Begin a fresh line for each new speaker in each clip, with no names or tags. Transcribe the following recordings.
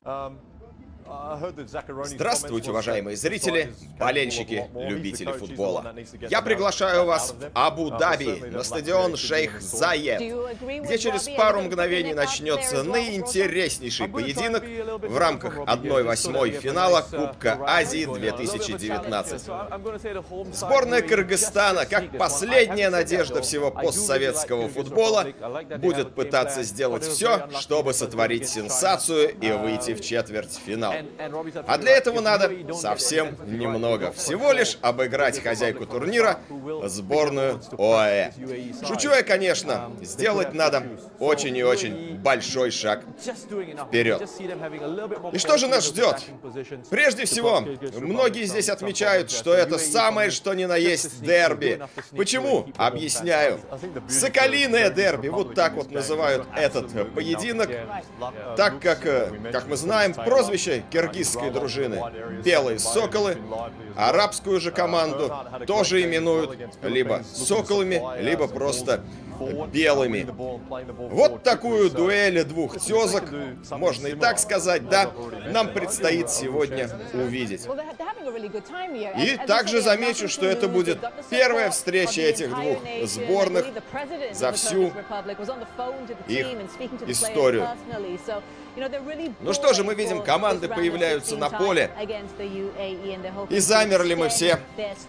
Здравствуйте, уважаемые зрители, болельщики, любители футбола. Я приглашаю вас в Абу-Даби на стадион Шейх Заед, где через пару мгновений начнется наиинтереснейший поединок в рамках 1/8 финала Кубка Азии 2019. Сборная Кыргызстана, как последняя надежда всего постсоветского футбола, будет пытаться сделать все, чтобы сотворить сенсацию и выйти в четвертьфинал. А для этого надо совсем немного. Всего лишь обыграть хозяйку турнира, сборную ОАЭ. Шучу я, конечно. Сделать надо очень и очень большой шаг вперед. И что же нас ждет? Прежде всего, многие здесь отмечают, что это самое что ни на есть дерби. Почему? Объясняю. Соколиное дерби. Вот так вот называют этот поединок. Так как мы знаем, прозвище киргизской дружины «Белые соколы», арабскую же команду тоже именуют либо соколами, либо просто белыми. Вот такую дуэль двух тезок, можно и так сказать, да, нам предстоит сегодня увидеть. И также замечу, что это будет первая встреча этих двух сборных за всю их историю. Ну что же, мы видим, команды появляются на поле. И замерли мы все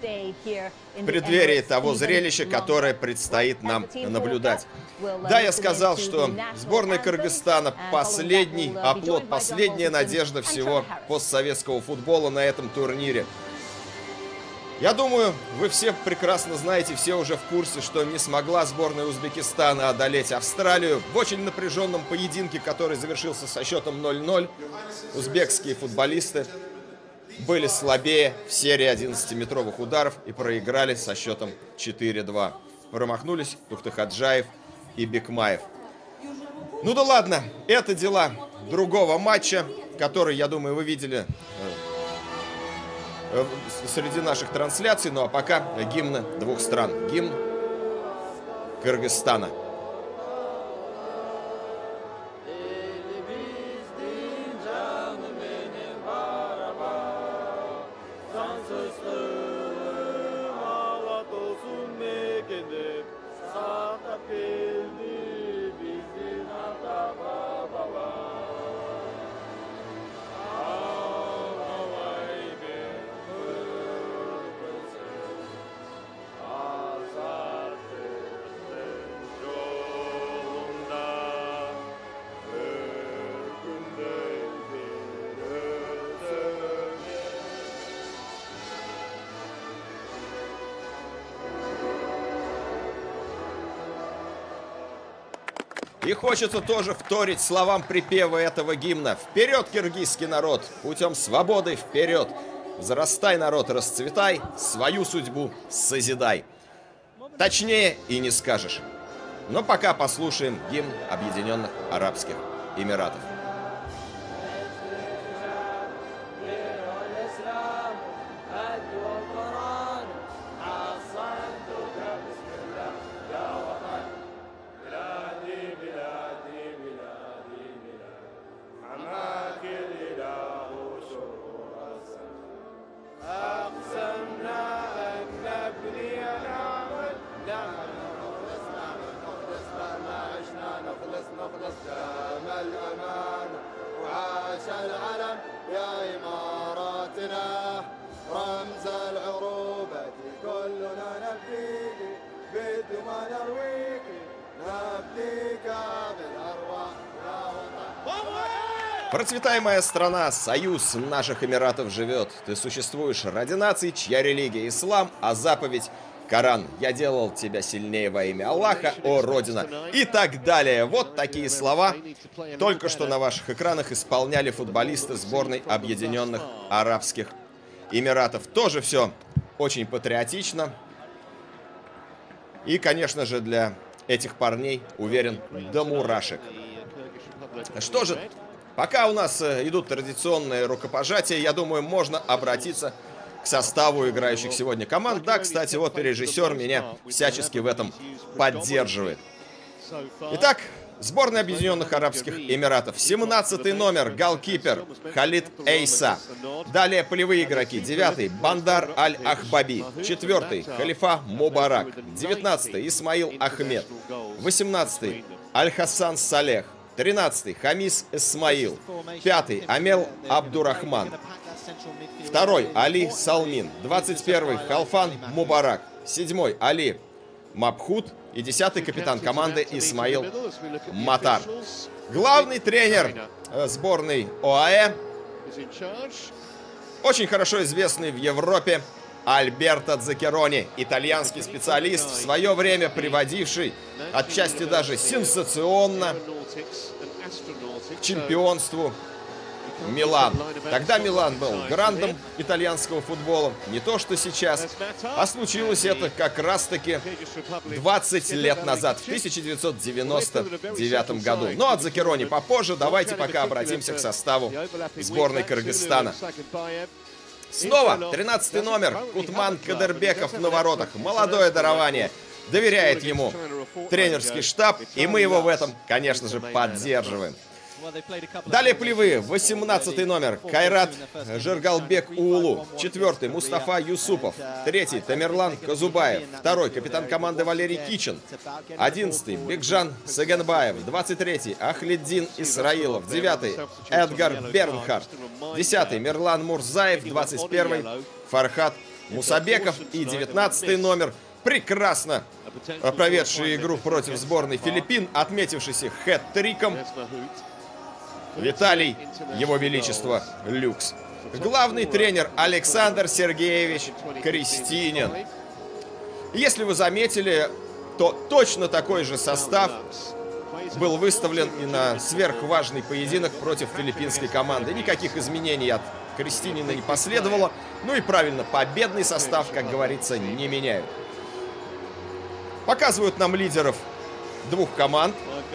в преддверии того зрелища, которое предстоит нам наблюдать. Да, я сказал, что сборная Кыргызстана последний оплот, последняя надежда всего постсоветского футбола на этом турнире. Я думаю, вы все прекрасно знаете, все уже в курсе, что не смогла сборная Узбекистана одолеть Австралию в очень напряженном поединке, который завершился со счетом 0-0. Узбекские футболисты были слабее в серии 11-метровых ударов и проиграли со счетом 4-2. Промахнулись Тухтыхаджаев и Бекмаев. Ну да ладно, это дела другого матча, который, я думаю, вы видели среди наших трансляций. Ну а пока гимны двух стран. Гимн Кыргызстана. И хочется тоже вторить словам припева этого гимна. Вперед, киргизский народ, путем свободы вперед. Взрастай, народ, расцветай, свою судьбу созидай. Точнее и не скажешь. Но пока послушаем гимн Объединенных Арабских Эмиратов. Процветай, моя страна, союз наших Эмиратов живет. Ты существуешь ради наций, чья религия ислам, а заповедь Коран. Я делал тебя сильнее во имя Аллаха, о Родина. И так далее. Вот такие слова только что на ваших экранах исполняли футболисты сборной Объединенных Арабских Эмиратов. Тоже все очень патриотично. И, конечно же, для этих парней, уверен, до мурашек. Что же, пока у нас идут традиционные рукопожатия, я думаю, можно обратиться к составу играющих сегодня команд. Да, кстати, вот и режиссер меня всячески в этом поддерживает. Итак, Сборная Объединенных Арабских Эмиратов. 17-й номер, голкипер Халид Эйса. Далее полевые игроки. 9-й Бандар Аль-Ахбаби. 4-й Халифа Мубарак. 19-й Исмаил Ахмед. 18-й Аль-Хасан Салех. 13-й Хамис Исмаил. 5-й Амел Абдурахман. 2-й Али Салмин. 21-й Халфан Мубарак. 7-й Али Мабхут. И 10-й капитан команды Исмаил Матар. Главный тренер сборной ОАЭ, очень хорошо известный в Европе, Альберто Дзакерони, итальянский специалист, в свое время приводивший, отчасти даже сенсационно, к чемпионству Милан. Тогда Милан был грандом итальянского футбола, не то что сейчас, а случилось это как раз-таки 20 лет назад, в 1999 году. Но от Дзакерони попозже, давайте пока обратимся к составу сборной Кыргызстана. Снова 13-й номер, Кутман Кадырбеков на воротах, молодое дарование. Доверяет ему тренерский штаб, и мы его в этом, конечно же, поддерживаем. Далее полевые. 18-й номер Кайрат Жиргалбек Уулу. 4-й Мустафа Юсупов. 3-й Тамерлан Казубаев. 2-й капитан команды Валерий Кичин. 11-й Бекжан Сагенбаев. 23-й Ахледдин Исраилов. 9-й Эдгар Бернхард. 10-й Мирлан Мурзаев. 21-й Фархат Мусабеков. И 19-й номер, прекрасно проведший игру против сборной Филиппин, отметившийся хэт-триком, Виталий, его величество, Люкс. Главный тренер Александр Сергеевич Крестинин. Если вы заметили, то точно такой же состав был выставлен и на сверхважный поединок против филиппинской команды. Никаких изменений от Крестинина не последовало. Ну и правильно, победный состав, как говорится, не меняют. Показывают нам лидеров двух команд.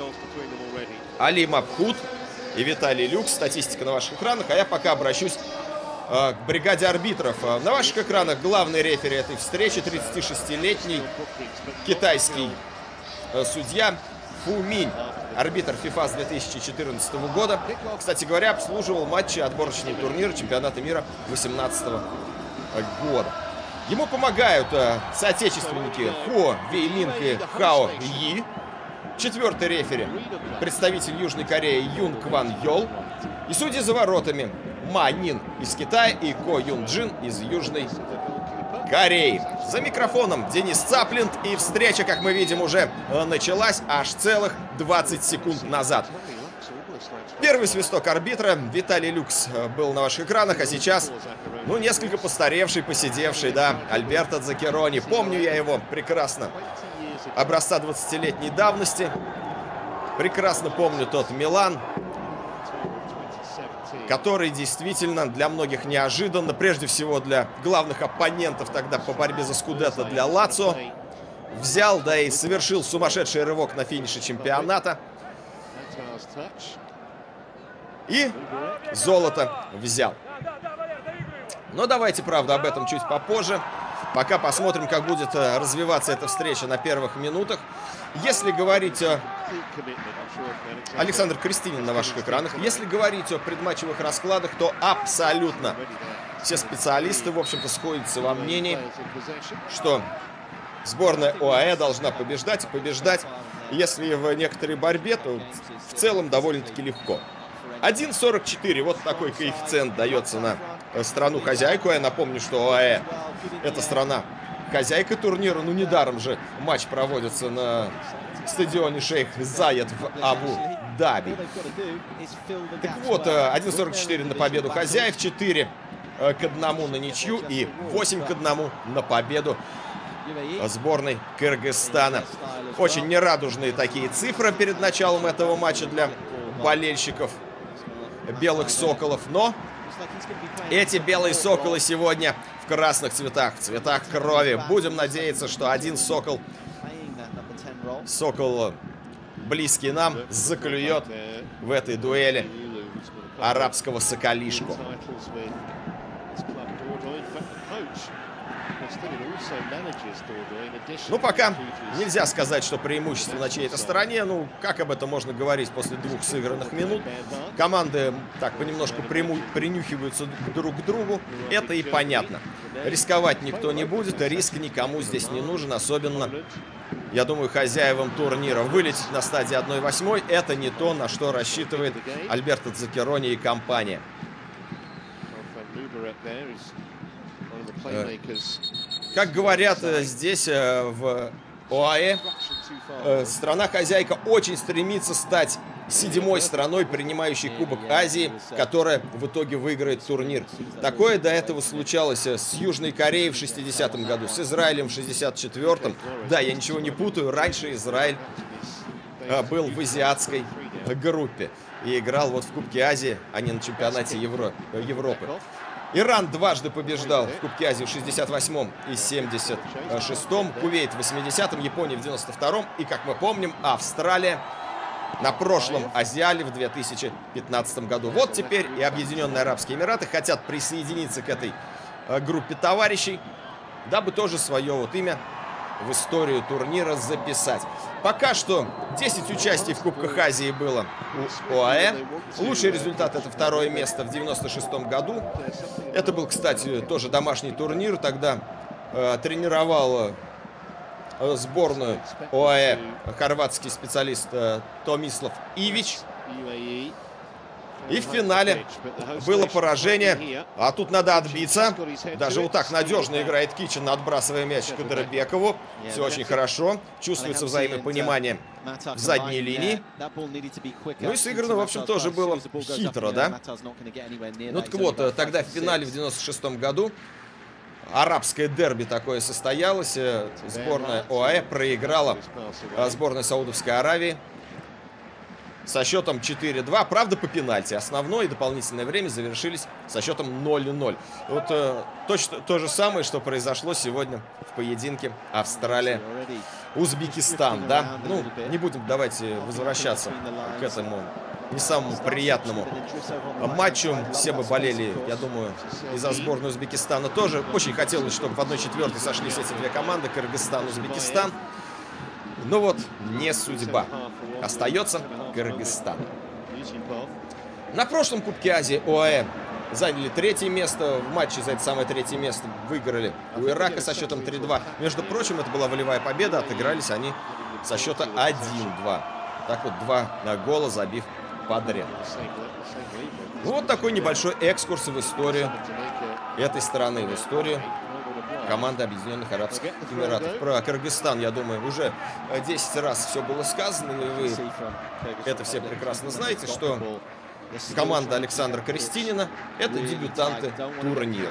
Али Мабхут и Виталий Люкс. Статистика на ваших экранах. А я пока обращусь к бригаде арбитров. На ваших экранах главный рефери этой встречи, 36-летний китайский судья Фу Минь. Арбитр ФИФА с 2014 года. Кстати говоря, обслуживал матчи отборочного турнира чемпионата мира 2018 года. Ему помогают соотечественники Хо Вейминг и Хао Yi. 4-й рефери, представитель Южной Кореи Юн Кван Йол. И судьи за воротами Ма Нин из Китая и Ко Юн Джин из Южной Кореи. За микрофоном Денис Цаплинт. И встреча, как мы видим, уже началась аж целых 20 секунд назад. Первый свисток арбитра. Виталий Люкс был на ваших экранах, а сейчас, ну, несколько постаревший, посидевший, да, Альберто Дзакерони. Помню я его прекрасно. Образца 20-летней давности. Прекрасно помню тот Милан, который действительно для многих неожиданно, прежде всего для главных оппонентов тогда по борьбе за скудетто, для Лацио, взял, да и совершил сумасшедший рывок на финише чемпионата. И золото взял. Но давайте, правда, об этом чуть попозже. Пока посмотрим, как будет развиваться эта встреча на первых минутах. Если говорить о... Александр Крестинин на ваших экранах. Если говорить о предматчевых раскладах, то абсолютно все специалисты, в общем-то, сходятся во мнении, что сборная ОАЭ должна побеждать и побеждать. Если в некоторой борьбе, то в целом довольно-таки легко. 1,44. Вот такой коэффициент дается на страну-хозяйку. Я напомню, что ОАЭ — это страна-хозяйка турнира. Ну, недаром же матч проводится на стадионе Шейх Зайед в Абу-Даби. Так вот, 1,44 на победу хозяев, 4 к 1 на ничью и 8 к 1 на победу сборной Кыргызстана. Очень нерадужные такие цифры перед началом этого матча для болельщиков белых соколов. Но эти белые соколы сегодня в красных цветах, в цветах крови. Будем надеяться, что один сокол близкий нам, заклюет в этой дуэли арабского соколишку. Ну, пока нельзя сказать, что преимущество на чьей-то стороне. Ну, как об этом можно говорить после 2 сыгранных минут? Команды так понемножку принюхиваются друг к другу. Это и понятно. Рисковать никто не будет, риск никому здесь не нужен. Особенно, я думаю, хозяевам турнира. Вылететь на стадии 1/8 — это не то, на что рассчитывает Альберто Дзаккерони и компания. Как говорят здесь, в ОАЭ, страна-хозяйка очень стремится стать 7-й страной, принимающей Кубок Азии, которая в итоге выиграет турнир. Такое до этого случалось с Южной Кореей в 60-м году, с Израилем в 64-м. Да, я ничего не путаю, раньше Израиль был в азиатской группе и играл вот в Кубке Азии, а не на чемпионате Европы. Иран дважды побеждал в Кубке Азии в 68-м и 76-м, Кувейт в 80-м, Япония в 92-м и, как мы помним, Австралия на прошлом Азиале в 2015 году. Вот теперь и Объединенные Арабские Эмираты хотят присоединиться к этой группе товарищей, дабы тоже свое вот имя в историю турнира записать. Пока что 10 участий в Кубках Азии было у ОАЭ. Лучший результат — это 2-е место в 96-м году. Это был, кстати, тоже домашний турнир. Тогда тренировал сборную ОАЭ хорватский специалист Томислав Ивич. И в финале было поражение. А тут надо отбиться. Даже вот так надежно играет Кичин, отбрасывая мяч к Кадырбекову. Все очень хорошо. Чувствуется взаимопонимание в задней линии. Ну и сыграно, в общем, тоже было хитро, да? Ну так вот, тогда в финале в 96-м году арабское дерби такое состоялось. Сборная ОАЭ проиграла сборной Саудовской Аравии со счетом 4-2. Правда, по пенальти. Основное и дополнительное время завершились со счетом 0-0. Вот точно то же самое, что произошло сегодня в поединке Австралия-Узбекистан. Да? Ну, не будем, давайте возвращаться к этому не самому приятному матчу. Все бы болели, я думаю, и за сборную Узбекистана тоже. Очень хотелось, чтобы в 1/4 сошлись эти две команды, Кыргызстан-Узбекистан. Но вот не судьба. Остается Кыргызстан. На прошлом Кубке Азии ОАЭ заняли 3-е место. В матче за это самое 3-е место выиграли у Ирака со счетом 3-2. Между прочим, это была волевая победа. Отыгрались они со счета 1-2. Так вот, 2 гола забив подряд. Вот такой небольшой экскурс в историю этой страны, в историю команды Объединенных Арабских Эмиратов. Про Кыргызстан, я думаю, уже 10 раз все было сказано, и вы это все прекрасно знаете, что команда Александра Крестинина — это дебютанты турнира.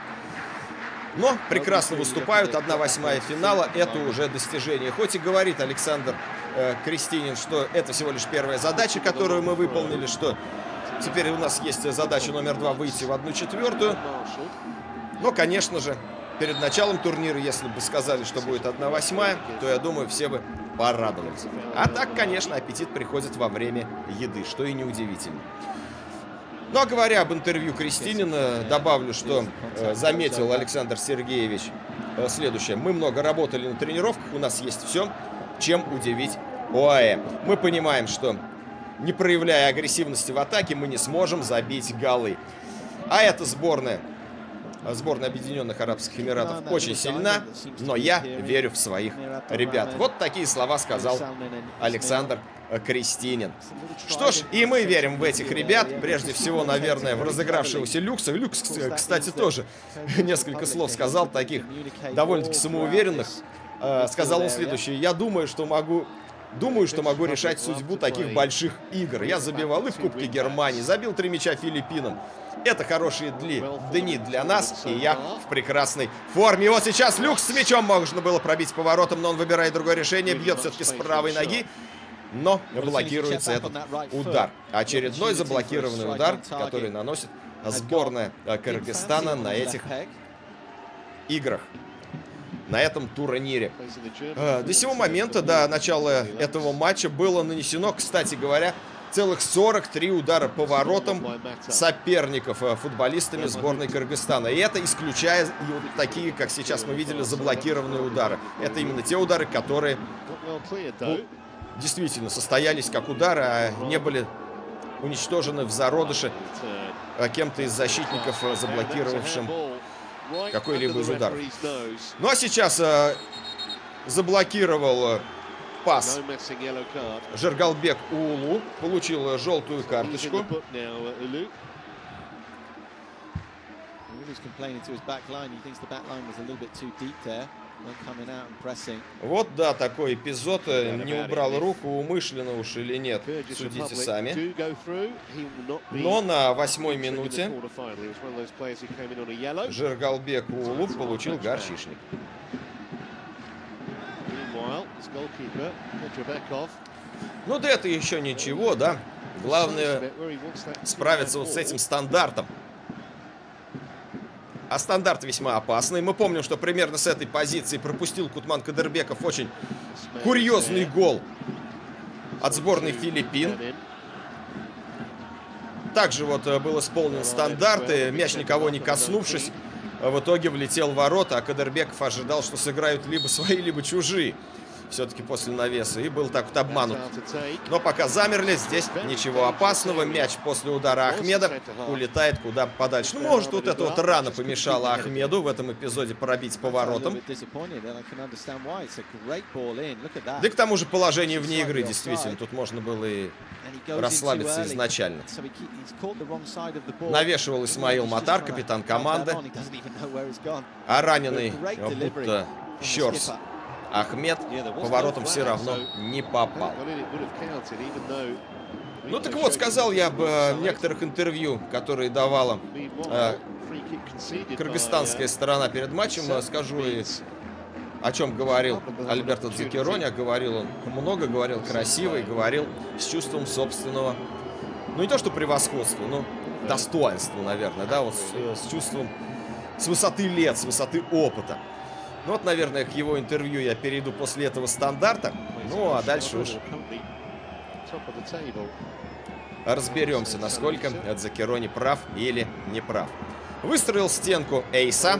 Но прекрасно выступают, 1/8 финала — это уже достижение. Хоть и говорит Александр Крестинин, что это всего лишь первая задача, которую мы выполнили, что теперь у нас есть задача номер 2 — выйти в 1/4. Но, конечно же, перед началом турнира, если бы сказали, что будет 1/8, то, я думаю, все бы порадовались. А так, конечно, аппетит приходит во время еды, что и неудивительно. Ну, а говоря об интервью Крестинина, добавлю, что заметил Александр Сергеевич следующее. Мы много работали на тренировках, у нас есть все, чем удивить ОАЭ. Мы понимаем, что, не проявляя агрессивности в атаке, мы не сможем забить голы. А эта сборная Объединенных Арабских Эмиратов очень сильна, но я верю в своих ребят. Вот такие слова сказал Александр Крестинин. Что ж, и мы верим в этих ребят. Прежде всего, наверное, в разыгравшегося Люкса. Люкс, кстати, тоже несколько слов сказал, таких довольно-таки самоуверенных. Сказал он следующее. Я думаю, что могу решать судьбу таких больших игр. Я забивал и в Кубке Германии, забил 3 мяча Филиппинам. Это хорошие дни для нас, и я в прекрасной форме. И вот сейчас Люкс с мячом можно было пробить поворотом, но он выбирает другое решение, бьет все-таки с правой ноги, но блокируется этот удар. Очередной заблокированный удар, который наносит сборная Кыргызстана на этих играх, на этом турнире. До сего момента, до начала этого матча, было нанесено, кстати говоря, целых 43 удара по воротам соперников футболистами сборной Кыргызстана. И это исключая вот такие, как сейчас мы видели, заблокированные удары. Это именно те удары, которые действительно состоялись как удары, а не были уничтожены в зародыше кем-то из защитников, заблокировавшим какой-либо из ударов. Ну а сейчас заблокировал пас Жергалбек Уулу, получил желтую карточку. Вот, да, такой эпизод. Не убрал руку, умышленно уж или нет, судите сами. Но на 8-й минуте Жергалбек Уулу получил горчишник. Ну да это еще ничего, да. Главное справиться вот с этим стандартом. А стандарт весьма опасный. Мы помним, что примерно с этой позиции пропустил Кутман Кадырбеков очень курьезный гол от сборной Филиппин. Также вот был исполнен стандарт, и мяч, никого не коснувшись, в итоге влетел в ворота, а Кадырбеков ожидал, что сыграют либо свои, либо чужие. Все-таки после навеса, и был так вот обманут. Но пока замерли, здесь ничего опасного. Мяч после удара Ахмеда улетает куда подальше. Ну, может, вот эта вот рана помешала Ахмеду в этом эпизоде пробить по воротам. Да и к тому же положение вне игры, действительно, тут можно было и расслабиться изначально. Навешивал Исмаил Матар, капитан команды. А раненый будто Щорс Ахмед по воротам все равно не попал. Ну так вот, сказал я об некоторых интервью, которые давала кыргызстанская сторона перед матчем. Скажу и о чем говорил Альберто Дзакерони. Говорил он много, говорил красиво и говорил с чувством собственного, ну не то что превосходства, но достоинства, наверное, да, вот с чувством, с высоты лет, с высоты опыта. Ну вот, наверное, к его интервью я перейду после этого стандарта. Ну, а дальше уж разберемся, насколько Дзакерони прав или не прав. Выстроил стенку Эйса.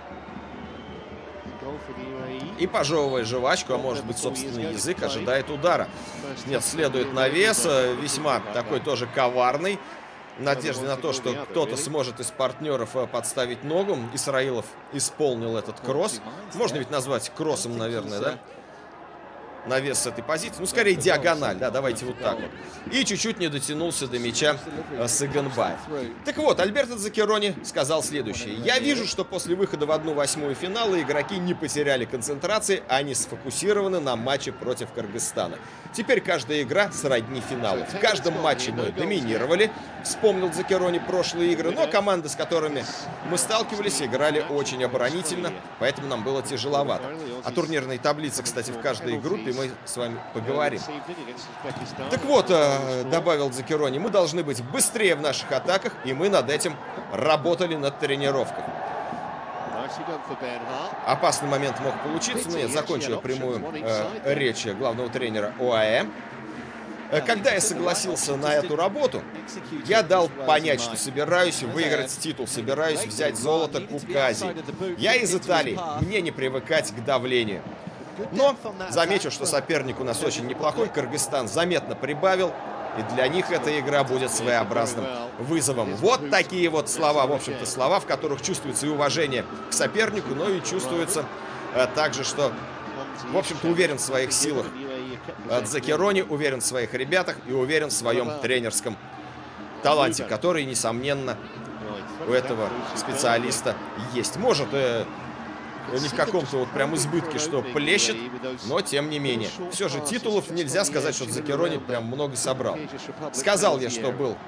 И, пожевывая жвачку, а может быть, собственный язык, ожидает удара. Нет, следует навес, весьма такой тоже коварный. В надежде на то, что кто-то сможет из партнеров подставить ногу. Исраилов исполнил этот кросс. Можно ведь назвать кроссом, наверное, да? Навес с этой позиции. Ну, скорее, диагональ, да, давайте вот так вот. И чуть-чуть не дотянулся до мяча Сыганбаев. Так вот, Альберто Дзакерони сказал следующее. Я вижу, что после выхода в 1/8 финала игроки не потеряли концентрации, они сфокусированы на матче против Кыргызстана. Теперь каждая игра сродни финалу. В каждом матче мы доминировали, вспомнил Дзакерони прошлые игры, но команды, с которыми мы сталкивались, играли очень оборонительно, поэтому нам было тяжеловато. О турнирной таблице, кстати, в каждой группе мы с вами поговорим. Так вот, добавил Дзакерони, мы должны быть быстрее в наших атаках, и мы над этим работали на тренировках. Опасный момент мог получиться, но нет, закончил прямую речь главного тренера ОАЭ. Когда я согласился на эту работу, я дал понять, что собираюсь выиграть титул, собираюсь взять золото Кубка Азии. Я из Италии, мне не привыкать к давлению. Но замечу, что соперник у нас очень неплохой, Кыргызстан заметно прибавил, и для них эта игра будет своеобразным вызовом. Вот такие вот слова, в общем-то, слова, в которых чувствуется и уважение к сопернику, но и чувствуется также, что, в общем-то, уверен в своих силах Дзакерони, уверен в своих ребятах и уверен в своем тренерском таланте, который, несомненно, у этого специалиста есть. Может, не в каком-то вот прям избытке, что плещет, но тем не менее. Все же титулов нельзя сказать, что Дзакерони прям много собрал. Сказал я, что был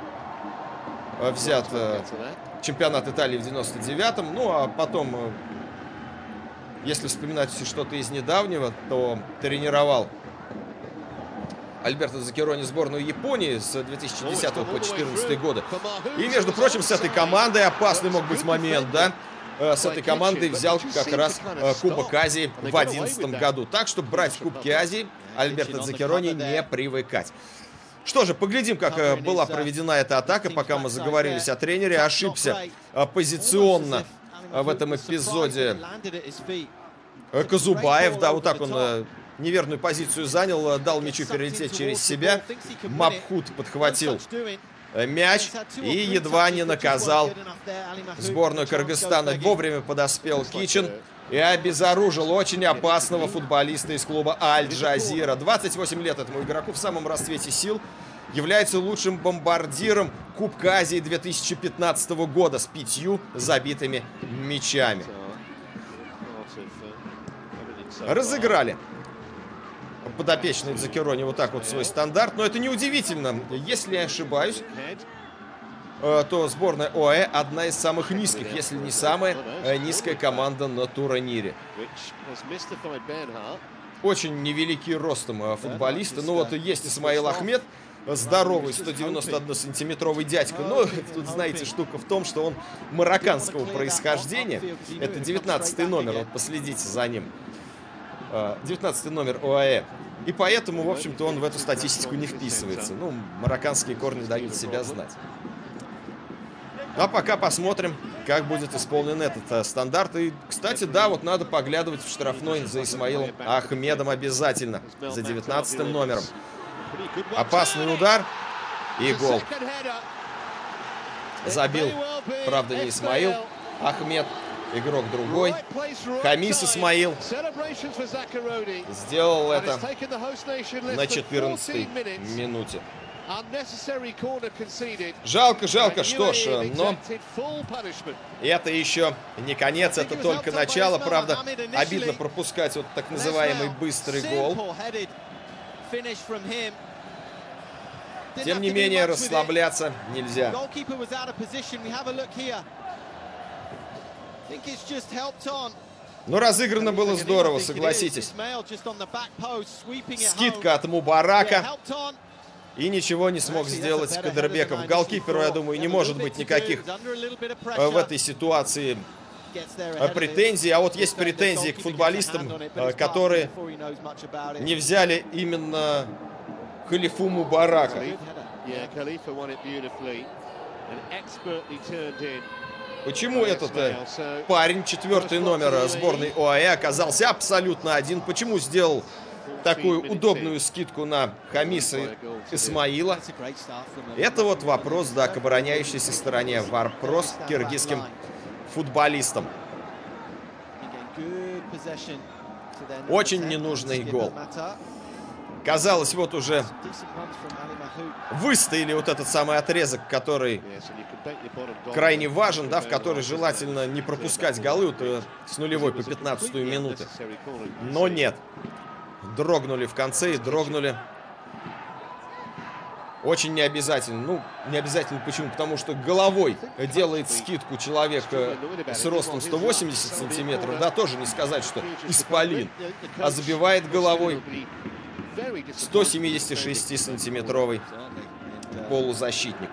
взят чемпионат Италии в 99-м, ну а потом, если вспоминать что-то из недавнего, то тренировал Альберто Дзакерони сборную Японии с 2010 по 2014 годы. И, между прочим, с этой командой опасный мог быть момент, да? С этой командой взял как раз Кубок Азии в 2011 году. Так что брать Кубки Азии Альберто Дзакерони не привыкать. Что же, поглядим, как была проведена эта атака, пока мы заговорились о тренере. Ошибся позиционно в этом эпизоде Казубаев. Да, вот так он неверную позицию занял, дал мячу перелететь через себя. Мабхут подхватил мяч и едва не наказал сборную Кыргызстана. Вовремя подоспел Кичин и обезоружил очень опасного футболиста из клуба Аль-Джазира. 28 лет этому игроку, в самом расцвете сил. Является лучшим бомбардиром Кубка Азии 2015 года с 5 забитыми мячами. Разыграли подопечные Дзакерони вот так вот свой стандарт. Но это не удивительно. Если я ошибаюсь, то сборная ОАЭ одна из самых низких, если не самая низкая команда на турнире. Очень невеликий ростом футболисты. Ну вот есть Исмаил Ахмед, здоровый 191-сантиметровый дядька. Но тут, знаете, штука в том, что он марокканского происхождения. Это 19-й номер, вот последите за ним. 19-й номер ОАЭ. И поэтому, в общем-то, он в эту статистику не вписывается. Ну, марокканские корни дают себя знать. А пока посмотрим, как будет исполнен этот стандарт. И, кстати, да, вот надо поглядывать в штрафной за Исмаилом Ахмедом обязательно. За 19-м номером. Опасный удар и гол. Забил, правда, не Исмаил Ахмед. Игрок другой. Хамис Исмаил сделал это на 14-й минуте. Жалко, жалко, что ж, но это еще не конец, это только начало. Правда, обидно пропускать вот так называемый быстрый гол. Тем не менее, расслабляться нельзя. Но разыграно было здорово, согласитесь. Скидка от Мубарака. И ничего не смог сделать Кадырбеков. Голкиперу, я думаю, не может быть никаких в этой ситуации претензий. А вот есть претензии к футболистам, которые не взяли именно Халифу Мубарака. Почему этот парень, 4-й номер сборной ОАЭ, оказался абсолютно один? Почему сделал такую удобную скидку на Хамиса Исмаила? Это вот вопрос, да, к обороняющейся стороне. Вопрос к киргизским футболистам. Очень ненужный гол. Казалось, вот уже выстояли вот этот самый отрезок, который крайне важен, да, в который желательно не пропускать голы вот, с нулевой по 15-ю минуты. Но нет. Дрогнули в конце и дрогнули. Очень необязательно. Ну, необязательно почему? Потому что головой делает скидку человек с ростом 180 сантиметров. Да, тоже не сказать, что исполин. А забивает головой 176-сантиметровый полузащитник.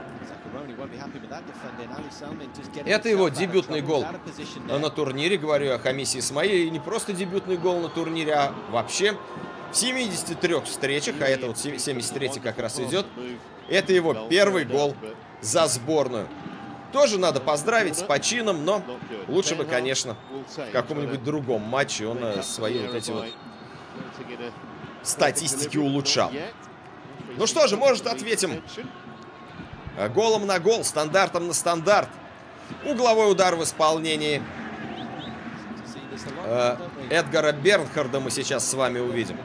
Это его дебютный гол на турнире, говорю о Хамисе Исмаиле. И не просто дебютный гол на турнире, а вообще в 73 встречах, а это вот 73-й как раз идет, это его первый гол за сборную. Тоже надо поздравить с почином, но лучше бы, конечно, в каком-нибудь другом матче он свои вот эти вот статистики улучшал. Ну что же, может, ответим голом на гол, стандартом на стандарт. Угловой удар в исполнении Эдгара Бернхарда мы сейчас с вами увидим.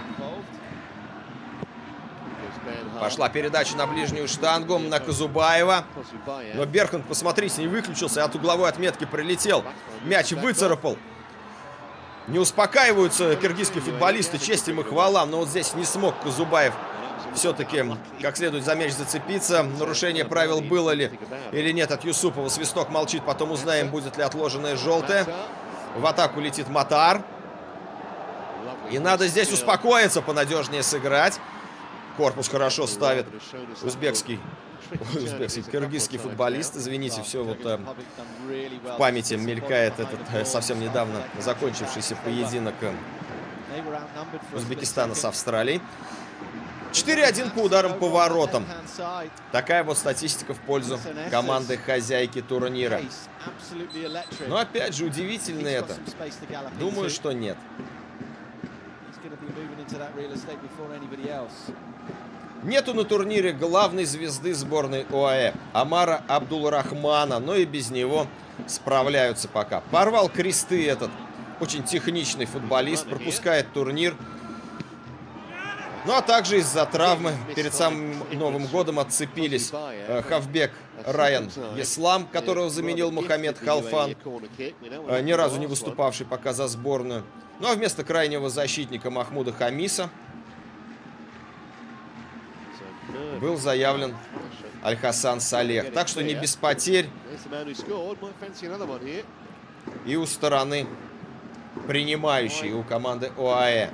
Пошла передача на ближнюю штангу на Казубаева. Но Бернхард, посмотрите, не выключился, от угловой отметки прилетел. Мяч выцарапал. Не успокаиваются киргизские футболисты, честь им и хвала. Но вот здесь не смог Казубаев все-таки как следует за мяч зацепиться. Нарушение правил было ли или нет от Юсупова. Свисток молчит, потом узнаем, будет ли отложенное желтое. В атаку летит Матар. И надо здесь успокоиться, понадежнее сыграть. Корпус хорошо ставит киргизский футболист. Извините, все вот в памяти мелькает этот совсем недавно закончившийся поединок Узбекистана с Австралией. 4-1 по ударам по воротам. Такая вот статистика в пользу команды-хозяйки турнира. Но опять же, удивительно это. Думаю, что нет. Нету на турнире главной звезды сборной ОАЭ Омара Абдулрахмана, но и без него справляются пока. Порвал кресты этот очень техничный футболист, пропускает турнир. Ну а также из-за травмы перед самым Новым годом отцепились хавбек Райан Ислам, которого заменил Мухаммед Халфан, ни разу не выступавший пока за сборную. Ну а вместо крайнего защитника Махмуда Хамиса был заявлен Аль-Хасан Салех. Так что не без потерь и у стороны принимающей, у команды ОАЭ.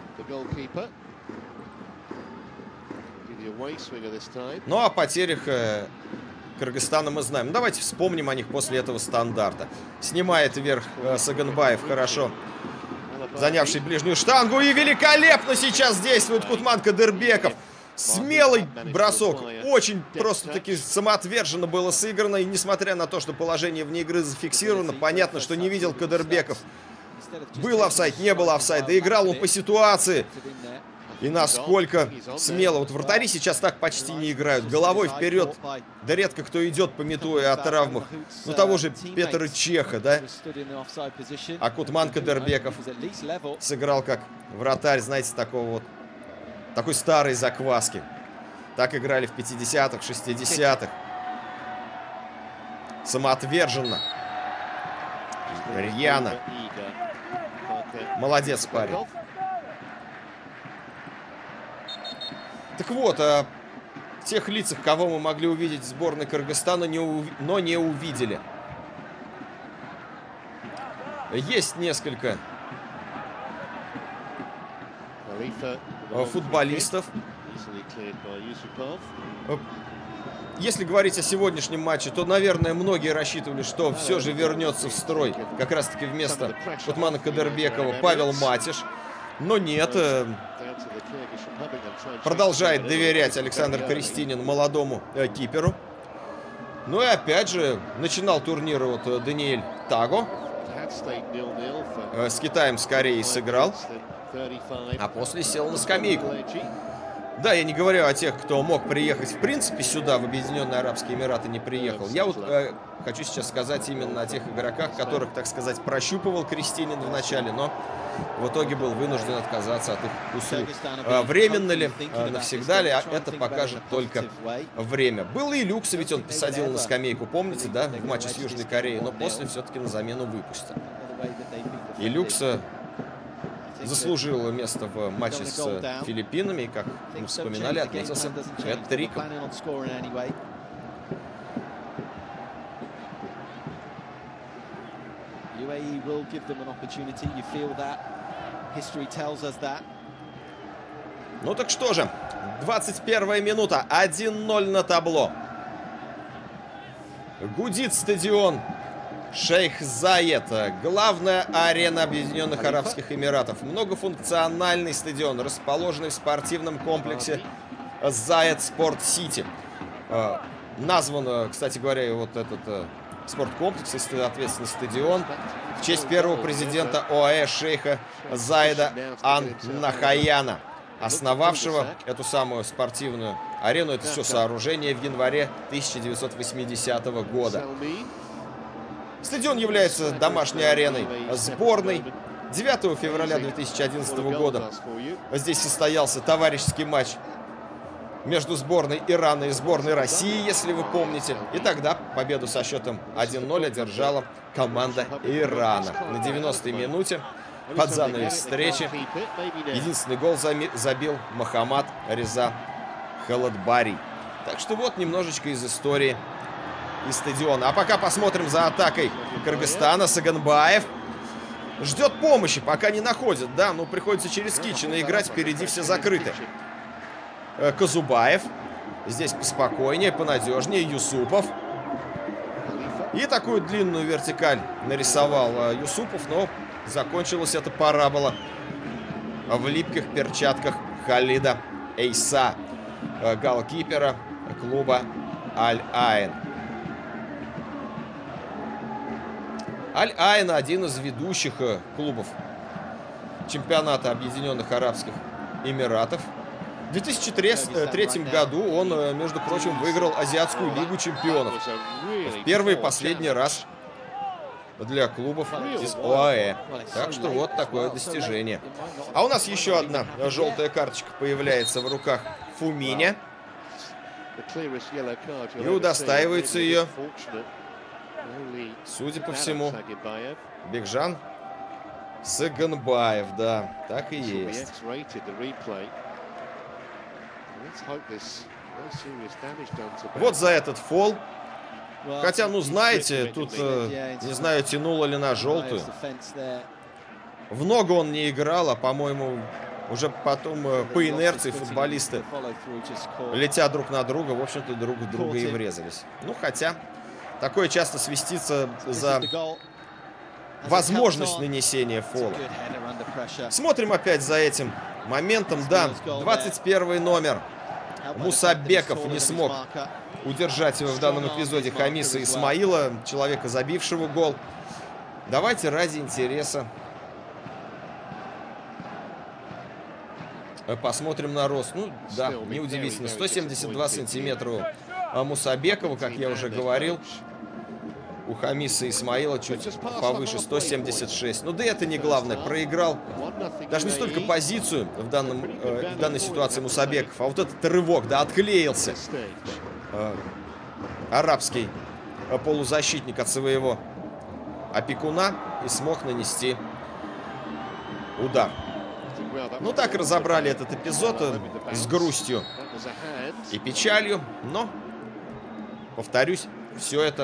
Ну, о потерях Кыргызстана мы знаем. Давайте вспомним о них после этого стандарта. Снимает вверх Саганбаев, хорошо занявший ближнюю штангу. И великолепно сейчас действует Кутман Кадырбеков. Смелый бросок. Очень просто-таки самоотверженно было сыграно. И несмотря на то, что положение вне игры зафиксировано, понятно, что не видел Кадырбеков. Был офсайд, не было офсайда. Играл он по ситуации. И насколько смело. Вот вратари сейчас так почти не играют. Головой вперед. Да редко кто идет, пометуя о травмах. Ну, того же Петра Чеха, да? А Кутман Кадырбеков сыграл как вратарь, знаете, такой старой закваски. Так играли в 50-х, 60-х. Самоотверженно. Рьяно. Молодец, парень. Так вот, о тех лицах, кого мы могли увидеть в сборной Кыргызстана, но не увидели. Есть несколько футболистов. Если говорить о сегодняшнем матче, то, наверное, многие рассчитывали, что все же вернется в строй. Как раз-таки вместо Кутмана Кадырбекова Павел Матиш. Но нет. Продолжает доверять Александр Крестинин молодому киперу. Ну и опять же, начинал турнир вот Даниэль Таго. С Китаем с Кореей сыграл. А после сел на скамейку. Да, я не говорю о тех, кто мог приехать в принципе сюда, в Объединенные Арабские Эмираты, не приехал. Я вот хочу сейчас сказать именно о тех игроках, которых, так сказать, прощупывал Крестинин в начале, но в итоге был вынужден отказаться от их услуг. Временно ли, навсегда ли, это покажет только время. Был и Люкса, ведь он посадил на скамейку, помните, да, в матче с Южной Кореей, но после все-таки на замену выпустил. И Люкса заслужил место в матче с Филиппинами, и, как мы вспоминали, отметился хэт-триком. Ну так что же, 21 минута, 1-0 на табло. Гудит стадион Шейх Заед, главная арена Объединенных Арабских Эмиратов. Многофункциональный стадион, расположенный в спортивном комплексе Заед Спорт Сити. Назван, кстати говоря, вот этот спорткомплекс и, соответственно, стадион в честь первого президента ОАЭ шейха Заеда Ан-Нахаяна, основавшего эту самую спортивную арену, это все сооружение в январе 1980 года. Стадион является домашней ареной сборной. 9 февраля 2011 года здесь состоялся товарищеский матч между сборной Ирана и сборной России, если вы помните. И тогда победу со счетом 1-0 одержала команда Ирана. На 90-й минуте под занавес встречи единственный гол забил Мохаммад Реза Халадбари. Так что вот немножечко из истории и стадиона. А пока посмотрим за атакой Кыргызстана. Саганбаев ждет помощи, пока не находит, да, но приходится через Кичина играть, впереди все закрыты. Казубаев здесь поспокойнее, понадежнее. Юсупов. И такую длинную вертикаль нарисовал Юсупов, но закончилась эта парабола в липких перчатках Халида Эйса. голкипера клуба Аль-Айн. Аль-Айн — один из ведущих клубов чемпионата Объединенных Арабских Эмиратов. В 2003 году он, между прочим, выиграл Азиатскую лигу чемпионов. В первый и последний раз для клубов из ОАЭ. Так что вот такое достижение. А у нас еще одна желтая карточка появляется в руках Фуминя. И удостаивается ее, судя по всему, Бекжан Саганбаев. Да, так и есть. Вот за этот фол. Хотя, ну, знаете, тут, не знаю, тянуло ли на желтую. В ногу он не играл, а, по-моему, уже потом по инерции футболисты, летя друг на друга, в общем-то, друг в друга и врезались. Ну, хотя, такое часто свистится за возможность нанесения фола. Смотрим опять за этим моментом. Да, 21 номер. Мусабеков не смог удержать его в данном эпизоде Хамиса Исмаила, человека, забившего гол. Давайте ради интереса посмотрим на рост. Ну, да, неудивительно. 172 сантиметра у Мусабекова, как я уже говорил. У Хамиса Исмаила чуть повыше, 176. Ну да это не главное, проиграл даже не столько позицию в данной ситуации Мусабеков, а вот этот рывок, да, отклеился арабский полузащитник от своего опекуна и смог нанести удар. Ну так разобрали этот эпизод с грустью и печалью, но, повторюсь, все это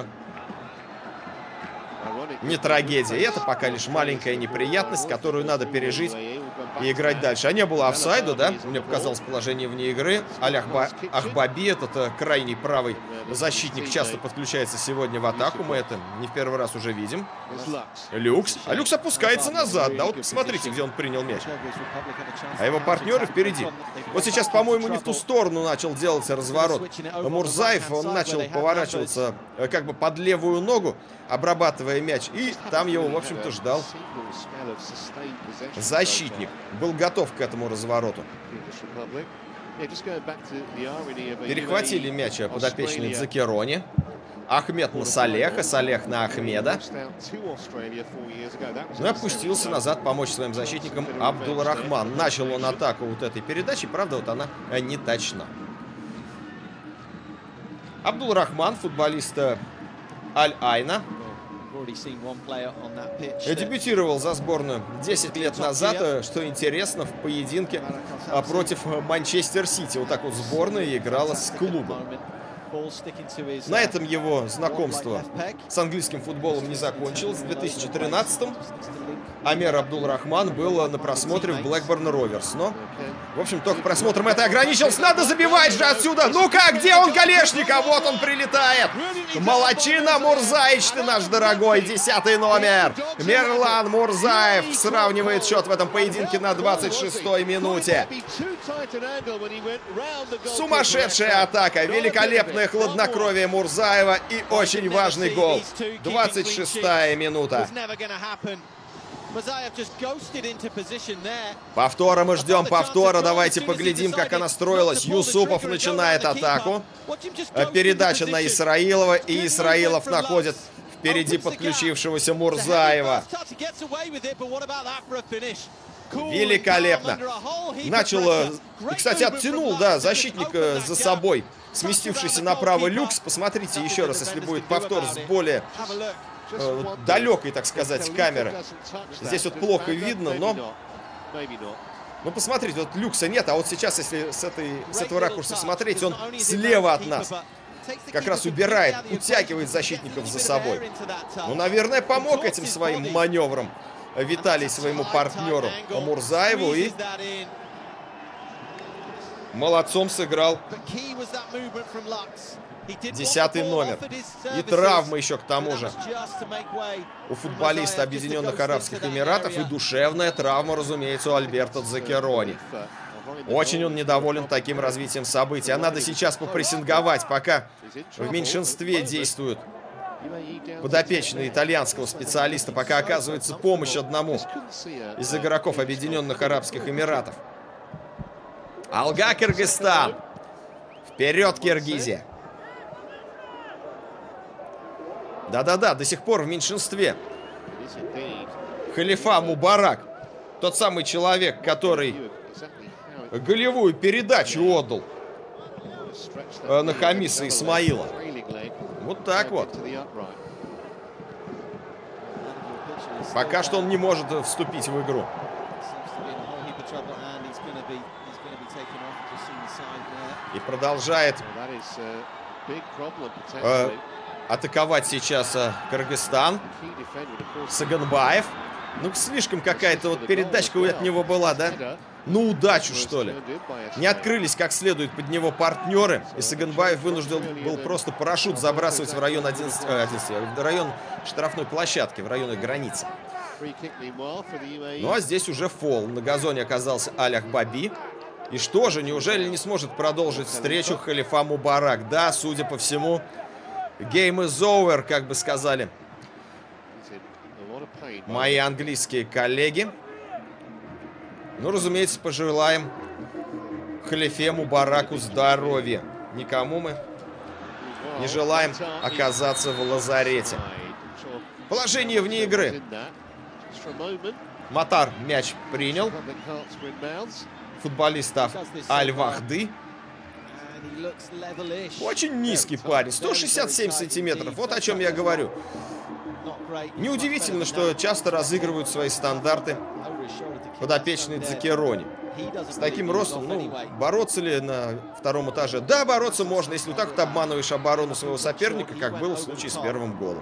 не трагедия. Это пока лишь маленькая неприятность, которую надо пережить и играть дальше. А не было офсайда, да? Мне показалось положение вне игры. Аль-Ахбаби, этот крайний правый защитник, часто подключается сегодня в атаку. Мы это не в первый раз уже видим. Люкс. А Люкс опускается назад. Да, вот посмотрите, где он принял мяч. А его партнеры впереди. Вот сейчас, по-моему, не в ту сторону начал делать разворот Мурзаев. Он начал поворачиваться как бы под левую ногу, обрабатывая мяч. И там его, в общем-то, ждал защитник. Был готов к этому развороту. Перехватили мяч подопечные Закерони. Ахмед на Салеха, Салех на Ахмеда. Ну и опустился назад помочь своим защитникам Абдул-Рахман. Начал он атаку вот этой передачи, правда, вот она не точна. Абдул-Рахман, футболист Аль-Айна, дебютировал за сборную 10 лет назад, что интересно, в поединке против Манчестер Сити. Вот так вот сборная играла с клубом. На этом его знакомство с английским футболом не закончилось. В 2013-м Амер Абдул-Рахман был на просмотре в Блэкберн Роверс. Но, в общем, только просмотром это ограничился. Надо забивать же отсюда! Ну-ка, где он, Колешник? А вот он прилетает! Молодчина, Мурзаич, ты наш дорогой, 10-й номер! Мирлан Мурзаев сравнивает счет в этом поединке на 26-й минуте. Сумасшедшая атака, великолепное хладнокровие Мурзаева и очень важный гол. 26-я минута. Повтора мы ждем, повтора. Давайте поглядим, как она строилась. Юсупов начинает атаку. Передача на Исраилова. И Исраилов находит впереди подключившегося Мурзаева. Великолепно. Начал, и, кстати, оттянул, да, защитник за собой, сместившийся направо Люкс. Посмотрите еще раз, если будет повтор с более далекой, так сказать, камеры. Здесь вот плохо видно, но... Ну, посмотрите, вот Люкса нет, а вот сейчас, если с этого ракурса смотреть, он слева от нас. Как раз убирает, утягивает защитников за собой. Ну, наверное, помог этим своим маневром Виталий своему партнеру Мурзаеву и молодцом сыграл 10-й номер. И травма еще к тому же у футболиста Объединенных Арабских Эмиратов. И душевная травма, разумеется, у Альберто Закерони. Очень он недоволен таким развитием событий. А надо сейчас попрессинговать, пока в меньшинстве действуют подопечные итальянского специалиста, пока оказывается помощь одному из игроков Объединенных Арабских Эмиратов. Алга, Кыргызстан. Вперед, Киргизия. Да-да-да, до сих пор в меньшинстве. Халифа Мубарак. Тот самый человек, который голевую передачу отдал на Хамиса Исмаила. Вот так вот. Пока что он не может вступить в игру. И продолжает атаковать сейчас Кыргызстан. Саганбаев. Ну, слишком какая-то вот передачка от него была, да? Ну, удачу, что ли. Не открылись как следует под него партнеры. И Саганбаев вынужден был просто парашют забрасывать в район в район штрафной площадки, в районе границы. Ну, а здесь уже фол. На газоне оказался Алях Баби. И что же, неужели не сможет продолжить встречу Халифа Мубарак? Да, судя по всему, game is over, как бы сказали мои английские коллеги. Ну, разумеется, пожелаем Халифе Мубараку здоровья. Никому мы не желаем оказаться в лазарете. Положение вне игры. Матар мяч принял. Футболист Аль-Вахды. Очень низкий парень. 167 сантиметров. Вот о чем я говорю. Неудивительно, что часто разыгрывают свои стандарты подопечные Дзакерони. С таким ростом, ну, бороться ли на втором этаже? Да, бороться можно, если вот так вот обманываешь оборону своего соперника, как было в случае с первым голом.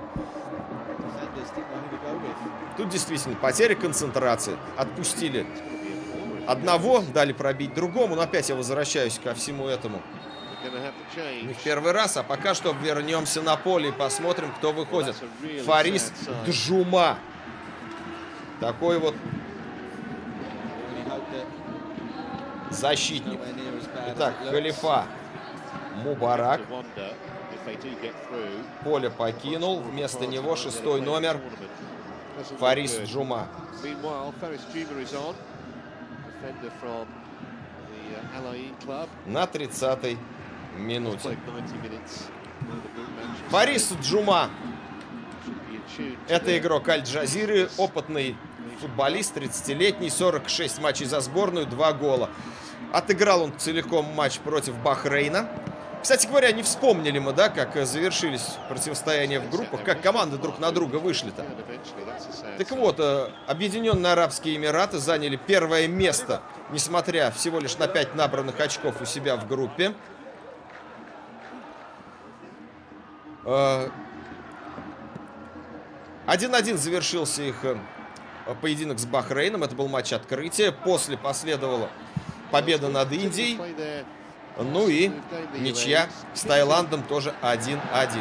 Тут действительно потеря концентрации. Отпустили одного, дали пробить другому. Но опять я возвращаюсь ко всему этому не в первый раз. А пока что вернемся на поле и посмотрим, кто выходит. Фарис Джума. Такой вот защитник. Итак, Халифа Мубарак. Поле покинул. Вместо него 6-й номер Фарис Джума. На 30-й минуте. Фарис Джума. Это игрок Аль-Джазиры, опытный футболист, 30-летний, 46 матчей за сборную, 2 гола. Отыграл он целиком матч против Бахрейна. Кстати говоря, не вспомнили мы, да, как завершились противостояния в группах, как команды друг на друга вышли-то. Так вот, Объединенные Арабские Эмираты заняли первое место, несмотря всего лишь на 5 набранных очков у себя в группе. 1-1 завершился их поединок с Бахрейном. Это был матч открытия. После последовала победа над Индией. Ну и ничья с Таиландом тоже 1-1.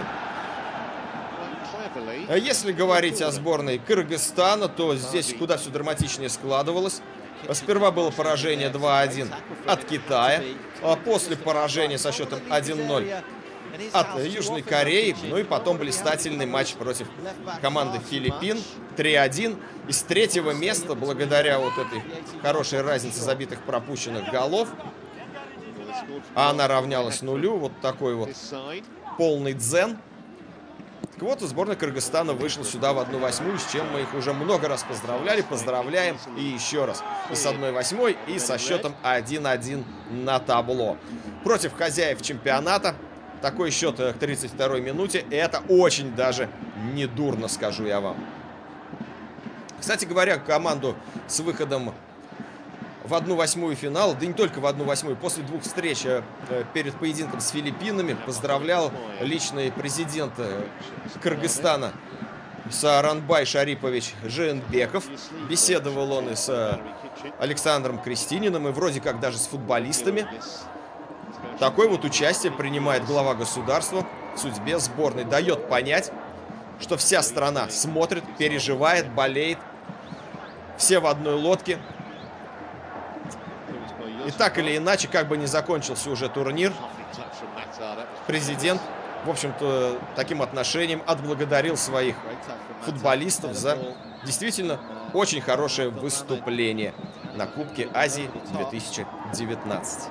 Если говорить о сборной Кыргызстана, то здесь куда все драматичнее складывалось. Сперва было поражение 2-1 от Китая, а после поражения со счетом 1-0 от Южной Кореи. Ну и потом блистательный матч против команды Филиппин 3-1. Из третьего места, благодаря вот этой хорошей разнице забитых пропущенных голов, а она равнялась нулю, вот такой вот полный дзен. Так вот, сборная Кыргызстана вышла сюда в 1/8, с чем мы их уже много раз поздравляли, поздравляем и еще раз. И с 1/8, и со счетом 1-1 на табло. Против хозяев чемпионата. Такой счет к 32-й минуте. И это очень даже не дурно, скажу я вам. Кстати говоря, команду с выходом в 1/8 финала, да не только в 1/8, после 2 встреч перед поединком с Филиппинами поздравлял личный президент Кыргызстана Сааранбай Шарипович Жээнбеков. Беседовал он и с Александром Крестининым, и вроде как даже с футболистами. Такое вот участие принимает глава государства в судьбе сборной. Дает понять, что вся страна смотрит, переживает, болеет. Все в одной лодке. И так или иначе, как бы ни закончился уже турнир, президент, в общем-то, таким отношением отблагодарил своих футболистов за действительно очень хорошее выступление на Кубке Азии 2019.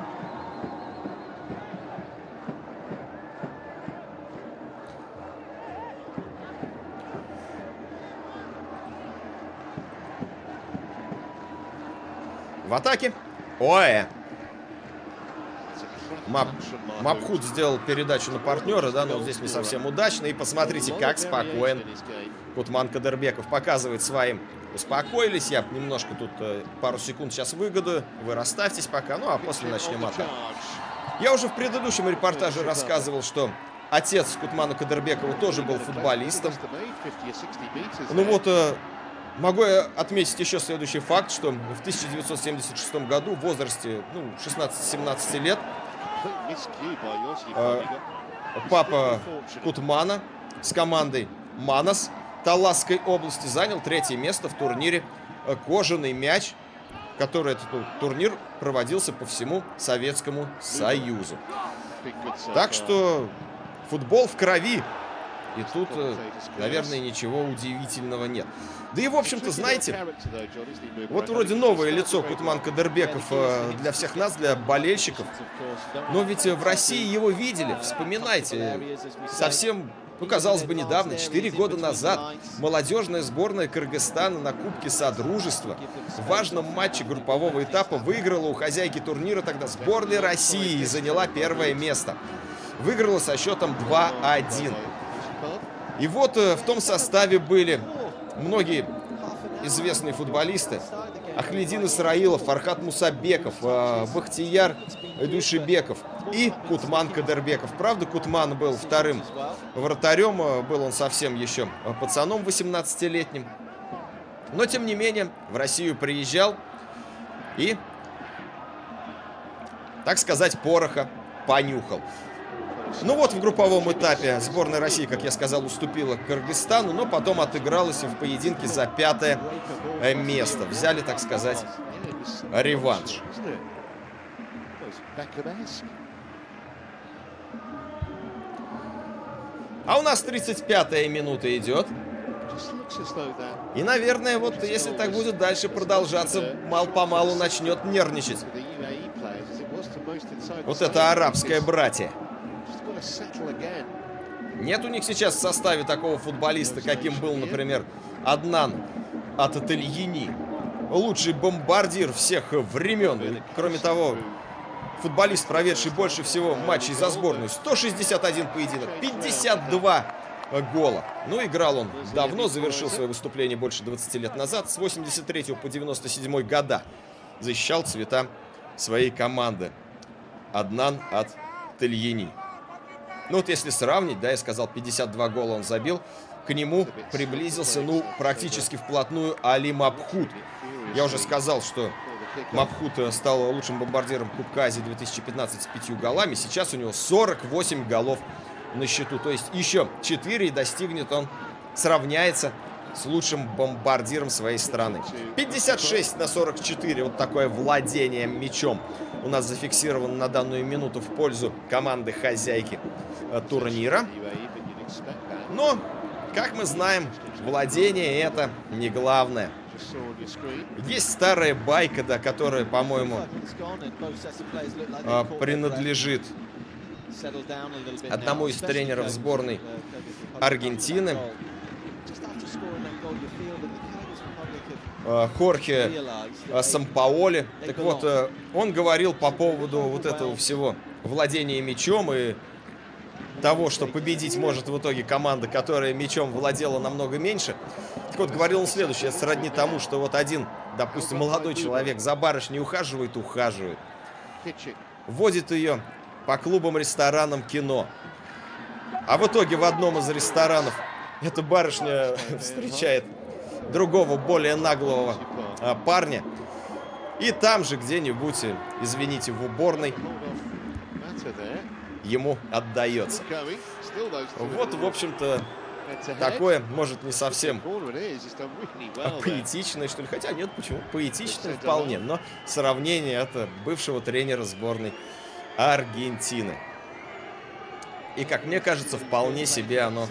В атаке Оэ. Мабхут сделал передачу на партнера, да, но здесь не совсем удачно. И посмотрите, как спокоен Кутман Кадырбеков. Показывает своим. Успокоились. Я немножко тут пару секунд сейчас выгодую. Вы расставьтесь пока, ну а после начнем атаку. Я уже в предыдущем репортаже рассказывал, что отец Кутмана Кадырбекова тоже был футболистом. Ну вот... Могу я отметить еще следующий факт, что в 1976 году в возрасте 16-17 лет папа Кутмана с командой Манас Таласской области занял 3-е место в турнире «Кожаный мяч», который этот турнир проводился по всему Советскому Союзу. Так что футбол в крови. И тут, наверное, ничего удивительного нет. Да и, в общем-то, знаете, вот вроде новое лицо Кутман Кадырбеков для всех нас, для болельщиков. Но ведь в России его видели, вспоминайте. Совсем, казалось бы, недавно, 4 года назад, молодежная сборная Кыргызстана на Кубке Содружества в важном матче группового этапа выиграла у хозяйки турнира тогда сборная России и заняла 1-е место. Выиграла со счетом 2-1. И вот в том составе были многие известные футболисты. Ахлидин Исраилов, Фархат Мусабеков, Бахтияр Душибеков и Кутман Кадырбеков. Правда, Кутман был 2-м вратарем, был он совсем еще пацаном 18-летним. Но, тем не менее, в Россию приезжал и, так сказать, пороха понюхал. Ну вот в групповом этапе сборная России, как я сказал, уступила Кыргызстану, но потом отыгралась в поединке за 5-е место. Взяли, так сказать, реванш. А у нас 35-я минута идет. И, наверное, вот если так будет дальше продолжаться, мало-помалу начнет нервничать вот это арабское братье. Нет у них сейчас в составе такого футболиста, каким был, например, Аднан Ат-Тельяни. Лучший бомбардир всех времен. И, кроме того, футболист, проведший больше всего матчей за сборную. 161 поединок, 52 гола. Ну, играл он давно, завершил свое выступление больше 20 лет назад. С 83 по 97 года защищал цвета своей команды. Аднан Ат-Тельяни. Ну вот если сравнить, да, я сказал, 52 гола он забил, к нему приблизился, практически вплотную Али Мабхут. Я уже сказал, что Мабхут стал лучшим бомбардиром Кубка Азии 2015 с 5 голами. Сейчас у него 48 голов на счету. То есть еще 4 и достигнет он, сравняется с лучшим бомбардиром своей страны. 56-44, вот такое владение мячом у нас зафиксировано на данную минуту в пользу команды хозяйки турнира. Но, как мы знаем, владение это не главное. Есть старая байка, да, которая, по-моему, принадлежит одному из тренеров сборной Аргентины, Хорхе Сампаоли. Так вот, он говорил по поводу вот этого всего владения мячом и того, что победить может в итоге команда, которая мячом владела намного меньше. Так вот, говорил он следующее: это сродни тому, что вот один, допустим, молодой человек за барышней ухаживает, водит ее по клубам, ресторанам, кино. А в итоге в одном из ресторанов эта барышня встречает другого, более наглого парня. И там же где-нибудь, извините, в уборной ему отдается. Вот, в общем-то, такое, может, не совсем поэтичное, что ли. Хотя нет, почему? Поэтичное вполне. Но сравнение это бывшего тренера сборной Аргентины. И, как мне кажется, вполне себе оно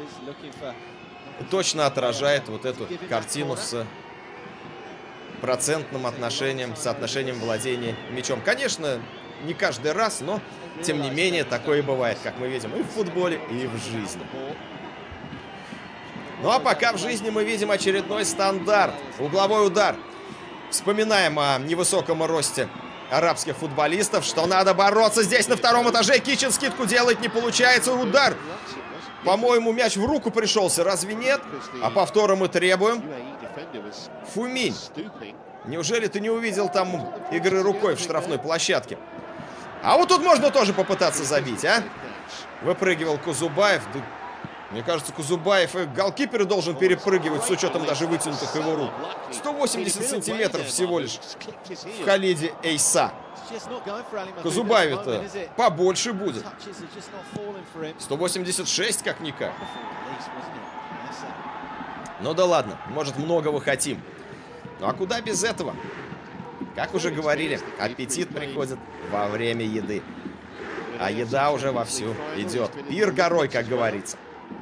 точно отражает вот эту картину с процентным отношением, соотношением владения мячом. Конечно, не каждый раз, но, тем не менее, такое и бывает, как мы видим и в футболе, и в жизни. Ну а пока в жизни мы видим очередной стандарт. Угловой удар. Вспоминаем о невысоком росте арабских футболистов, что надо бороться здесь на втором этаже. Китчен скидку делает, не получается. Удар. По-моему, мяч в руку пришелся, разве нет? А повтора мы требуем. Фуминь. Неужели ты не увидел там игры рукой в штрафной площадке? А вот тут можно тоже попытаться забить, а? Выпрыгивал Кузубаев. Да, мне кажется, Кузубаев и голкипер должен перепрыгивать с учетом даже вытянутых его рук. 180 сантиметров всего лишь в Халиде Эйса. Кузубаев-то побольше будет. 186 как-никак. Ну да ладно, может, многого хотим. Ну а куда без этого? Как уже говорили, аппетит приходит во время еды. А еда уже вовсю идет. Пир горой, как говорится.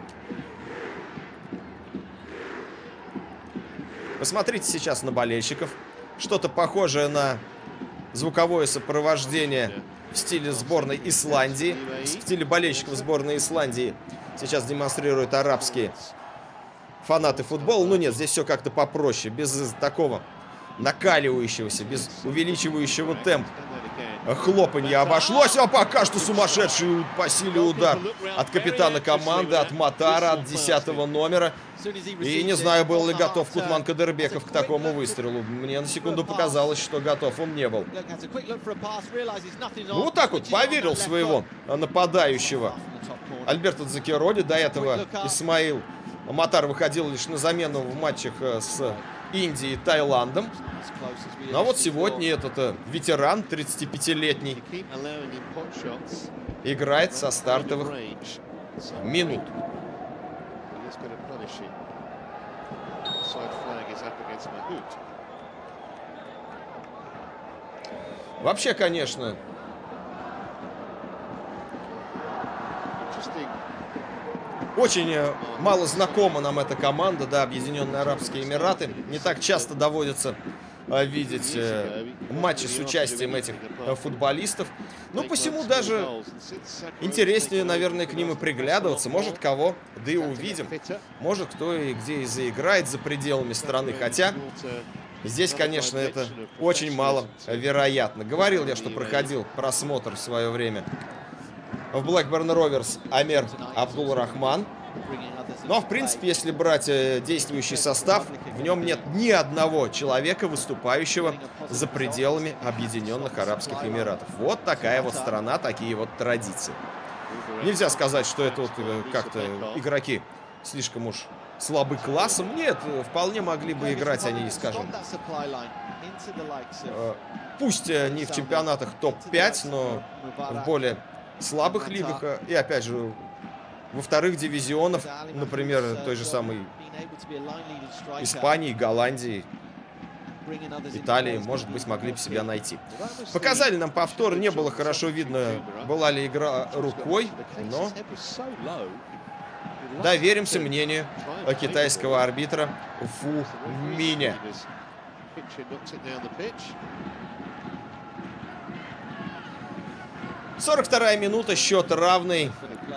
Посмотрите сейчас на болельщиков. Что-то похожее на звуковое сопровождение в стиле сборной Исландии. В стиле болельщиков сборной Исландии сейчас демонстрируют арабские фанаты футбола. Ну нет, здесь все как-то попроще. Без такого накаливающегося, без увеличивающего темп хлопанья обошлось. А пока что сумасшедший по силе удар от капитана команды, от Матара, от 10-го номера. И не знаю, был ли готов Кутман Кадырбеков к такому выстрелу. Мне на секунду показалось, что готов он не был. Ну, вот так вот поверил своего нападающего Альберто Дзакероли. До этого Исмаил Матар выходил лишь на замену в матчах с Индией и Таиландом. Ну а вот сегодня этот ветеран, 35-летний, играет со стартовых минут. Вообще, конечно, очень мало знакома нам эта команда, да, Объединенные Арабские Эмираты. Не так часто доводится видеть матчи с участием этих футболистов. Но посему даже интереснее, наверное, к ним и приглядываться. Может, кого, да и увидим. Может, кто и где и заиграет за пределами страны. Хотя здесь, конечно, это очень мало вероятно. Говорил я, что проходил просмотр в свое время в Blackburn Rovers Амер Абдул-Рахман. Но, в принципе, если брать действующий состав, в нем нет ни одного человека, выступающего за пределами Объединенных Арабских Эмиратов. Вот такая вот страна, такие вот традиции. Нельзя сказать, что это вот как-то игроки слишком уж слабы классом. Нет, вполне могли бы играть они, скажем, пусть не в чемпионатах топ-5, но в более слабых лигах. И, опять же, во вторых дивизионах, например, той же самой Испании, Голландии, Италии, может быть, могли бы себя найти. Показали нам повтор, не было хорошо видно, была ли игра рукой, но доверимся мнению китайского арбитра Фу Миня. «42-я минута, счет равный.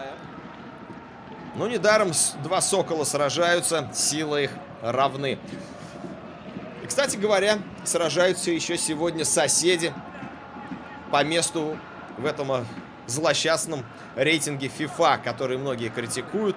Ну, недаром два сокола сражаются, силы их равны. И, кстати говоря, сражаются еще сегодня соседи по месту в этом злосчастном рейтинге FIFA, который многие критикуют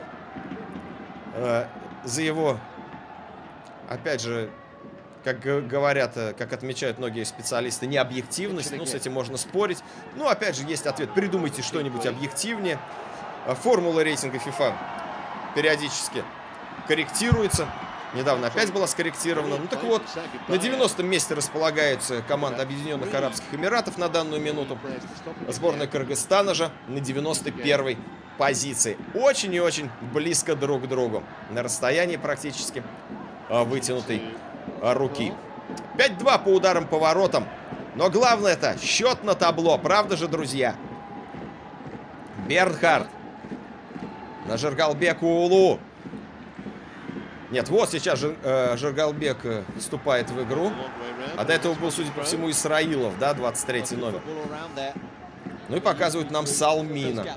за его, опять же, как говорят, как отмечают многие специалисты, необъективность. Ну, с этим можно спорить. Ну, опять же, есть ответ. Придумайте что-нибудь объективнее. Формула рейтинга FIFA периодически корректируется. Недавно опять была скорректирована. Ну так вот, на 90-м месте располагается команда Объединенных Арабских Эмиратов на данную минуту. Сборная Кыргызстана же на 91-й позиции. Очень и очень близко друг к другу. На расстоянии практически вытянутой руки. 5-2 по ударам по воротам. Но главное это счет на табло. Правда же, друзья? Бернхард. На Жиргалбек Уулу. Нет, вот сейчас Жиргалбек вступает в игру. А до этого был, судя по всему, Исраилов, да, 23-й номер. Ну и показывают нам Салмина.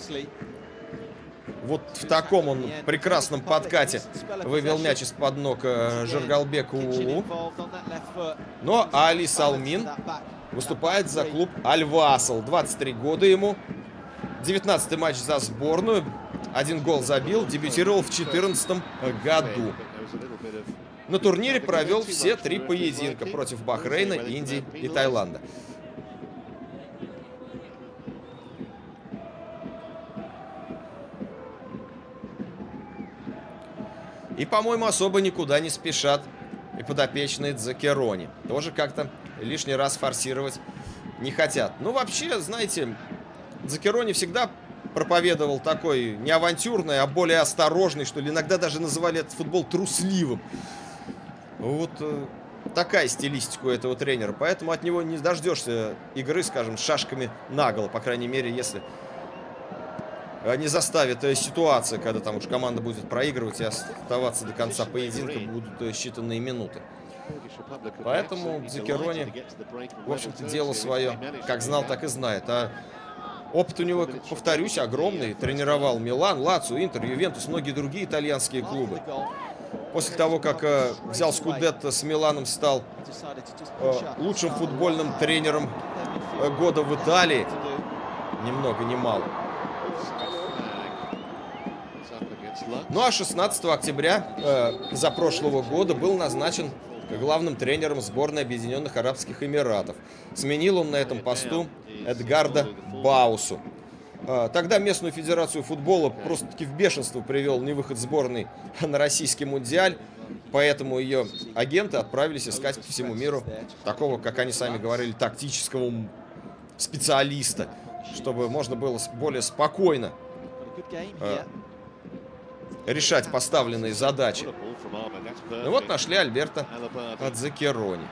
Вот в таком он прекрасном подкате вывел мяч из-под ног Жиргалбеку Уулу. Но Али Салмин выступает за клуб Аль-Васл. 23 года ему. 19-й матч за сборную. 1 гол забил. Дебютировал в 2014 году. На турнире провел все 3 поединка против Бахрейна, Индии и Таиланда. И, по-моему, особо никуда не спешат и подопечные Дзакерони. Тоже как-то лишний раз форсировать не хотят. Ну, вообще, знаете, Дзакерони всегда проповедовал такой не авантюрный, а более осторожный, что ли. Иногда даже называли этот футбол трусливым. Вот такая стилистика у этого тренера. Поэтому от него не дождешься игры, скажем, с шашками наголо. По крайней мере, если не заставит ситуация, когда там уж команда будет проигрывать и оставаться до конца поединка будут считанные минуты. Поэтому Дзакерони, в общем-то, дело свое, как знал, так и знает. А опыт у него, повторюсь, огромный. Тренировал Милан, Лацио, Интер, Ювентус, многие другие итальянские клубы. После того, как взял Скудетто с Миланом, стал лучшим футбольным тренером года в Италии. Ни много ни мало. Ну а 16 октября позапрошлого года был назначен главным тренером сборной Объединенных Арабских Эмиратов. Сменил он на этом посту Эдгарда Баусу. Тогда местную федерацию футбола просто-таки в бешенство привел невыход сборной на российский мундиаль. Поэтому ее агенты отправились искать по всему миру такого, как они сами говорили, тактического специалиста, чтобы можно было более спокойно решать поставленные задачи. И вот нашли Альберто Дзакерони.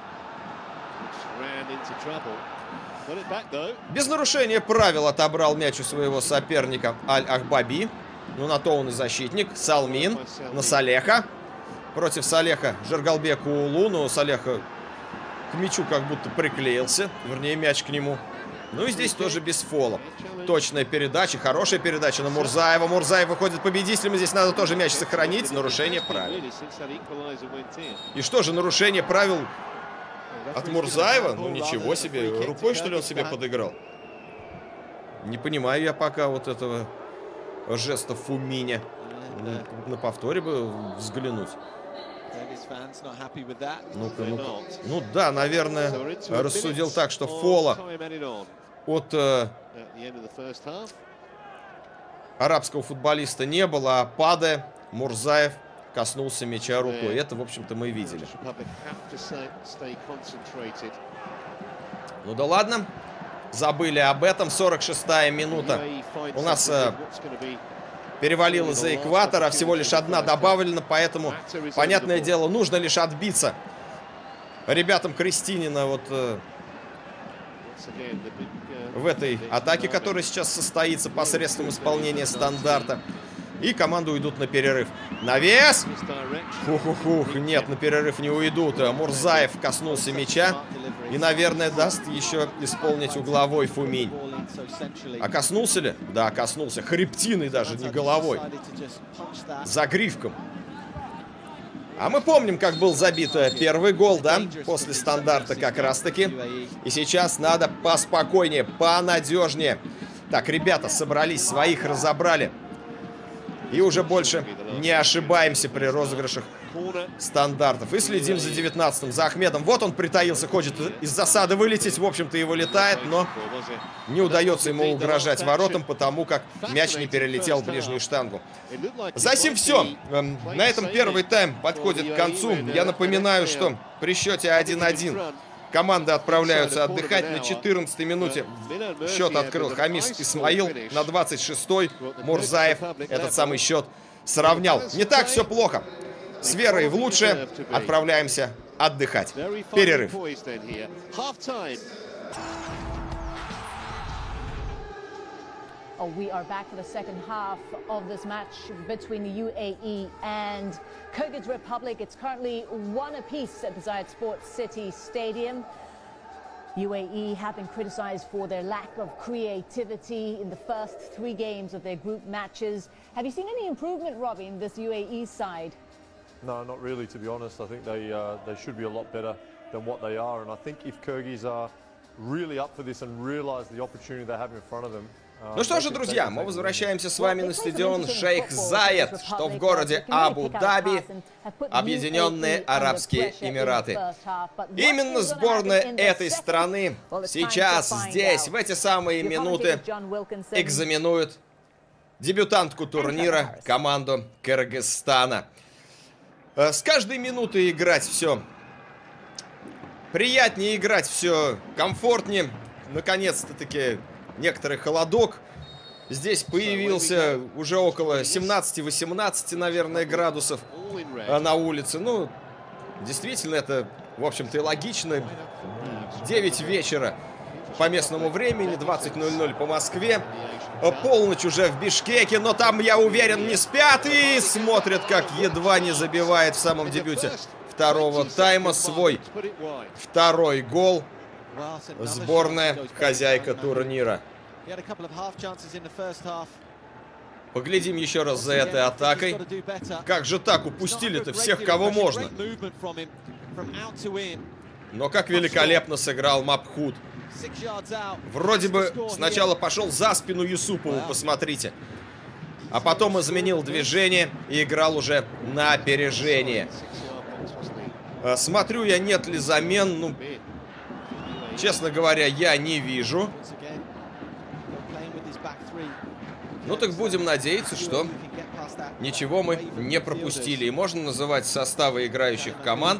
Без нарушения правил отобрал мяч у своего соперника Аль-Ахбаби. Ну, на то он и защитник. Салмин на Салеха. Против Салеха Жиргалбек Уулу. Но Салеха к мячу как будто приклеился. Вернее, мяч к нему. Ну и здесь тоже без фола. Точная передача, хорошая передача на Мурзаева. Мурзаев выходит победителем. Здесь надо тоже мяч сохранить. Нарушение правил. И что же, нарушение правил от Мурзаева? Ну ничего себе. Рукой, что ли, он себе подыграл? Не понимаю я пока вот этого жеста Фуминя. На повторе бы взглянуть. Ну-ка, ну-ка. Ну да, наверное, рассудил так, что фола от арабского футболиста не было, а падая, Мурзаев коснулся мяча рукой. Это, в общем-то, мы видели. Ну да ладно, забыли об этом. 46-я минута. У нас перевалила за экватор, а всего лишь 1 добавлена, поэтому, понятное дело, нужно лишь отбиться ребятам Крестинина вот в этой атаке, которая сейчас состоится посредством исполнения стандарта. И команды уйдут на перерыв. Навес! Хух-хух-хух, нет, на перерыв не уйдут. Мурзаев коснулся мяча и, наверное, даст еще исполнить угловой Фуминь. А коснулся ли? Да, коснулся. Хребтиной даже, не головой. Загривком. А мы помним, как был забит первый гол, да? После стандарта как раз-таки. И сейчас надо поспокойнее, понадежнее. Так, ребята собрались, своих разобрали. И уже больше не ошибаемся при розыгрышах стандартов. И следим за 19-м, за Ахмедом. Вот он притаился, хочет из засады вылететь. В общем-то, и вылетает, но не удается ему угрожать воротам, потому как мяч не перелетел в ближнюю штангу. Засим все. На этом первый тайм подходит к концу. Я напоминаю, что при счете 1-1 Команды отправляются отдыхать. На 14-й минуте счет открыл Хамис Исмаил. На 26-й Мурзаев этот самый счет сравнял. Не так все плохо. С верой в лучшее отправляемся отдыхать. Перерыв.
We are back for the second half of this match between the UAE and Kyrgyz Republic. It's currently 1 apiece at the Zayed Sports City Stadium. UAE have been criticized for their lack of creativity in the first 3 games of their group matches. Have you seen any improvement, Robbie, in this UAE side?
No, not really, to be honest. I think they should be a lot better than what they are. And I think if Kyrgyz are really up for this and realize the opportunity they have in front of them.
Ну что же, друзья, мы возвращаемся с вами на стадион Шейх Заед, что в городе Абу-Даби, Объединенные Арабские Эмираты. Именно сборная этой страны сейчас здесь, в эти самые минуты, экзаменует дебютантку турнира, команду Кыргызстана. С каждой минутой играть все приятнее, играть все комфортнее. Наконец-то-таки некоторый холодок здесь появился, уже около 17-18, наверное, градусов на улице. Ну, действительно, это, в общем-то, и логично. 9 вечера по местному времени, 20:00 по Москве. Полночь уже в Бишкеке, но там, я уверен, не спят и смотрят, как едва не забивает в самом дебюте второго тайма свой второй гол сборная хозяйка турнира. Поглядим еще раз за этой атакой. Как же так, упустили-то всех, кого можно. Но как великолепно сыграл Мабхут. Вроде бы сначала пошел за спину Юсупову, посмотрите. А потом изменил движение и играл уже на опережение. Смотрю я, нет ли замен. Ну, честно говоря, я не вижу. Ну так будем надеяться, что ничего мы не пропустили. И можно называть составы играющих команд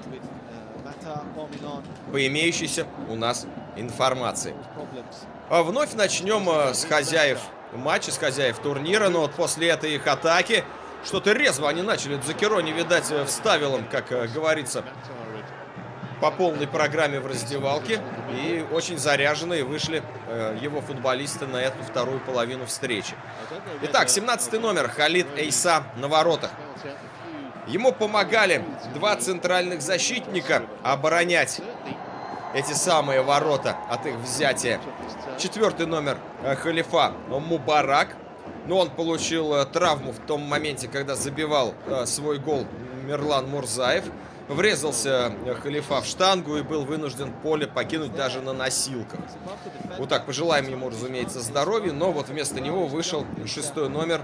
по имеющейся у нас информации. А вновь начнем с хозяев матча, с хозяев турнира. Но вот после этой их атаки что-то резво они начали. Дзакирони, видать, вставил им, как говорится, по полной программе в раздевалке. И очень заряженные вышли его футболисты на эту вторую половину встречи. Итак, 17-й номер Халид Эйса на воротах. Ему помогали 2 центральных защитника оборонять эти самые ворота от их взятия. 4-й номер Халифа Мубарак. Но он получил травму в том моменте, когда забивал свой гол Мирлан Мурзаев. Врезался Халифа в штангу и был вынужден поле покинуть даже на носилках. Вот так, пожелаем ему, разумеется, здоровья. Но вот вместо него вышел 6-й номер.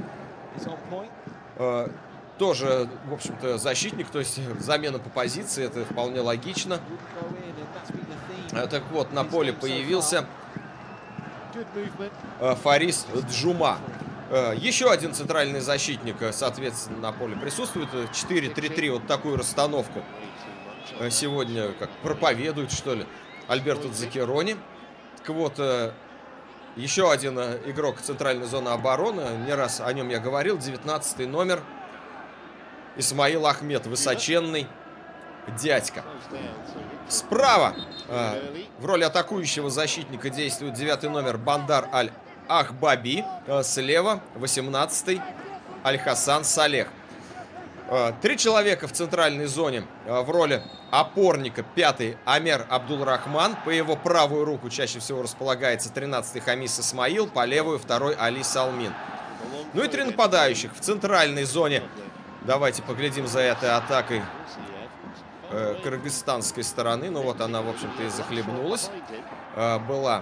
Тоже, в общем-то, защитник, то есть замена по позиции, это вполне логично. Так вот, на поле появился Фарис Джума. Еще один центральный защитник, соответственно, на поле присутствует. 4-3-3, вот такую расстановку сегодня как проповедует, что ли, Альберто Дзакирони. Так вот, еще один игрок центральной зоны обороны, не раз о нем я говорил, 19-й номер Исмаил Ахмед, высоченный дядька. Справа в роли атакующего защитника действует 9-й номер Бандар Аль-Ахбаби. Слева 18-й Аль-Хасан Салех. 3 человека в центральной зоне в роли опорника. 5-й Амер Абдул-Рахман. По его правую руку чаще всего располагается 13-й Хамис Исмаил. По левую 2-й Али Салмин. Ну и 3 нападающих в центральной зоне. Давайте поглядим за этой атакой кыргызстанской стороны. Ну вот она, в общем-то, и захлебнулась. Было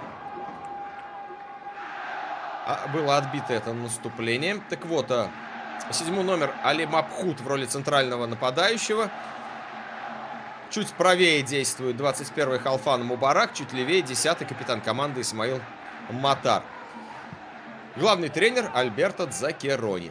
отбито это наступление. Так вот, 7-й номер Али Мабхут в роли центрального нападающего. Чуть правее действует 21-й Халфан Мубарак. Чуть левее 10-й капитан команды Исмаил Матар. Главный тренер Альберто Дзакирони.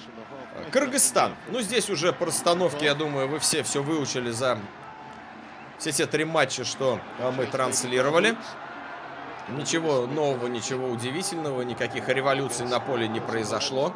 Кыргызстан. Ну, здесь уже по расстановке, я думаю, вы все выучили за все те 3 матча, что мы транслировали. Ничего нового, ничего удивительного, никаких революций на поле не произошло.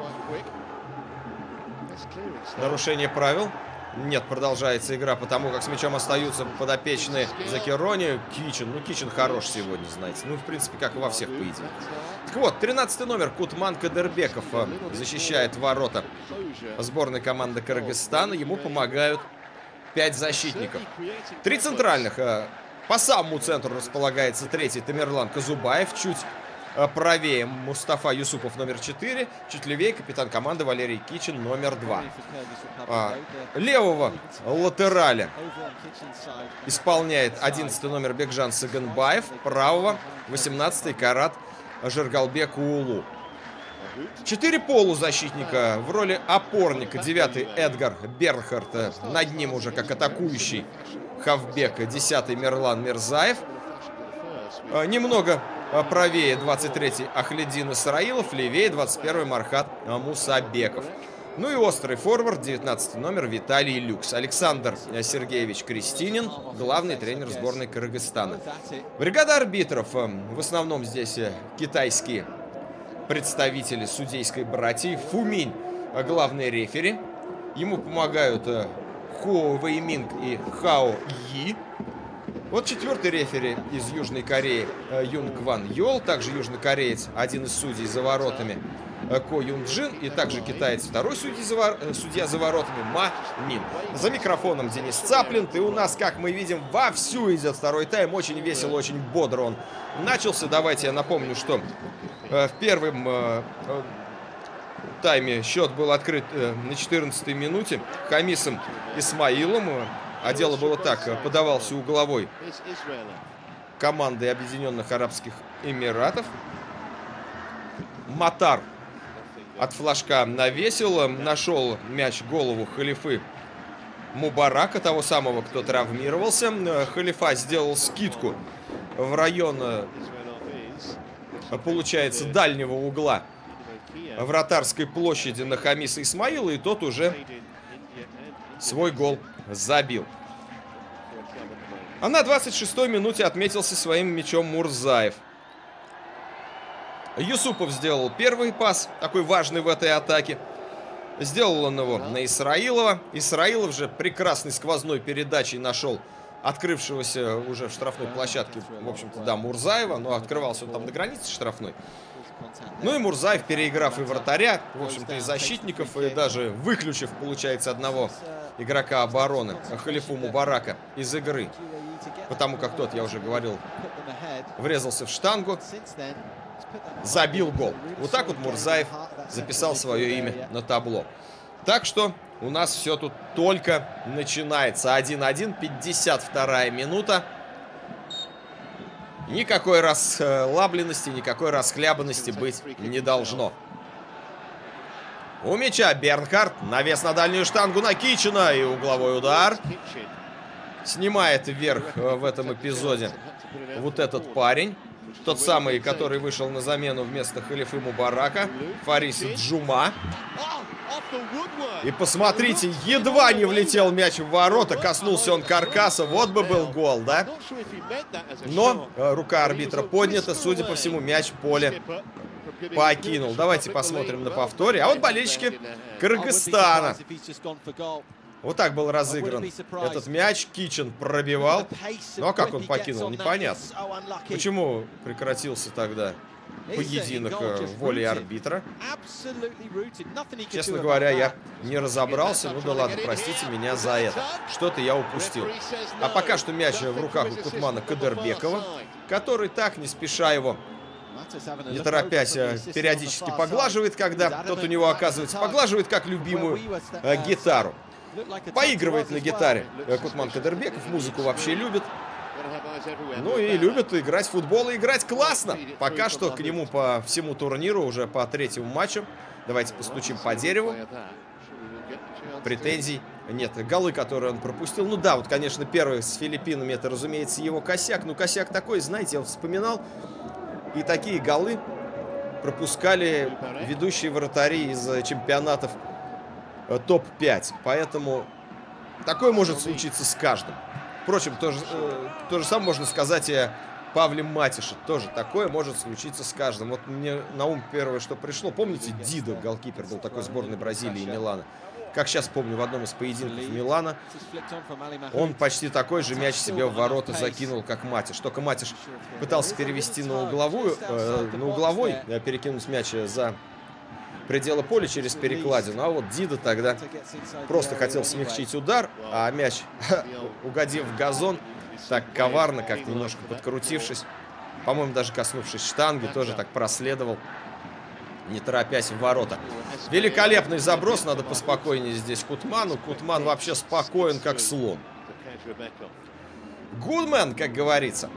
Нарушение правил. Нет, продолжается игра, потому как с мячом остаются подопечные Закерони. Кичен. Ну, Кичен хорош сегодня, знаете. Ну, в принципе, как и во всех поединках. Так вот, 13-й номер Кутман Кадырбеков защищает ворота сборной команды Кыргызстана. Ему помогают 5 защитников. 3 центральных. По самому центру располагается 3-й Тамерлан Казубаев. Чуть правее Мустафа Юсупов номер 4. Чуть левее капитан команды Валерий Кичин номер 2. Левого латераля исполняет 11-й номер Бекжан Саганбаев. Правого 18-й Карат Жиргалбек Уулу. 4 полузащитника в роли опорника. 9-й Эдгар Бернхард. Над ним уже как атакующий хавбек 10-й Мирлан Мирзаев. Немного правее 23-й Ахледин Исраилов. Левее 21-й Мархат Мусабеков. Ну и острый форвард 19-й номер Виталий Люкс. Александр Сергеевич Крестинин, главный тренер сборной Кыргызстана. Бригада арбитров. В основном здесь китайские представители судейской братьи. Фуминь, главный рефери. Ему помогают Хо Вэйминг и Хао Йи. Вот 4-й рефери из Южной Кореи Юн Кван Йол. Также южнокореец, один из судей за воротами, Ко Юн Джин. И также китаец, второй судья за воротами, Ма Нин. За микрофоном Денис Цаплин. И у нас, как мы видим, вовсю идет второй тайм. Очень весело, очень бодро он начался. Давайте я напомню, что в первом тайме счет был открыт на 14-й минуте Хамисом Исмаилом. А дело было так. Подавался угловой командой Объединенных Арабских Эмиратов. Матар от флажка навесил. Нашел мяч в голову халифы Мубарака, того самого, кто травмировался. Халифа сделал скидку в район, получается, дальнего угла вратарской площади на Хамиса Исмаила. И тот уже свой гол забил. А на 26-й минуте отметился своим мячом Мурзаев. Юсупов сделал первый пас, такой важный в этой атаке. Сделал он его на Исраилова. Исраилов же прекрасной сквозной передачей нашел открывшегося уже в штрафной площадке, в общем-то, да, Мурзаева. Но открывался он там на границе штрафной. Ну и Мурзаев, переиграв и вратаря, в общем-то, и защитников, и даже выключив, получается, одного игрока обороны, Халифу Мубарака, из игры. Потому как тот, я уже говорил, врезался в штангу, забил гол. Вот так вот Мурзаев записал свое имя на табло. Так что у нас все тут только начинается. 1-1, 52-я минута. Никакой расслабленности, никакой расхлябанности быть не должно. У мяча Бернхард. Навес на дальнюю штангу на Кичена. И угловой удар. Снимает вверх в этом эпизоде вот этот парень. Тот самый, который вышел на замену вместо Халифы Мубарака. Фарис Джума. И посмотрите, едва не влетел мяч в ворота. Коснулся он каркаса. Вот бы был гол, да? Но рука арбитра поднята. Судя по всему, мяч поле покинул. Давайте посмотрим на повторе. А вот болельщики Кыргызстана. Вот так был разыгран этот мяч. Кичен пробивал. Ну а как он покинул, непонятно. Почему прекратился тогда поединок волей арбитра? Честно говоря, я не разобрался. Ну да ладно, простите меня за это. Что-то я упустил. А пока что мяч в руках у Кутмана Кадырбекова, который так не спеша его, не торопясь, периодически поглаживает, когда тот у него оказывается, поглаживает как любимую гитару. Поигрывает на гитаре Кутман Кадырбеков, музыку вообще любит. Ну и любит играть в футбол, и играть классно. Пока что к нему по всему турниру, уже по 3-му матчу. Давайте постучим по дереву. Претензий нет. Голы, которые он пропустил. Ну да, вот, конечно, первый с Филиппинами, это, разумеется, его косяк. Ну, косяк такой, знаете, я вот вспоминал. И такие голы пропускали ведущие вратари из чемпионатов топ-5. Поэтому такое может случиться с каждым. Впрочем, то же самое можно сказать и о Павле Матише. Тоже такое может случиться с каждым. Вот мне на ум первое, что пришло. Помните, Дидо, голкипер, был такой сборной Бразилии и Милана? Как сейчас помню, в одном из поединков Милана он почти такой же мяч себе в ворота закинул, как Матиш. Только Матиш пытался перевести на угловой, перекинуть мяч за пределы поля через перекладину. А вот Дидо тогда просто хотел смягчить удар, а мяч, угодив в газон, так коварно, как немножко подкрутившись, по-моему, даже коснувшись штанги, тоже так проследовал, не торопясь в ворота. Великолепный заброс, надо поспокойнее здесь Кутману. Кутман вообще спокоен, как слон. Гудмен, как говорится.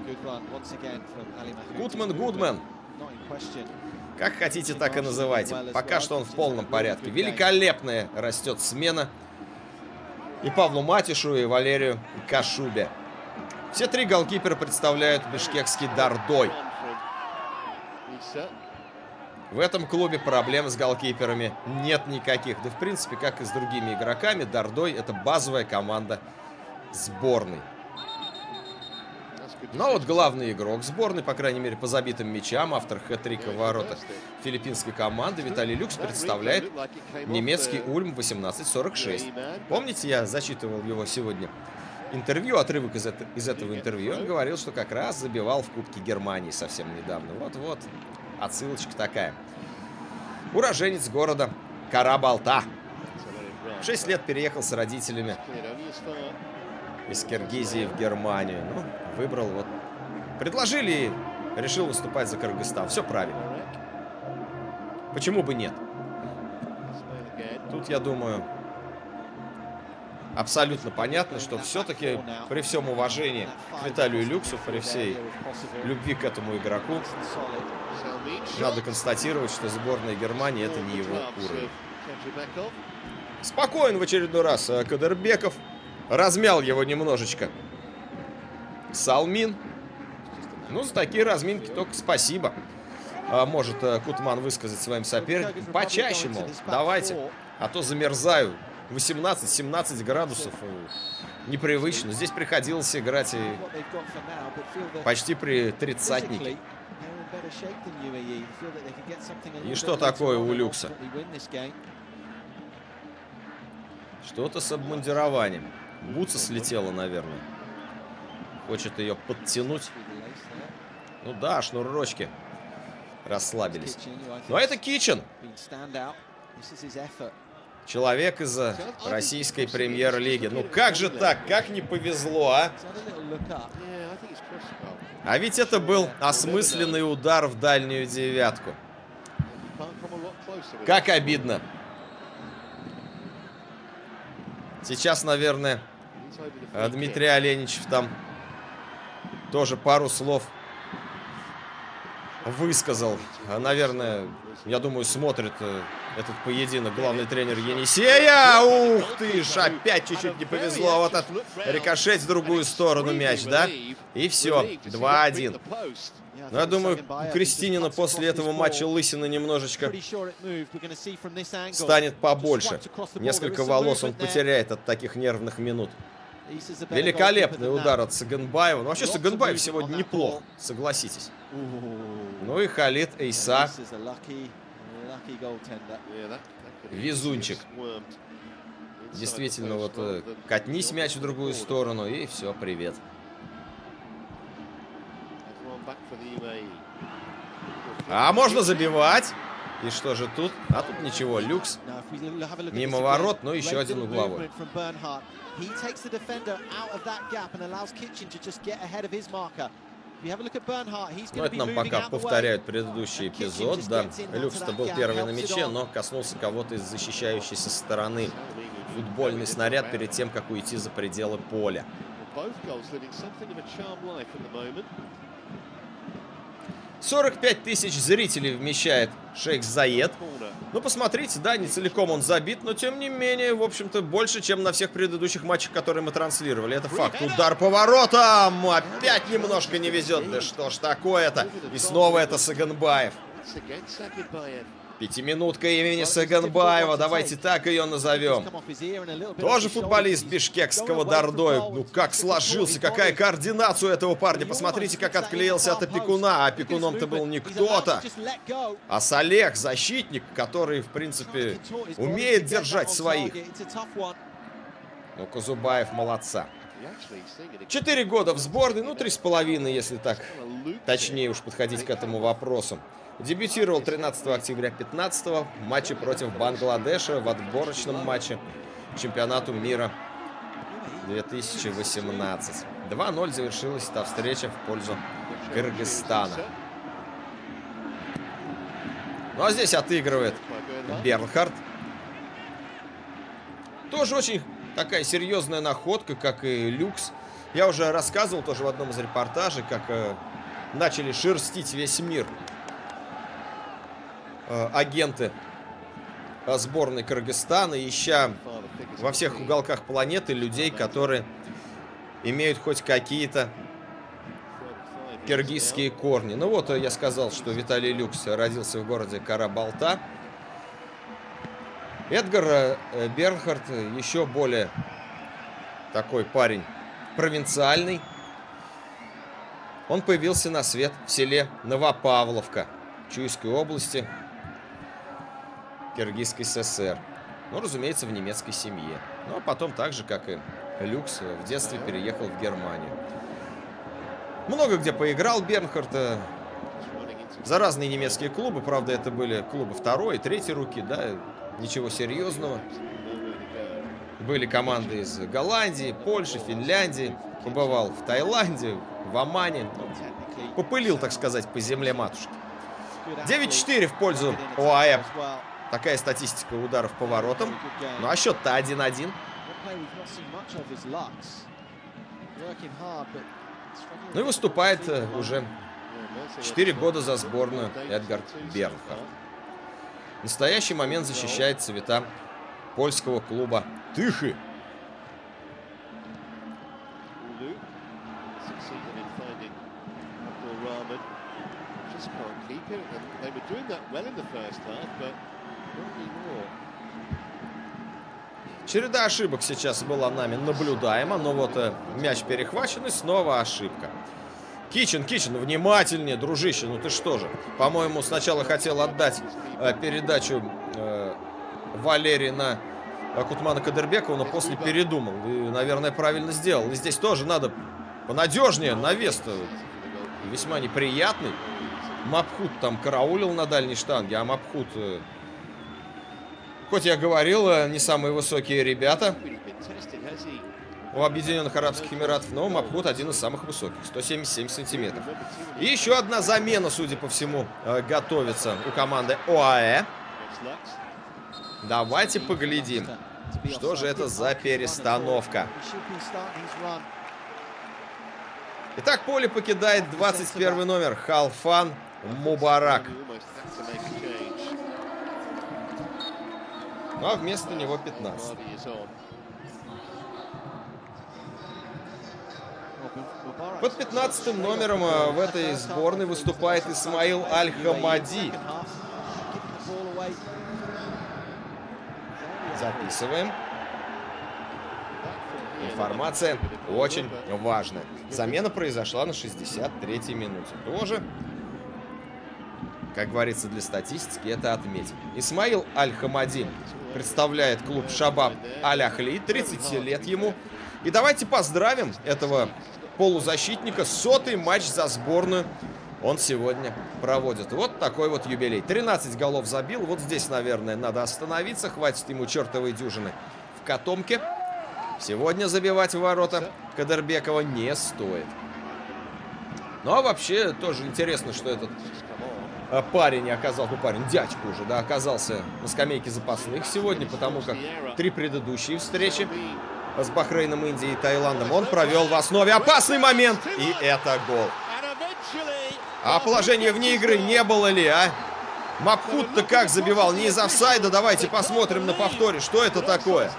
Гудмен. Как хотите, так и называйте. Пока что он в полном порядке. Великолепная растет смена. И Павлу Матишу, и Валерию Кашубе. Все три голкипера представляют бишкекский Дардой. В этом клубе проблем с голкиперами нет никаких. Да, в принципе, как и с другими игроками, Дардой — это базовая команда сборной. Но вот главный игрок сборной, по крайней мере, по забитым мячам, автор хэт-трика в воротах филиппинской команды, Виталий Люкс, представляет немецкий Ульм 1846. Помните, я зачитывал его сегодня интервью, отрывок из этого интервью. Он говорил, что как раз забивал в Кубке Германии совсем недавно. Вот-вот, отсылочка такая. Уроженец города Карабалта. В 6 лет переехал с родителями из Киргизии в Германию. Ну, выбрал вот. Предложили и решил выступать за Кыргызстан. Все правильно. Почему бы нет? Тут, я думаю, абсолютно понятно, что все-таки при всем уважении к Виталию Люксу, при всей любви к этому игроку, надо констатировать, что сборная Германии — это не его уровень. Спокоен в очередной раз Кадырбеков. Размял его немножечко Салмин. Ну, за такие разминки только спасибо. Может Кутман высказать своим соперникам. Почаще, мол, давайте. А то замерзаю. 18-17 градусов. Непривычно. Здесь приходилось играть и почти при тридцатнике. И что такое у Люкса? Что-то с обмундированием. Бутса слетела, наверное. Хочет ее подтянуть. Ну да, шнурочки расслабились. Ну а это Кичен. Человек из российской премьер-лиги. Ну как же так? Как не повезло, а? А ведь это был осмысленный удар в дальнюю девятку. Как обидно. Сейчас, наверное, Дмитрий Оленичев там тоже пару слов высказал. Наверное, я думаю, смотрит этот поединок главный тренер Енисея. Ух ты ж, опять чуть-чуть не повезло. Вот от рикошет в другую сторону мяч, да? И все, 2-1. Но я думаю, у Крестинина после этого матча лысина немножечко станет побольше. Несколько волос он потеряет от таких нервных минут. Великолепный удар от Саганбаева. Ну, вообще, Саганбаев сегодня неплох, согласитесь. Ну и Халид Эйса. Везунчик. Действительно, вот катнись мяч в другую сторону, и все, привет. А можно забивать. И что же тут? А тут ничего, Люкс. Мимо ворот, но еще один угловой. Ну, это нам пока повторяют предыдущий эпизод. Да, Люкс-то был первый на мяче, но коснулся кого-то из защищающейся стороны. Футбольный снаряд перед тем, как уйти за пределы поля. 45 тысяч зрителей вмещает Шейх Заед. Ну, посмотрите, да, не целиком он забит, но, тем не менее, в общем-то, больше, чем на всех предыдущих матчах, которые мы транслировали. Это факт. Удар по воротам! Опять немножко не везет. Да что ж такое-то? И снова это Саганбаев. Пятиминутка имени Саганбаева, давайте так ее назовем. Тоже футболист бишкекского Дордой. Ну как сложился, какая координация у этого парня. Посмотрите, как отклеился от опекуна. А опекуном-то был не кто-то, а Салех, защитник, который, в принципе, умеет держать своих. Ну, Казубаев молодца. 4 года в сборной, ну 3,5, если так точнее уж подходить к этому вопросу. Дебютировал 13 октября 2015 в матче против Бангладеша в отборочном матче к чемпионату мира 2018. 2-0 завершилась эта встреча в пользу Кыргызстана. Ну а здесь отыгрывает Бернхард. Тоже очень такая серьезная находка, как и Люкс. Я уже рассказывал тоже в одном из репортажей, как начали шерстить весь мир агенты сборной Кыргызстана, ища во всех уголках планеты людей, которые имеют хоть какие-то киргизские корни. Ну вот, я сказал, что Виталий Люкс родился в городе Кара-Балта. Эдгар Бернхард еще более такой парень провинциальный. Он появился на свет в селе Новопавловка Чуйской области Киргизской ССР. Ну, разумеется, в немецкой семье. Ну, а потом, так же, как и Люкс, в детстве переехал в Германию. Много где поиграл Бернхард за разные немецкие клубы. Правда, это были клубы второй и третьей руки, да, ничего серьезного. Были команды из Голландии, Польши, Финляндии. Побывал в Таиланде, в Омане. Попылил, так сказать, по земле матушки. 9-4 в пользу ОАЭ. Такая статистика ударов по воротам. Ну а счет-то 1-1. Ну и выступает уже 4 года за сборную Эдгар Бернхард. В настоящий момент защищает цвета польского клуба Тыхи. Череда ошибок сейчас была нами наблюдаема, но вот мяч перехвачен и снова ошибка. Кичин, внимательнее, дружище, ну ты что же? По-моему, сначала хотел отдать передачу Валерии на Кутмана Кадырбекова, но после передумал. И, наверное, правильно сделал. И здесь тоже надо понадежнее, навес-то весьма неприятный. Мапхут там караулил на дальней штанге, а Мапхут, хоть я говорил, не самые высокие ребята у Объединенных Арабских Эмиратов, но Мапхут один из самых высоких, 177 сантиметров. И еще одна замена, судя по всему, готовится у команды ОАЭ. Давайте поглядим, что же это за перестановка. Итак, поле покидает 21 номер Халфан Мубарак. Ну а вместо него 15. Под 15 номером в этой сборной выступает Исмаил Аль-Хамади. Записываем. Информация очень важная. Замена произошла на 63-й минуте. Тоже, как говорится, для статистики это отметим. Исмаил Аль-Хамади представляет клуб Шабаб Аль-Ахли. 30 лет ему. И давайте поздравим этого полузащитника. 100-й матч за сборную он сегодня проводит. Вот такой вот юбилей. 13 голов забил. Вот здесь, наверное, надо остановиться. Хватит ему чертовой дюжины в котомке. Сегодня забивать в ворота Кадырбекова не стоит. Ну а вообще тоже интересно, что этот парень оказался, дядька уже, да, оказался на скамейке запасных сегодня, потому как 3 предыдущие встречи с Бахрейном, Индией и Таиландом он провел в основе. Опасный момент, и это гол. А положения вне игры не было ли, а? Мапхут-то как забивал, не из офсайда. Давайте посмотрим на повторе, что это такое.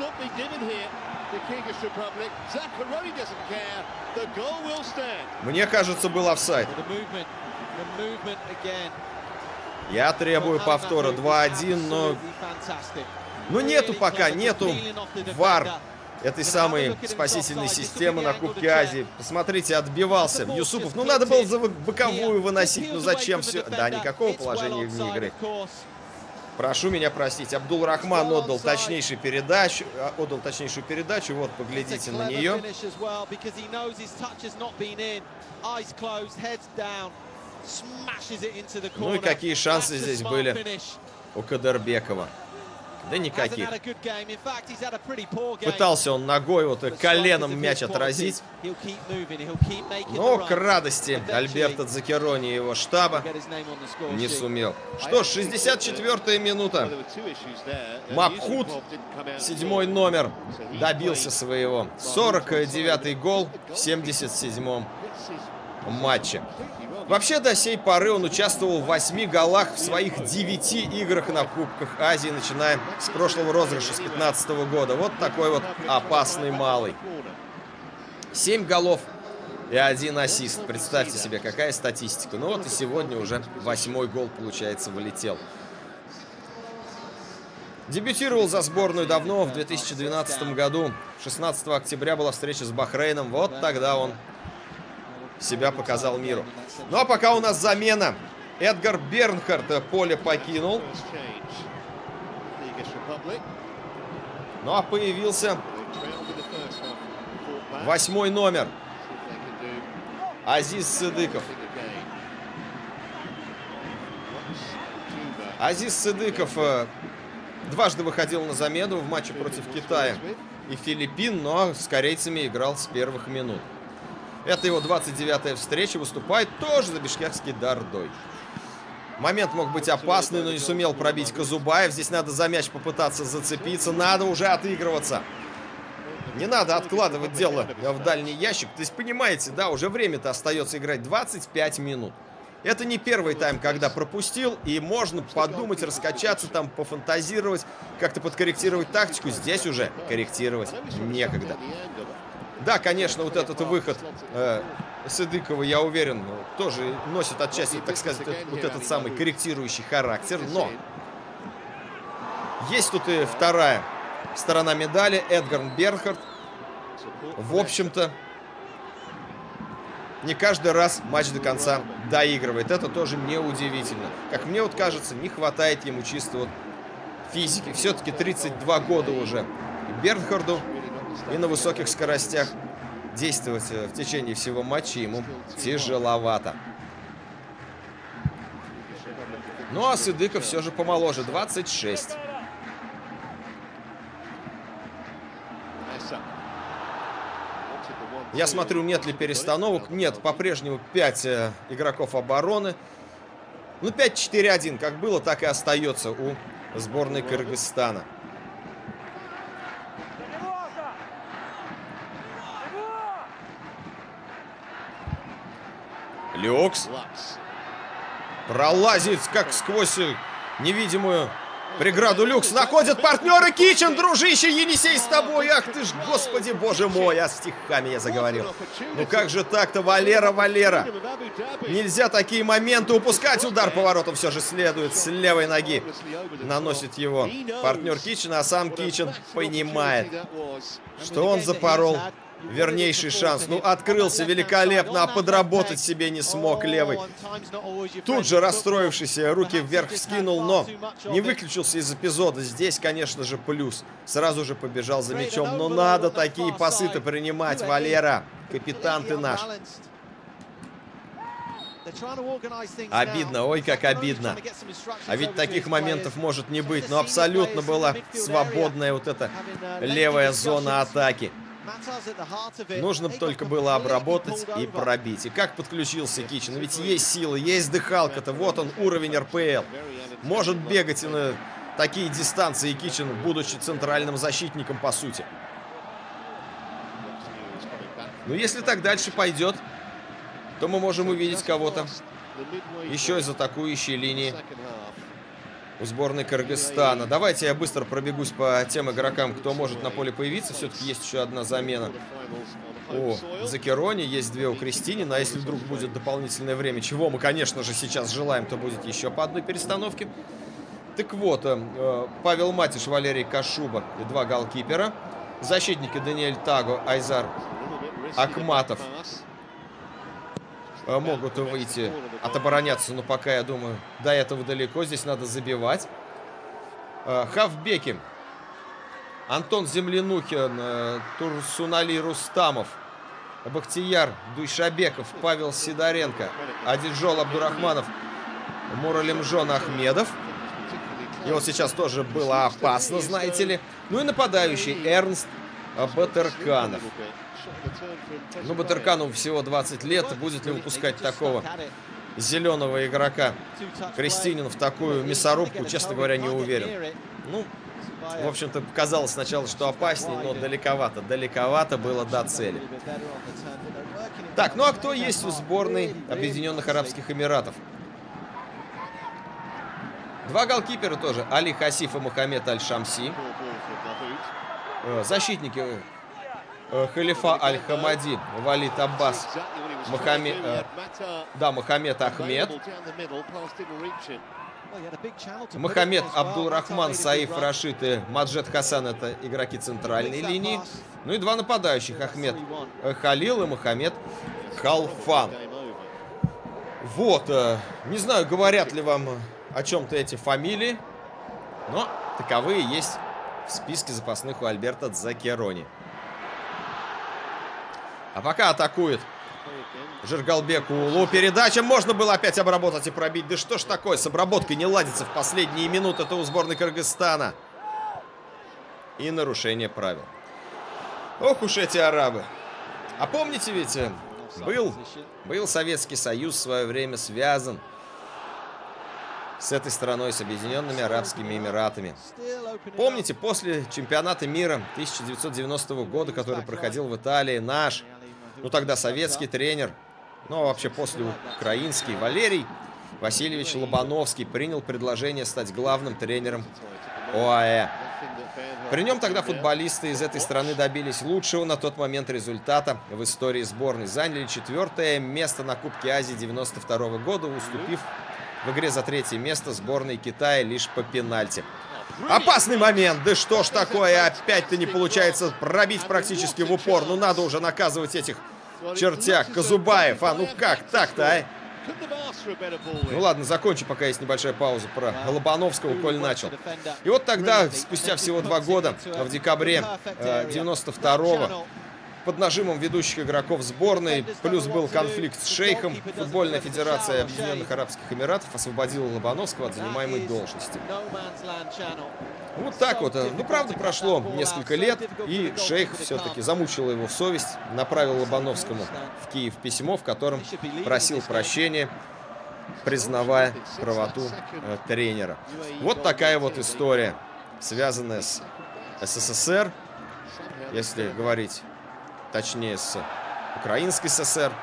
Мне кажется, был офсайд. Я требую повтора. 2-1, но... Ну, нету пока, нету ВАР этой самой спасительной системы на Кубке Азии. Посмотрите, отбивался Юсупов. Ну, надо было за боковую выносить. Ну, зачем все? Да, никакого положения вне игры. Прошу меня простить. Абдул-Рахман отдал точнейшую передачу. Вот, поглядите на нее. Ну и какие шансы здесь были у Кадырбекова. Да никаких. Пытался он ногой, вот коленом мяч отразить. Но к радости Альберто Дзакерони и его штаба не сумел. Что ж, 64-я минута. Мабхут, 7-й номер, добился своего. 49-й гол в 77-м матче. Вообще, до сей поры он участвовал в 8 голах в своих 9 играх на Кубках Азии, начиная с прошлого розыгрыша, с 2015 года. Вот такой вот опасный малый. 7 голов и 1 ассист. Представьте себе, какая статистика. Ну вот и сегодня уже 8-й гол, получается, вылетел. Дебютировал за сборную давно, в 2012 году. 16 октября была встреча с Бахрейном. Вот тогда он себя показал миру. Ну а пока у нас замена. Эдгар Бернхард поле покинул. Ну а появился 8-й номер. Азиз Сыдыков. Азиз Сыдыков дважды выходил на замену в матче против Китая и Филиппин, но с корейцами играл с первых минут. Это его 29-я встреча, выступает тоже за бишкекский Дардой. Момент мог быть опасный, но не сумел пробить Казубаев. Здесь надо за мяч попытаться зацепиться, надо уже отыгрываться. Не надо откладывать дело в дальний ящик. То есть, понимаете, да, уже время-то остается играть 25 минут. Это не первый тайм, когда пропустил, и можно подумать, раскачаться, там, пофантазировать, как-то подкорректировать тактику. Здесь уже корректировать некогда. Да, конечно, вот этот выход Сыдыкова, я уверен, тоже носит отчасти, так сказать, вот этот самый корректирующий характер. Но есть тут и вторая сторона медали. Эдгар Бернхард, в общем-то, не каждый раз матч до конца доигрывает. Это тоже неудивительно. Как мне вот кажется, не хватает ему чисто вот физики. Все-таки 32 года уже Бернхарду. И на высоких скоростях действовать в течение всего матча ему тяжеловато. Ну а Сыдыков все же помоложе, 26. Я смотрю, нет ли перестановок. Нет, по-прежнему 5 игроков обороны. Ну, 5-4-1, как было, так и остается у сборной Кыргызстана. Люкс пролазит, как сквозь невидимую преграду. Люкс находит партнера. Кичен, дружище, Енисей с тобой. Ах ты ж, господи, боже мой, а стихами я заговорил. Ну как же так-то, Валера, Валера. Нельзя такие моменты упускать. Удар поворотом все же следует. С левой ноги наносит его партнер Кичена, а сам Кичен понимает, что он запорол вернейший шанс. Ну, открылся великолепно, а подработать себе не смог левый. Тут же расстроившийся, руки вверх вскинул, но не выключился из эпизода. Здесь, конечно же, плюс. Сразу же побежал за мячом. Но надо такие пасы-то принимать, Валера. Капитан ты наш. Обидно, ой, как обидно. А ведь таких моментов может не быть. Но абсолютно была свободная вот эта левая зона атаки. Нужно только было обработать и пробить. И как подключился Кичен? Ведь есть сила, есть дыхалка-то. Вот он, уровень РПЛ. Может бегать на такие дистанции Кичен, будучи центральным защитником, по сути. Но если так дальше пойдет, то мы можем увидеть кого-то еще из атакующей линии у сборной Кыргызстана. Давайте я быстро пробегусь по тем игрокам, кто может на поле появиться. Все-таки есть еще одна замена у Закерони, есть 2 у Кристинина. А если вдруг будет дополнительное время, чего мы, конечно же, сейчас желаем, то будет еще по одной перестановке. Так вот, Павел Матиш, Валерий Кашуба и 2 голкипера. Защитники Даниэль Таго, Айзар Акматов могут выйти, отобороняться, но пока, я думаю, до этого далеко. Здесь надо забивать. Хавбеки. Антон Землянухин, Турсунали Рустамов, Бахтияр Дуйшабеков, Павел Сидоренко, Адиджол Абдурахманов, Муралимжон Ахмедов. И вот сейчас тоже было опасно, знаете ли. Ну и нападающий Эрнст Батырканов. Ну, Батырканову всего 20 лет. Будет ли выпускать такого зеленого игрока Кристинин в такую мясорубку, честно говоря, не уверен. Ну, в общем-то, показалось сначала, что опаснее, но далековато было до цели. Так, ну а кто есть у сборной Объединенных Арабских Эмиратов? 2 голкипера тоже. Али Хасиф и Мухаммед Аль-Шамси. Защитники Халифа Аль-Хамади, Валид Аббас, Мухаммед Ахмед, Мухаммед Абдул-Рахман, Саиф Рашид и Маджед Хасан — это игроки центральной линии. Ну и 2 нападающих: Ахмед Халил и Мухаммед Халфан. Вот, не знаю, говорят ли вам о чем-то эти фамилии, но таковые есть в списке запасных у Альберто Дзакерони. А пока атакует Жиргалбек Уулу. Передача можно было опять обработать и пробить. Да что ж такое, с обработкой не ладится в последние минуты-то у сборной Кыргызстана. И нарушение правил. Ох уж эти арабы. А помните ведь, был Советский Союз в свое время связан с этой страной, с Объединенными Арабскими Эмиратами. Помните, после чемпионата мира 1990 года, который проходил в Италии, наш, ну тогда советский тренер, ну а вообще после украинский, Валерий Васильевич Лобановский принял предложение стать главным тренером ОАЭ. При нем тогда футболисты из этой страны добились лучшего на тот момент результата в истории сборной. Заняли 4-е место на Кубке Азии 1992 года, уступив в игре за 3-е место сборной Китая лишь по пенальти. Опасный момент. Да что ж такое, опять-то не получается пробить практически в упор. Ну надо уже наказывать этих чертяк. Казубаев, ну как так-то, а? Ну ладно, закончу, пока есть небольшая пауза, про Лобановского, коль начал. И вот тогда, спустя всего 2 года, в декабре 92-го, под нажимом ведущих игроков сборной, плюс был конфликт с шейхом, футбольная федерация Объединенных Арабских Эмиратов освободила Лобановского от занимаемой должности. Вот так вот. Ну, правда, прошло несколько лет, и шейх все-таки замучила его совесть, направил Лобановскому в Киев письмо, в котором просил прощения, признавая правоту тренера. Вот такая вот история, связанная с СССР, если говорить точнее, с Украинской ССР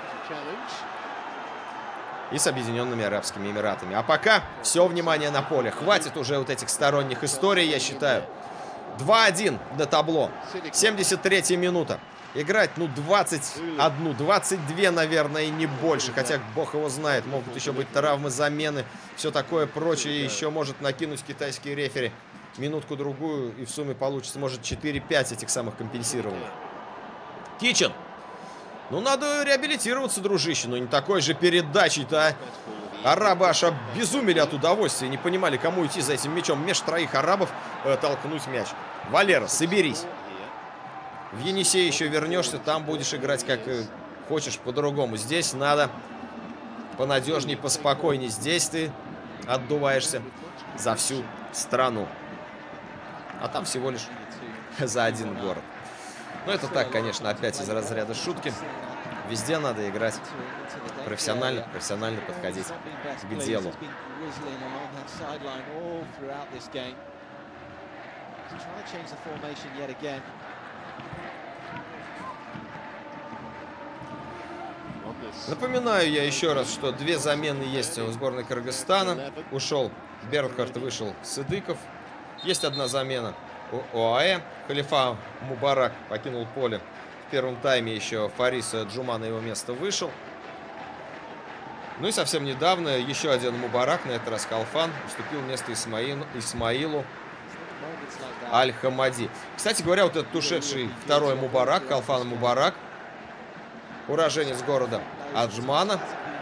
и с Объединенными Арабскими Эмиратами. А пока все внимание на поле. Хватит уже вот этих сторонних историй, я считаю. 2-1 на табло. 73-я минута. Играть, ну, 21, 22, наверное, и не больше. Хотя, бог его знает, могут еще быть травмы, замены, все такое прочее. Еще может накинуть китайский рефери минутку-другую, и в сумме получится, может, 4-5 этих самых компенсированных. Кичен. Ну, надо реабилитироваться, дружище. Ну, не такой же передачей-то, а? Арабы аж обезумели от удовольствия. Не понимали, кому идти за этим мячом. Меж 3 арабов толкнуть мяч. Валера, соберись. В Енисей еще вернешься, там будешь играть как хочешь, по-другому. Здесь надо понадежней, поспокойней. Здесь ты отдуваешься за всю страну. А там всего лишь за 1 город. Ну, это так, конечно, опять из разряда шутки. Везде надо играть профессионально, подходить к делу. Напоминаю я еще раз, что 2 замены есть у сборной Кыргызстана. Ушел Бернхард, вышел Сыдыков. Есть 1 замена у ОАЭ. Халифа Мубарак покинул поле в первом тайме еще Фарис Джума на его место вышел. Ну и совсем недавно еще один Мубарак, на этот раз Халфан, уступил место Исмаилу Аль-Хамади. Кстати говоря, вот этот ушедший второй Мубарак, Халфан Мубарак, уроженец города Аджмана,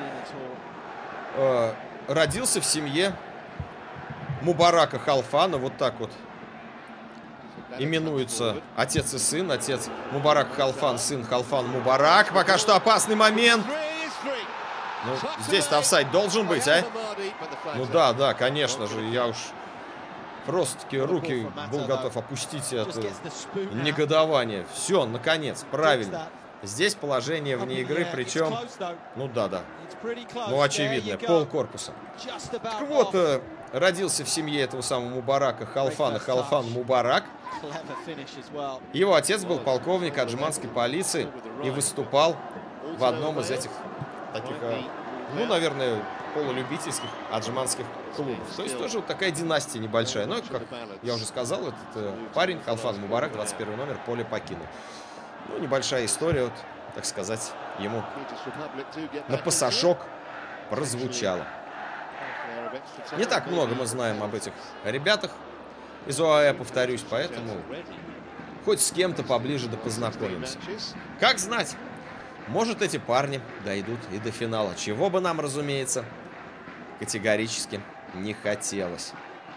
родился в семье Мубарака Халфана, вот так вот именуются отец и сын. Отец Мубарак Халфан, сын Халфан Мубарак. Пока что опасный момент. Ну, здесь-то офсайд должен быть, а? Ну да, конечно же, я уж просто-таки руки был готов опустить от негодования. Все, наконец, правильно. Здесь положение вне игры, причем, ну да, ну очевидно, пол корпуса. Так вот, родился в семье этого самого Мубарака Халфана, Халфан Мубарак. Его отец был полковник аджманской полиции и выступал в одном из этих таких, ну, наверное, полулюбительских аджманских клубов. То есть тоже вот такая династия небольшая. Но, как я уже сказал, этот парень, Халфан Мубарак, 21 номер, поле покинул. Ну, небольшая история, вот, так сказать, ему на пасашок прозвучала. Не так много мы знаем об этих ребятах из ОАЭ, повторюсь, поэтому хоть с кем-то поближе да познакомимся. Как знать, может, эти парни дойдут и до финала, чего бы нам, разумеется, категорически не хотелось.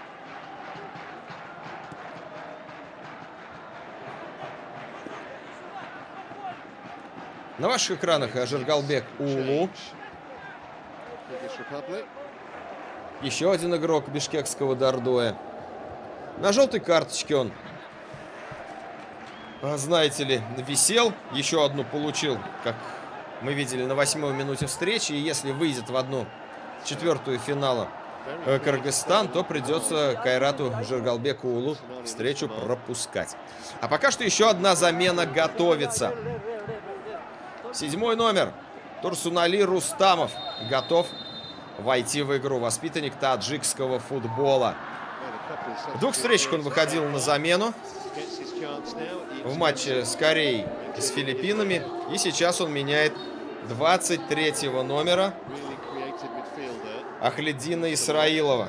На ваших экранах Жиргалбек Уулу. Еще один игрок бишкекского Дордоя. На желтой карточке он, знаете ли, висел. Еще одну получил, как мы видели, на 8-й минуте встречи. И если выйдет в 1/4 финала Кыргызстан, то придется Кайрату Жиргалбеку Уулу встречу пропускать. А пока что еще одна замена готовится. 7-й номер Турсунали Рустамов готов войти в игру. Воспитанник таджикского футбола. В 2 встречах он выходил на замену. В матче с Кореей и с Филиппинами. И сейчас он меняет 23-го номера Ахледдина Исраилова.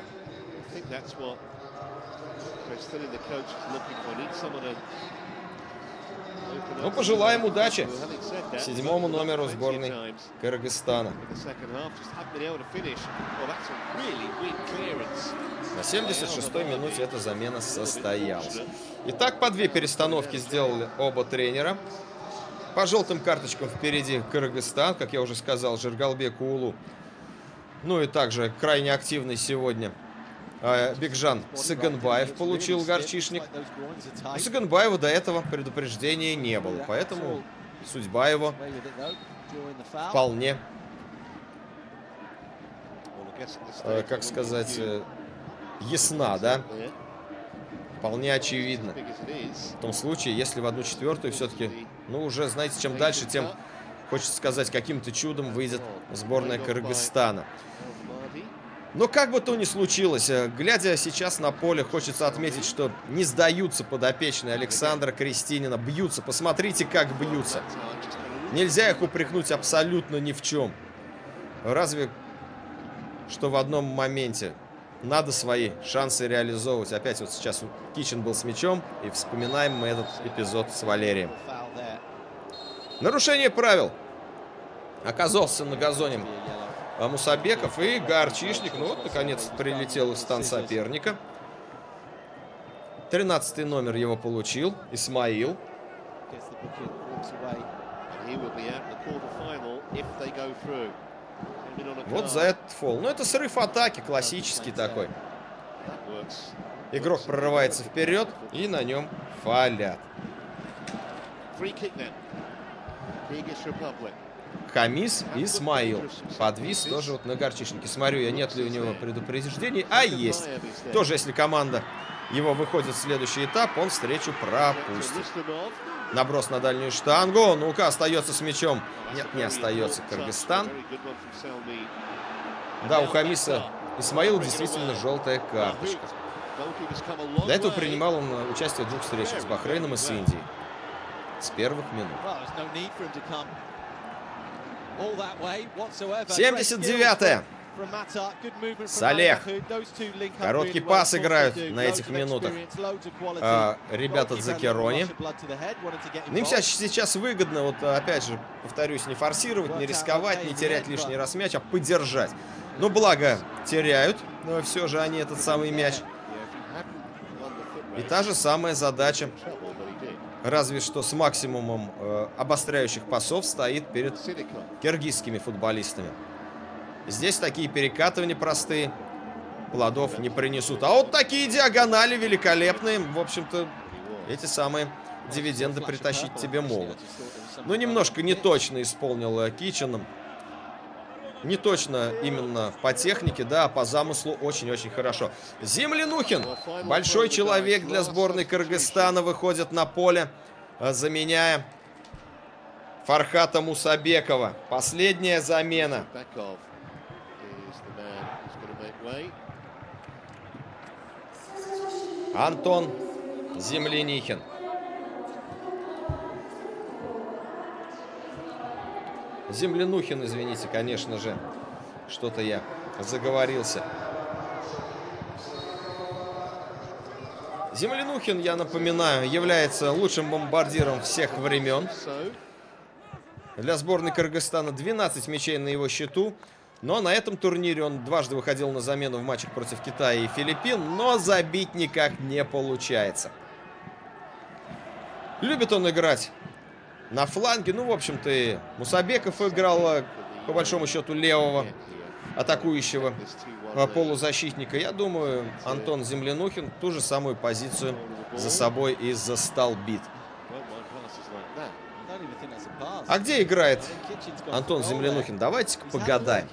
Ну, пожелаем удачи 7-му номеру сборной Кыргызстана. На 76-й минуте эта замена состоялась. Итак, по 2 перестановки сделали оба тренера. По желтым карточкам впереди Кыргызстан, как я уже сказал, Жиргалбек Уулу. Ну и также крайне активный сегодня Бекжан Сыганбаев получил горчишник. У Сыганбаева до этого предупреждения не было, поэтому судьба его вполне, как сказать, ясна, да? Вполне очевидно. В том случае, если в 1/4 все-таки, ну уже, знаете, чем дальше, тем, хочется сказать, каким-то чудом выйдет сборная Кыргызстана. Но как бы то ни случилось, глядя сейчас на поле, хочется отметить, что не сдаются подопечные Александра Крестинина. Бьются. Посмотрите, как бьются. Нельзя их упрекнуть абсолютно ни в чем. Разве что в одном моменте. Надо свои шансы реализовывать. Опять вот сейчас Кичин был с мячом. И вспоминаем мы этот эпизод с Валерием. Нарушение правил. Оказался на газоне Мусабеков, и горчишник, ну вот, наконец, прилетел из стан соперника. 13-й номер его получил Исмаил. Вот за этот фол. Ну, это срыв атаки, классический такой. Игрок прорывается вперед, и на нем фалят. Хамис Исмаил подвис тоже вот на горчишнике. Смотрю я, нет ли у него предупреждений. А есть. Тоже, если команда его выходит в следующий этап, он встречу пропустит. Наброс на дальнюю штангу. Ну-ка, остается с мячом. Нет, не остается Кыргызстан. Да, у Хамиса Исмаила действительно желтая карточка. До этого принимал он участие в 2 встречах с Бахрейном и с Индией. с первых минут. 79-е. Салех. Короткий пас играют на этих минутах ребята Закерони. Им сейчас выгодно, вот опять же, повторюсь, не форсировать, не рисковать, не терять лишний раз мяч, а подержать. Но благо теряют, но все же они этот самый мяч. И та же самая задача, разве что с максимумом обостряющих пасов, стоит перед киргизскими футболистами. Здесь такие перекатывания простые плодов не принесут. А вот такие диагонали великолепные. В общем-то, эти самые дивиденды притащить тебе могут. Но немножко неточно исполнил Кичен. Не точно именно по технике, да, а по замыслу очень-очень хорошо. Землянухин, большой человек для сборной Кыргызстана, выходит на поле, заменяя Фархата Мусабекова. Последняя замена. Антон Землянихин. Землянухин, извините, конечно же. Что-то я заговорился. Землянухин, я напоминаю, является лучшим бомбардиром всех времен. Для сборной Кыргызстана 12 мячей на его счету. Но на этом турнире он дважды выходил на замену в матчах против Китая и Филиппин, но забить никак не получается. Любит он играть на фланге. Ну, в общем-то, и Мусабеков играл, по большому счету, левого атакующего полузащитника. Я думаю, Антон Землянухин ту же самую позицию за собой и застолбит. А где играет Антон Землянухин? Давайте-ка погадаем.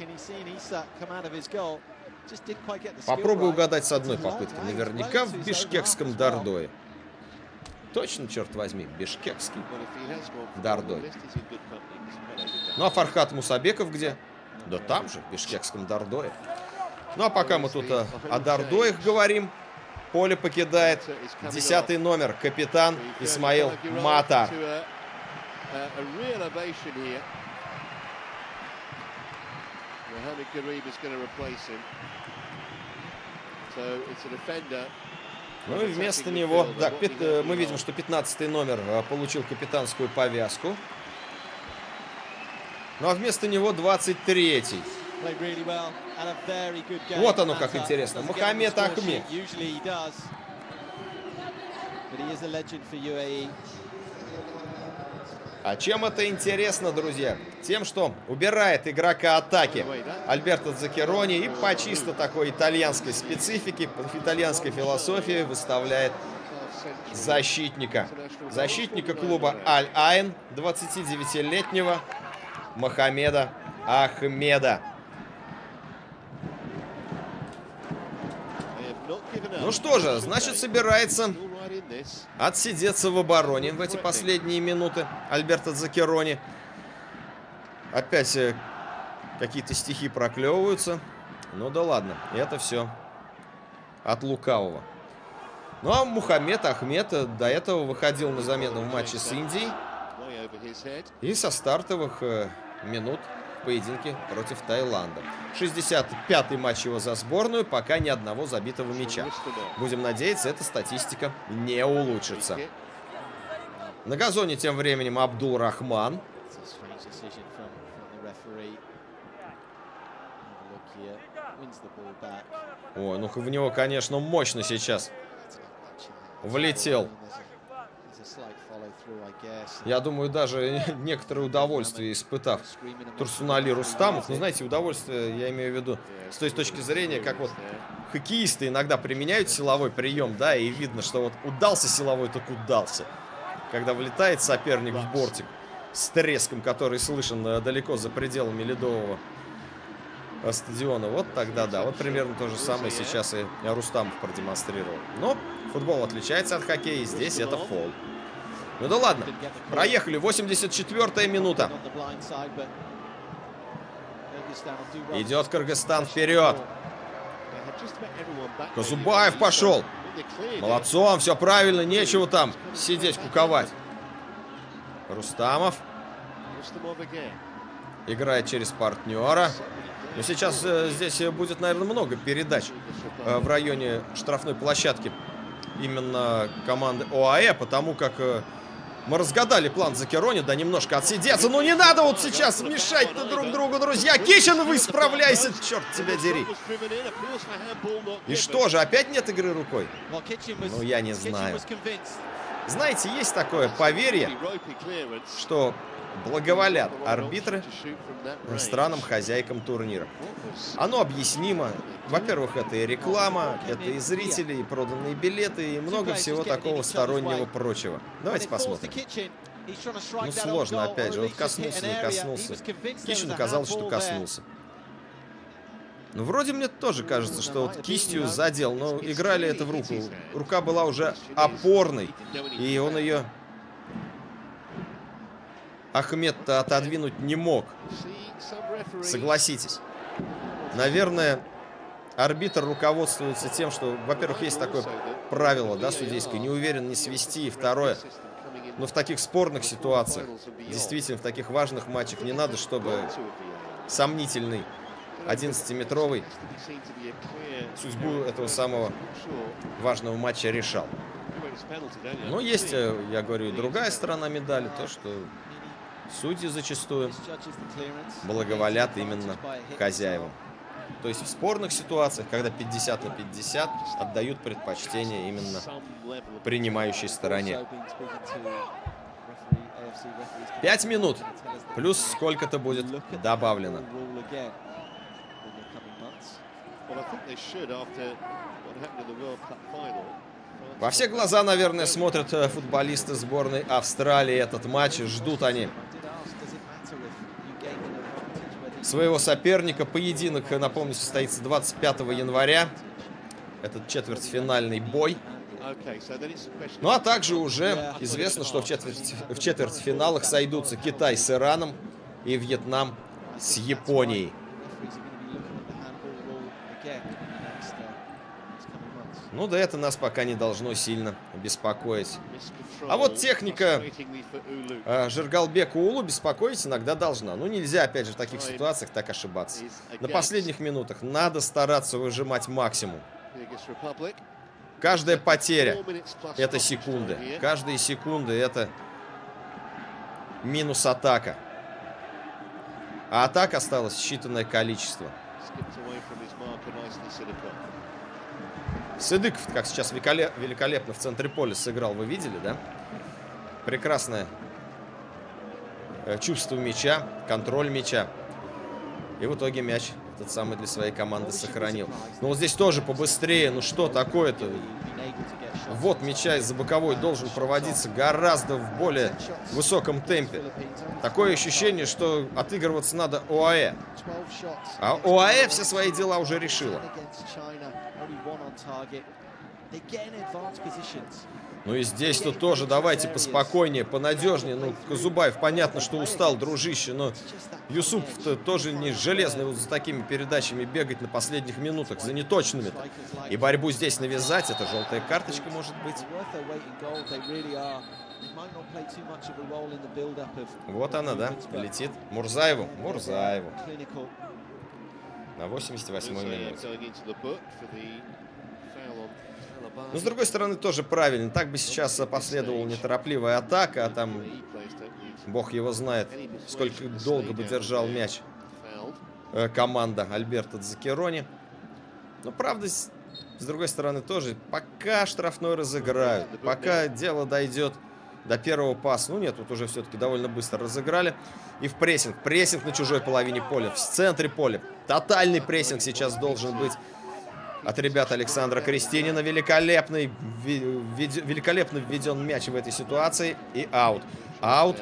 Попробую угадать с одной попытки. Наверняка в бишкекском Дордое. Точно, черт возьми, бишкекский Дордой. Ну а Фархат Мусабеков где? Да там же, в бишкекском Дордое. Ну а пока мы тут о Дордоях говорим, поле покидает 10-й номер, капитан Исмаил Матар. Ну и вместо него, да, мы видим, что 15-й номер получил капитанскую повязку. Ну а вместо него 23-й. Вот оно как интересно. Мохаммед Ахмед. А чем это интересно, друзья? Тем, что убирает игрока атаки Альберто Закерони и по чисто такой итальянской специфике, по итальянской философии выставляет защитника. Защитника клуба Аль-Айн, 29-летнего Мохаммеда Ахмеда. Ну что же, значит, собирается отсидеться в обороне в эти последние минуты Альберто Закерони. Опять какие-то стихи проклевываются. Ну да ладно, это все от лукавого. Ну а Мухаммед Ахмед до этого выходил на замену в матче с Индией. И со стартовых минут в поединке против Таиланда. 65-й матч его за сборную, пока ни одного забитого мяча. Будем надеяться, эта статистика не улучшится. На газоне тем временем Абдул Рахман. Ой, ну в него, конечно, мощно сейчас влетел. Я думаю, даже некоторое удовольствие испытав Турсунали Рустамов. Ну, знаете, удовольствие, я имею в виду, с той точки зрения, как вот хоккеисты иногда применяют силовой прием, да, и видно, что вот удался силовой, так удался. Когда влетает соперник в бортик с треском, который слышен далеко за пределами ледового стадиона, вот тогда да. Вот примерно то же самое сейчас и Рустамов продемонстрировал. Но футбол отличается от хоккея, и здесь это фол. Ну да ладно, проехали, 84-я минута. Идет Кыргызстан вперед. Казубаев пошел. Молодцом, все правильно, нечего там сидеть, куковать. Рустамов. Играет через партнера. Но сейчас здесь будет, наверное, много передач в районе штрафной площадки именно команды ОАЭ, потому как мы разгадали план Закерони, да немножко отсидеться. Ну не надо вот сейчас мешать-то друг другу, друзья. Кичин, вы справляйся, черт тебя дери. И что же, опять нет игры рукой? Ну я не знаю. Знаете, есть такое поверье, что благоволят арбитры странам-хозяйкам турнира. Оно объяснимо. Во-первых, это и реклама, это и зрители, и проданные билеты, и много всего такого стороннего прочего. Давайте посмотрим. Ну, сложно, опять же. Вот коснулся, не коснулся. Кичину казалось, что коснулся. Ну, вроде мне тоже кажется, что вот кистью задел, но играли это в руку. Рука была уже опорной, и он ее... Ахмед-то отодвинуть не мог. Согласитесь. Наверное, арбитр руководствуется тем, что, во-первых, есть такое правило, да, судейское, не уверен не свести. И второе, но в таких спорных ситуациях, действительно, в таких важных матчах не надо, чтобы сомнительный 11-метровый судьбу этого самого важного матча решал. Но есть, я говорю, и другая сторона медали, то, что судьи зачастую благоволят именно хозяевам. То есть в спорных ситуациях, когда 50 на 50, отдают предпочтение именно принимающей стороне. 5 минут. Плюс сколько-то будет добавлено. Во все глаза, наверное, смотрят футболисты сборной Австралии этот матч. Ждут они своего соперника. Поединок, напомню, состоится 25 января. Этот четвертьфинальный бой. Ну а также уже известно, что в четвертьфиналах сойдутся Китай с Ираном и Вьетнам с Японией. Ну да, это нас пока не должно сильно беспокоить. А вот техника Жиргалбека Уулу беспокоить иногда должна. Ну нельзя, опять же, в таких ситуациях так ошибаться. На последних минутах надо стараться выжимать максимум. Каждая потеря – это секунды. Каждые секунды – это минус атака. А атак осталось считанное количество. Сыдыков, как сейчас великолепно в центре поля сыграл, вы видели, да? Прекрасное чувство мяча, контроль мяча. И в итоге мяч этот самый для своей команды сохранил. Но вот здесь тоже побыстрее. Ну что такое-то? Вот мяча из-за боковой должен проводиться гораздо в более высоком темпе. Такое ощущение, что отыгрываться надо ОАЭ. А ОАЭ все свои дела уже решила. Ну и здесь-то тоже давайте поспокойнее, понадежнее. Ну, Казубаев, понятно, что устал, дружище, но Юсупов-то тоже не железный вот за такими передачами бегать на последних минутах, за неточными-то. И борьбу здесь навязать, это желтая карточка может быть. Вот она, да, летит. Мурзаеву. На 88-й минуте. Но, с другой стороны, тоже правильно. Так бы сейчас последовала неторопливая атака, а там, бог его знает, сколько долго бы держал мяч команда Альберто Дзакерони. Но, правда, с другой стороны, тоже пока штрафной разыграют, пока дело дойдет до первого паса. Ну нет, тут уже все-таки довольно быстро разыграли. И в прессинг. Прессинг на чужой половине поля, в центре поля. Тотальный прессинг сейчас должен быть от ребят Александра Крестинина. Великолепно введен мяч в этой ситуации. И аут. Аут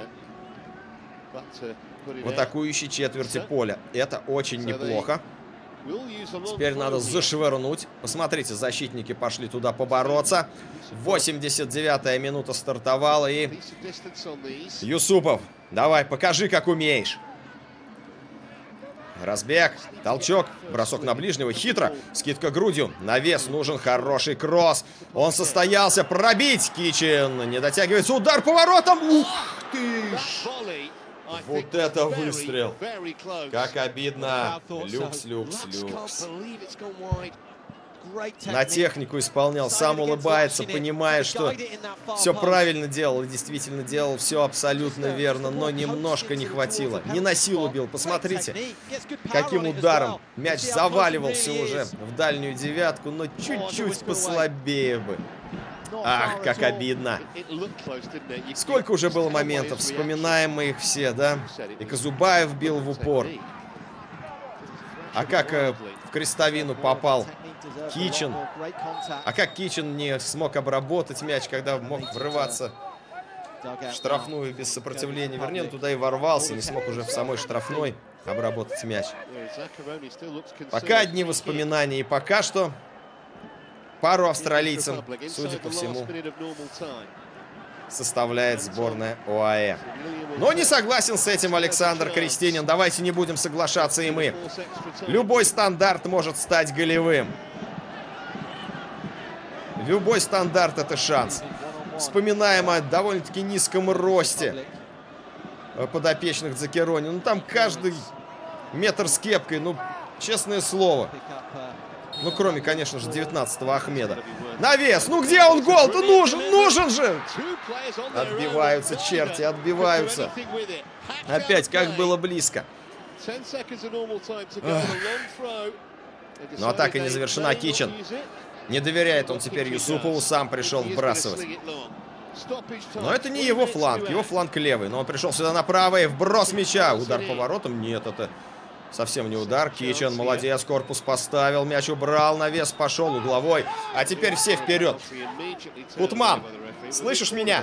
в атакующей четверти поля. Это очень неплохо. Теперь надо зашвырнуть. Посмотрите, защитники пошли туда побороться. 89-я минута стартовала. И Юсупов, давай, покажи, как умеешь. Разбег, толчок, бросок на ближнего, хитро, скидка грудью, навес, нужен хороший кросс. Он состоялся, пробить, Кичин, не дотягивается, удар поворотом, ух ты ж! Вот это выстрел! Как обидно! Люкс, люкс, люкс. На технику исполнял, сам улыбается, понимая, что все правильно делал и действительно делал все абсолютно верно, но немножко не хватило. Не на силу бил, посмотрите, каким ударом мяч заваливался уже в дальнюю девятку, но чуть-чуть послабее бы. Ах, как обидно. Сколько уже было моментов, вспоминаем мы их все, да? И Казубаев бил в упор. А как в крестовину попал Кичин. А как Кичин не смог обработать мяч, когда мог врываться в штрафную без сопротивления. Вернее, он туда и ворвался, не смог уже в самой штрафной обработать мяч. Пока одни воспоминания, и пока что пару австралийцам, судя по всему, составляет сборная ОАЭ. Но не согласен с этим Александр Крестинин. Давайте не будем соглашаться и мы. Любой стандарт может стать голевым. Любой стандарт — это шанс. Вспоминаем о довольно-таки низком росте подопечных Дзакерони. Ну там каждый метр с кепкой, ну честное слово. Ну, кроме, конечно же, 19-го Ахмеда. Навес! Ну, где он гол-то? Нужен же! Отбиваются черти, отбиваются. Опять, как было близко. Но атака не завершена. Кичин. Не доверяет он теперь Юсупову, сам пришел вбрасывать. Но это не его фланг левый. Но он пришел сюда направо и вброс мяча. Удар поворотом? Нет, это... совсем не удар. Кичин, молодец, корпус поставил, мяч убрал, навес пошел, угловой. А теперь все вперед. Кутман, слышишь меня?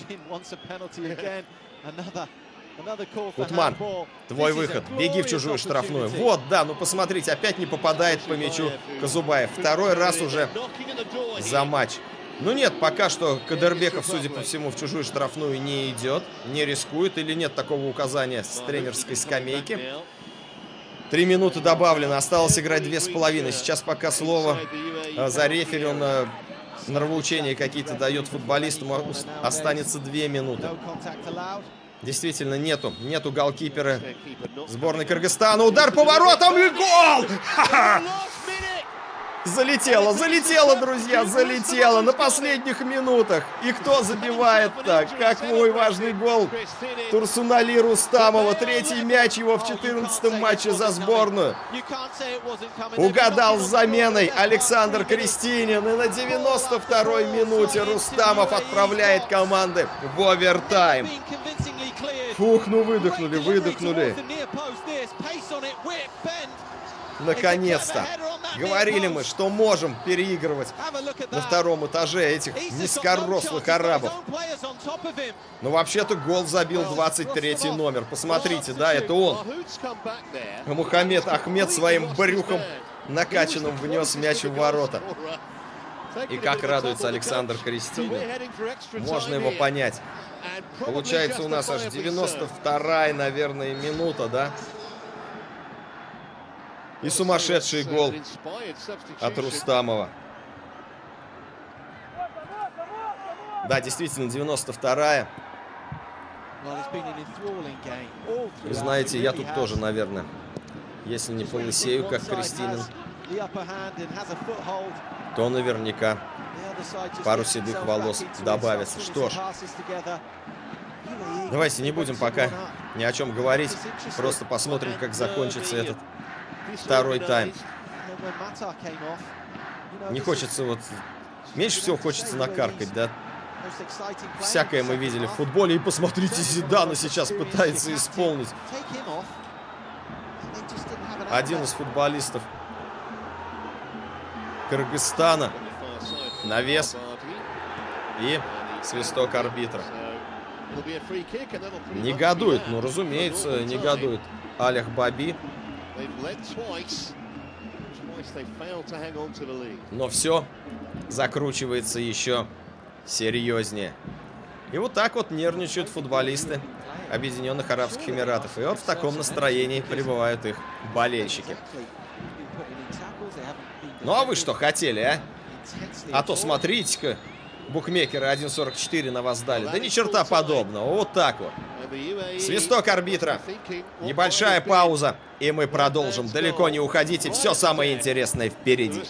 Кутман, твой выход. Беги в чужую штрафную. Вот, да, ну посмотрите, опять не попадает по мячу Казубаев. Второй раз уже за матч. Ну нет, пока что Кадырбеков, судя по всему, в чужую штрафную не идет, не рискует. Или нет такого указания с тренерской скамейки. 3 минуты добавлено, осталось играть 2,5. Сейчас пока слово за рефери, он нравоучения какие-то дает футболистам, останется 2 минуты. Действительно, нету голкипера сборной Кыргызстана. Удар поворотом и гол! Залетело, друзья, залетело на последних минутах. И кто забивает так? Как мой важный гол Турсунали Рустамова. 3-й мяч его в 14-м матче за сборную. Угадал с заменой Александр Крестинин. И на 92-й минуте Рустамов отправляет команды в овертайм. Фух, ну выдохнули. Наконец-то. Говорили мы, что можем переигрывать на втором этаже этих низкорослых арабов. Но вообще-то гол забил 23-й номер. Посмотрите, да, это он. Мухаммед Ахмед своим брюхом накачанным внес мяч в ворота. И как радуется Александр Крестинин. Можно его понять. Получается, у нас аж 92-я, наверное, минута, да? И сумасшедший гол от Рустамова. Да, действительно, 92-я. Вы знаете, я тут тоже, наверное, если не полысею, как Крестинин, то наверняка пару седых волос добавится. Что ж, давайте не будем пока ни о чем говорить. Просто посмотрим, как закончится этот второй тайм. Не хочется вот... Меньше всего хочется накаркать, да? Всякое мы видели в футболе. И посмотрите, Зидана сейчас пытается исполнить. Один из футболистов Кыргызстана. Навес. И свисток арбитра. Негодует, ну, разумеется, негодует Алях Баби. Но все закручивается еще серьезнее. И вот так вот нервничают футболисты Объединенных Арабских Эмиратов. И вот в таком настроении пребывают их болельщики. Ну а вы что хотели, а? А то смотрите-ка, букмекеры 1.44 на вас дали. Да ни черта подобного. Вот так вот. Свисток арбитра. Небольшая пауза. И мы продолжим. Далеко не уходите. Все самое интересное впереди.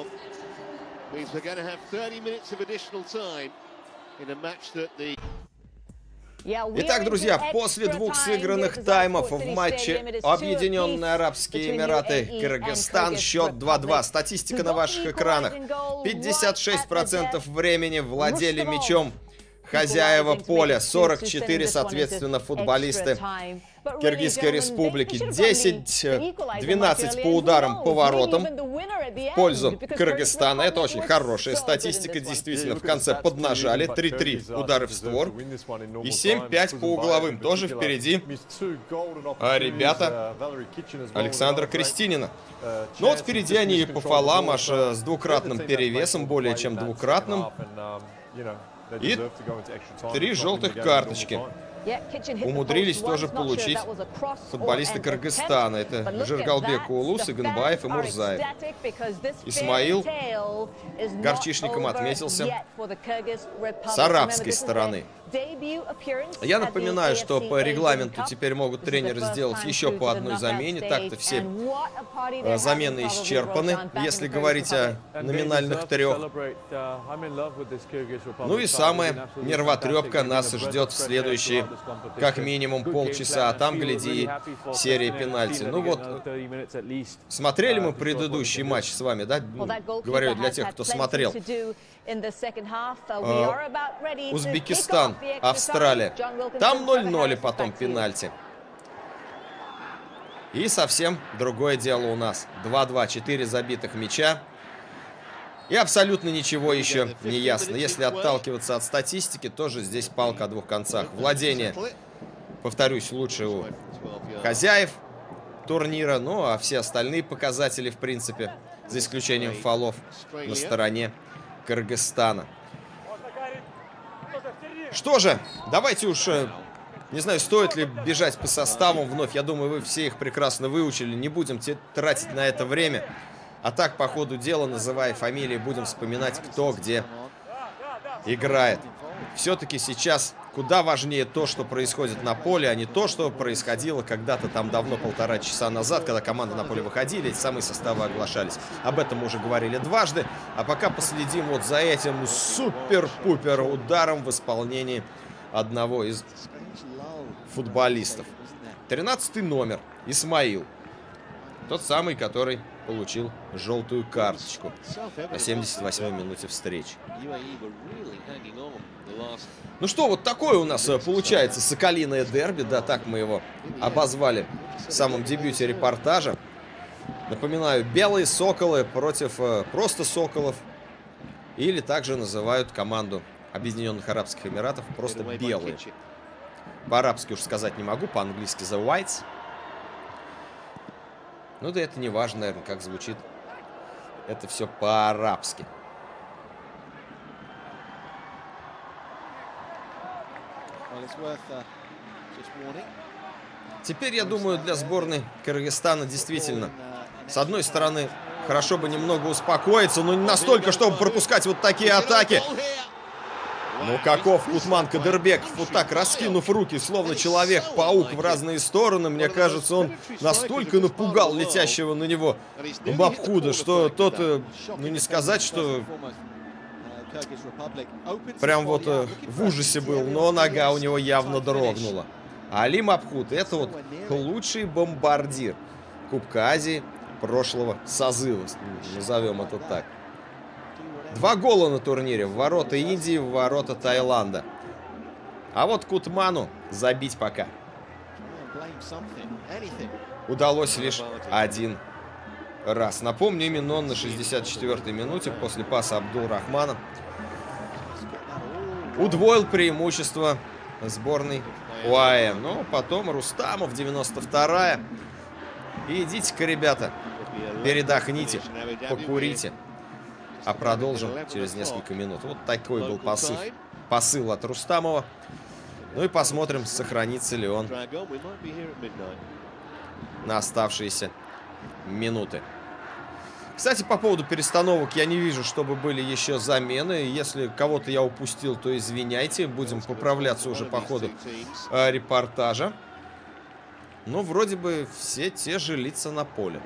Итак, друзья, после двух сыгранных таймов в матче Объединенные Арабские Эмираты Кыргызстан счет 2-2. Статистика на ваших экранах. 56% времени владели мячом хозяева поля, 44, соответственно, футболисты Киргизской Республики. 10-12 по ударам по воротам в пользу Кыргызстана. Это очень хорошая статистика, действительно. В конце поднажали. 3-3 удары в створ. И 7-5 по угловым. Тоже впереди ребята Александра Крестинина. Но вот впереди они по фолам аж с двукратным перевесом, более чем двукратным. И 3 желтых карточки умудрились тоже получить футболисты Кыргызстана. Это Жиргалбек Улус, Игнбаев и Мурзаев. Исмаил горчишником отметился с арабской стороны. Я напоминаю, что по регламенту теперь могут тренеры сделать еще по одной замене. Так-то все замены исчерпаны, если говорить о номинальных 3. Ну и самая нервотрепка нас ждет в следующие, как минимум, полчаса. А там, гляди, серия пенальти. Ну вот, смотрели мы предыдущий матч с вами, да? Говорю для тех, кто смотрел. Узбекистан, Австралия. Там 0-0 и потом пенальти. И совсем другое дело у нас. 2-2, 4 забитых мяча. И абсолютно ничего еще не ясно. Если отталкиваться от статистики, тоже здесь палка о двух концах. Владение, повторюсь, лучше у хозяев турнира. Ну, а все остальные показатели, в принципе, за исключением фолов, на стороне Кыргызстана. Что же, давайте уж, не знаю, стоит ли бежать по составам вновь. Я думаю, вы все их прекрасно выучили. Не будем тратить на это время. А так, по ходу дела, называя фамилии, будем вспоминать, кто где играет. Все-таки сейчас куда важнее то, что происходит на поле, а не то, что происходило когда-то там давно, 1,5 часа назад, когда команды на поле выходили, эти самые составы оглашались. Об этом мы уже говорили дважды. А пока последим вот за этим супер-пупер ударом в исполнении одного из футболистов. 13-й номер. Исмаил. Тот самый, который получил желтую карточку на 78-й минуте встречи. Ну что, вот такое у нас получается соколиное дерби, да, так мы его обозвали в самом дебюте репортажа. Напоминаю, белые соколы против просто соколов, или также называют команду Объединенных Арабских Эмиратов просто белые. По-арабски уж сказать не могу, по-английски The Whites. Ну да это не важно, наверное, как звучит. Это все по-арабски. Теперь, я думаю, для сборной Кыргызстана действительно, с одной стороны, хорошо бы немного успокоиться, но не настолько, чтобы пропускать вот такие атаки. Ну, каков Кутман Кадырбеков, вот так раскинув руки, словно человек-паук в разные стороны, мне кажется, он настолько напугал летящего на него Мабхуда, что тот, ну не сказать, что прям вот в ужасе был, но нога у него явно дрогнула. А Али Мабхуд — это вот лучший бомбардир Кубка Азии прошлого созыва, назовем это так. 2 гола на турнире, в ворота Индии, в ворота Таиланда. А вот Кутману забить пока удалось лишь 1 раз. Напомню, именно он на 64-й минуте после паса Абдул-Рахмана удвоил преимущество сборной УАЭ. Но потом Рустамов, 92-я. И идите-ка, ребята, передохните, покурите. А продолжим через несколько минут. Вот такой был посыл посыл от Рустамова. Ну и посмотрим, сохранится ли он на оставшиеся минуты. Кстати, по поводу перестановок я не вижу, чтобы были еще замены. Если кого-то я упустил, то извиняйте. Будем поправляться уже по ходу репортажа. Но вроде бы все те же лица на поле.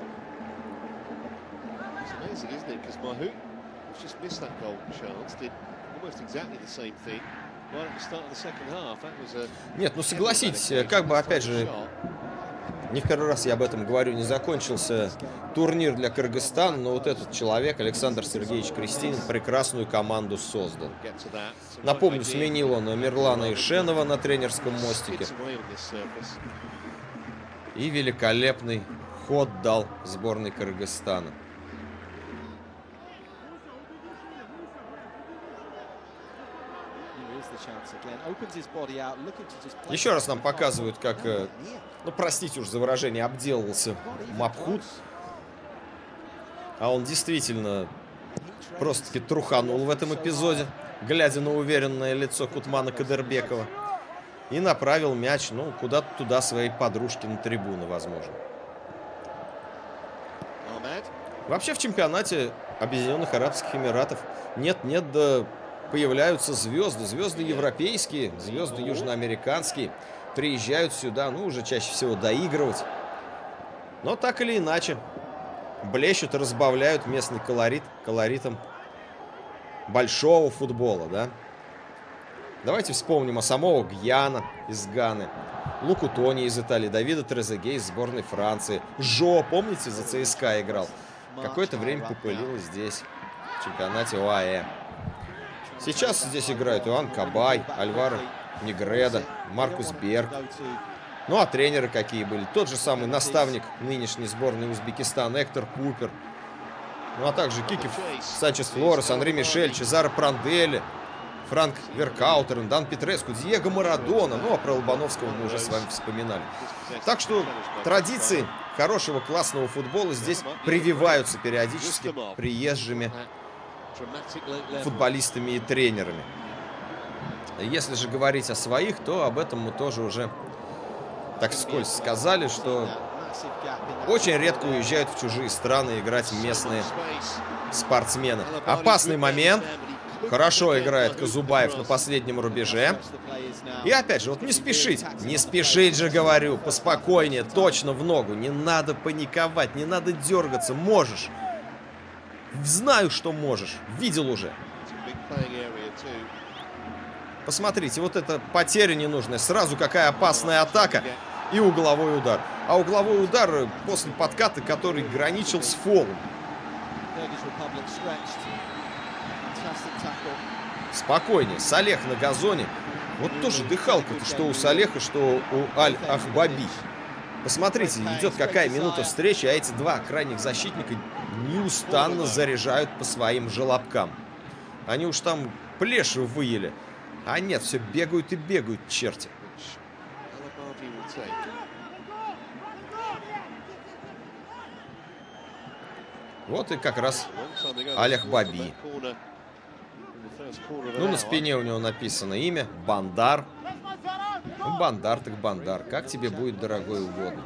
Нет, ну согласитесь, как бы, опять же, не в первый раз я об этом говорю, не закончился турнир для Кыргызстана, но вот этот человек, Александр Сергеевич Крестинин, прекрасную команду создал. Напомню, сменил он Мирлана Ишенова на тренерском мостике. И великолепный ход дал сборной Кыргызстана. Еще раз нам показывают, как, ну простите уж за выражение, обделался Мабхут. А он действительно просто-таки труханул в этом эпизоде, глядя на уверенное лицо Кутмана Кадырбекова. И направил мяч, ну, куда-то туда своей подружки на трибуны, возможно. Вообще в чемпионате Объединенных Арабских Эмиратов нет-нет, да появляются звезды. Звезды европейские, звезды южноамериканские. Приезжают сюда, ну, уже чаще всего доигрывать. Но так или иначе, блещут и разбавляют местный колорит колоритом большого футбола, да. Давайте вспомним Асамова Гьяна из Ганы, Луку Тони из Италии, Давида Трезеге из сборной Франции. Жо, помните, за ЦСКА играл? Какое-то время попылил здесь, в чемпионате ОАЭ. Сейчас здесь играют Иоанн Кабай, Альваро Негредо, Маркус Берг. Ну а тренеры какие были? Тот же самый наставник нынешней сборной Узбекистана Эктор Купер. Ну а также Кики Санчес Флорес, Анри Мишель, Чезаро Пранделли, Франк Веркаутерен, Дан Петреску, Диего Марадона. Ну, а про Лобановского мы уже с вами вспоминали. Так что традиции хорошего классного футбола здесь прививаются периодически приезжими футболистами и тренерами. Если же говорить о своих, то об этом мы тоже уже так вскользь сказали, что очень редко уезжают в чужие страны играть местные спортсмены. Опасный момент. Хорошо играет Казубаев на последнем рубеже. И опять же, вот не спешить. Не спешить же, говорю. Поспокойнее, точно в ногу. Не надо паниковать, не надо дергаться. Можешь. Знаю, что можешь. Видел уже. Посмотрите, вот эта потеря ненужная. Сразу какая опасная атака. И угловой удар. А угловой удар после подката, который граничил с фолом. Спокойнее. Салех на газоне. Вот тоже дыхалка-то, что у Салеха, что у Аль-Ахбаби. Посмотрите, идет какая минута встречи, а эти два крайних защитника неустанно заряжают по своим желобкам. Они уж там плеши выели. А нет, все бегают и бегают, черти. Вот и как раз Аль-Ахбаби. Ну, на спине у него написано имя Бандар. Ну, Бандар так Бандар. Как тебе будет, дорогой, угодно.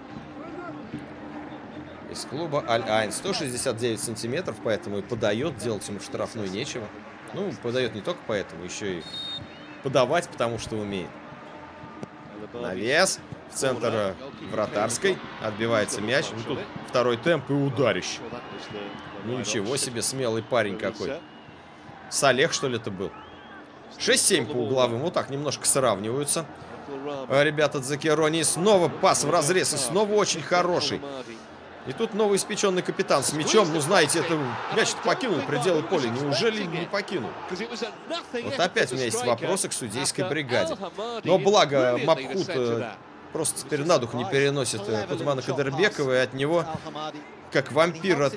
Из клуба Аль-Айн. 169 сантиметров, поэтому и подает. Делать ему в штрафную нечего. Ну, подает не только поэтому, еще и подавать, потому что умеет. Навес. В центр вратарской. Отбивается мяч. Ну, тут второй темп и ударище. Ну, ничего себе, смелый парень какой. Салех, что ли, это был? 6-7 по угловым. Вот так немножко сравниваются. Ребята Дзакерони. Снова пас в разрез. И снова очень хороший. И тут новоиспеченный капитан с мячом. Ну, знаете, это мяч покинул пределы поля. Неужели не покинул? Вот опять у меня есть вопросы к судейской бригаде. Но благо Мабхут просто теперь на дух не переносит Кутмана Кадырбекова. И от него, как вампир от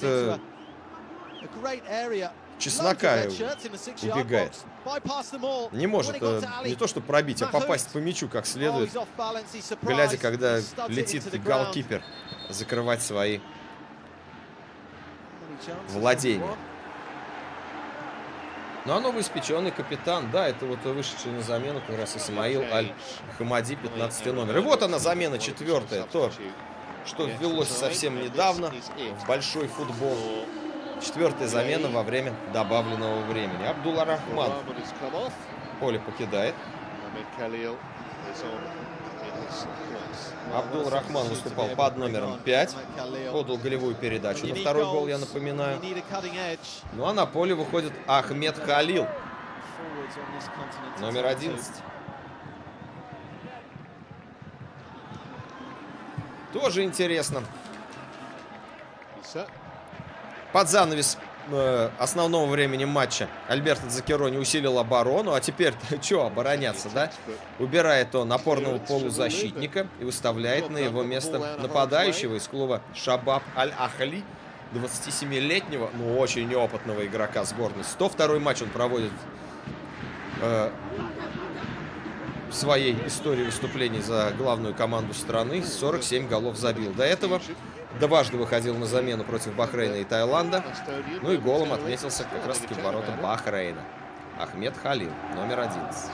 чеснока, убегает. Не может не то что пробить, а попасть по мячу как следует, глядя, когда летит голкипер закрывать свои владения. Ну а новоиспеченный капитан, да, это вот вышедший на замену как раз Исмаил Аль-Хамади, 15 номер. И вот она замена 4-я, то, что ввелось совсем недавно в большой футбол. 4-я замена во время добавленного времени. Абдулла Рахман поле покидает. Абдул Рахман выступал под номером 5. Подал голевую передачу на второй гол, я напоминаю. Ну а на поле выходит Ахмед Халил. Номер 11. Тоже интересно. Под занавес основного времени матча Альберто Дзаккерони усилил оборону. А теперь что обороняться, да? Убирает он опорного полузащитника и выставляет на его место нападающего из клуба Шабаб Аль-Ахли, 27-летнего, но очень опытного игрока сборной. 102-й матч он проводит в своей истории выступлений за главную команду страны. 47 голов забил. До этого дважды выходил на замену против Бахрейна и Таиланда. Ну и голом отметился как раз-таки в ворота Бахрейна. Ахмед Халил, номер 11.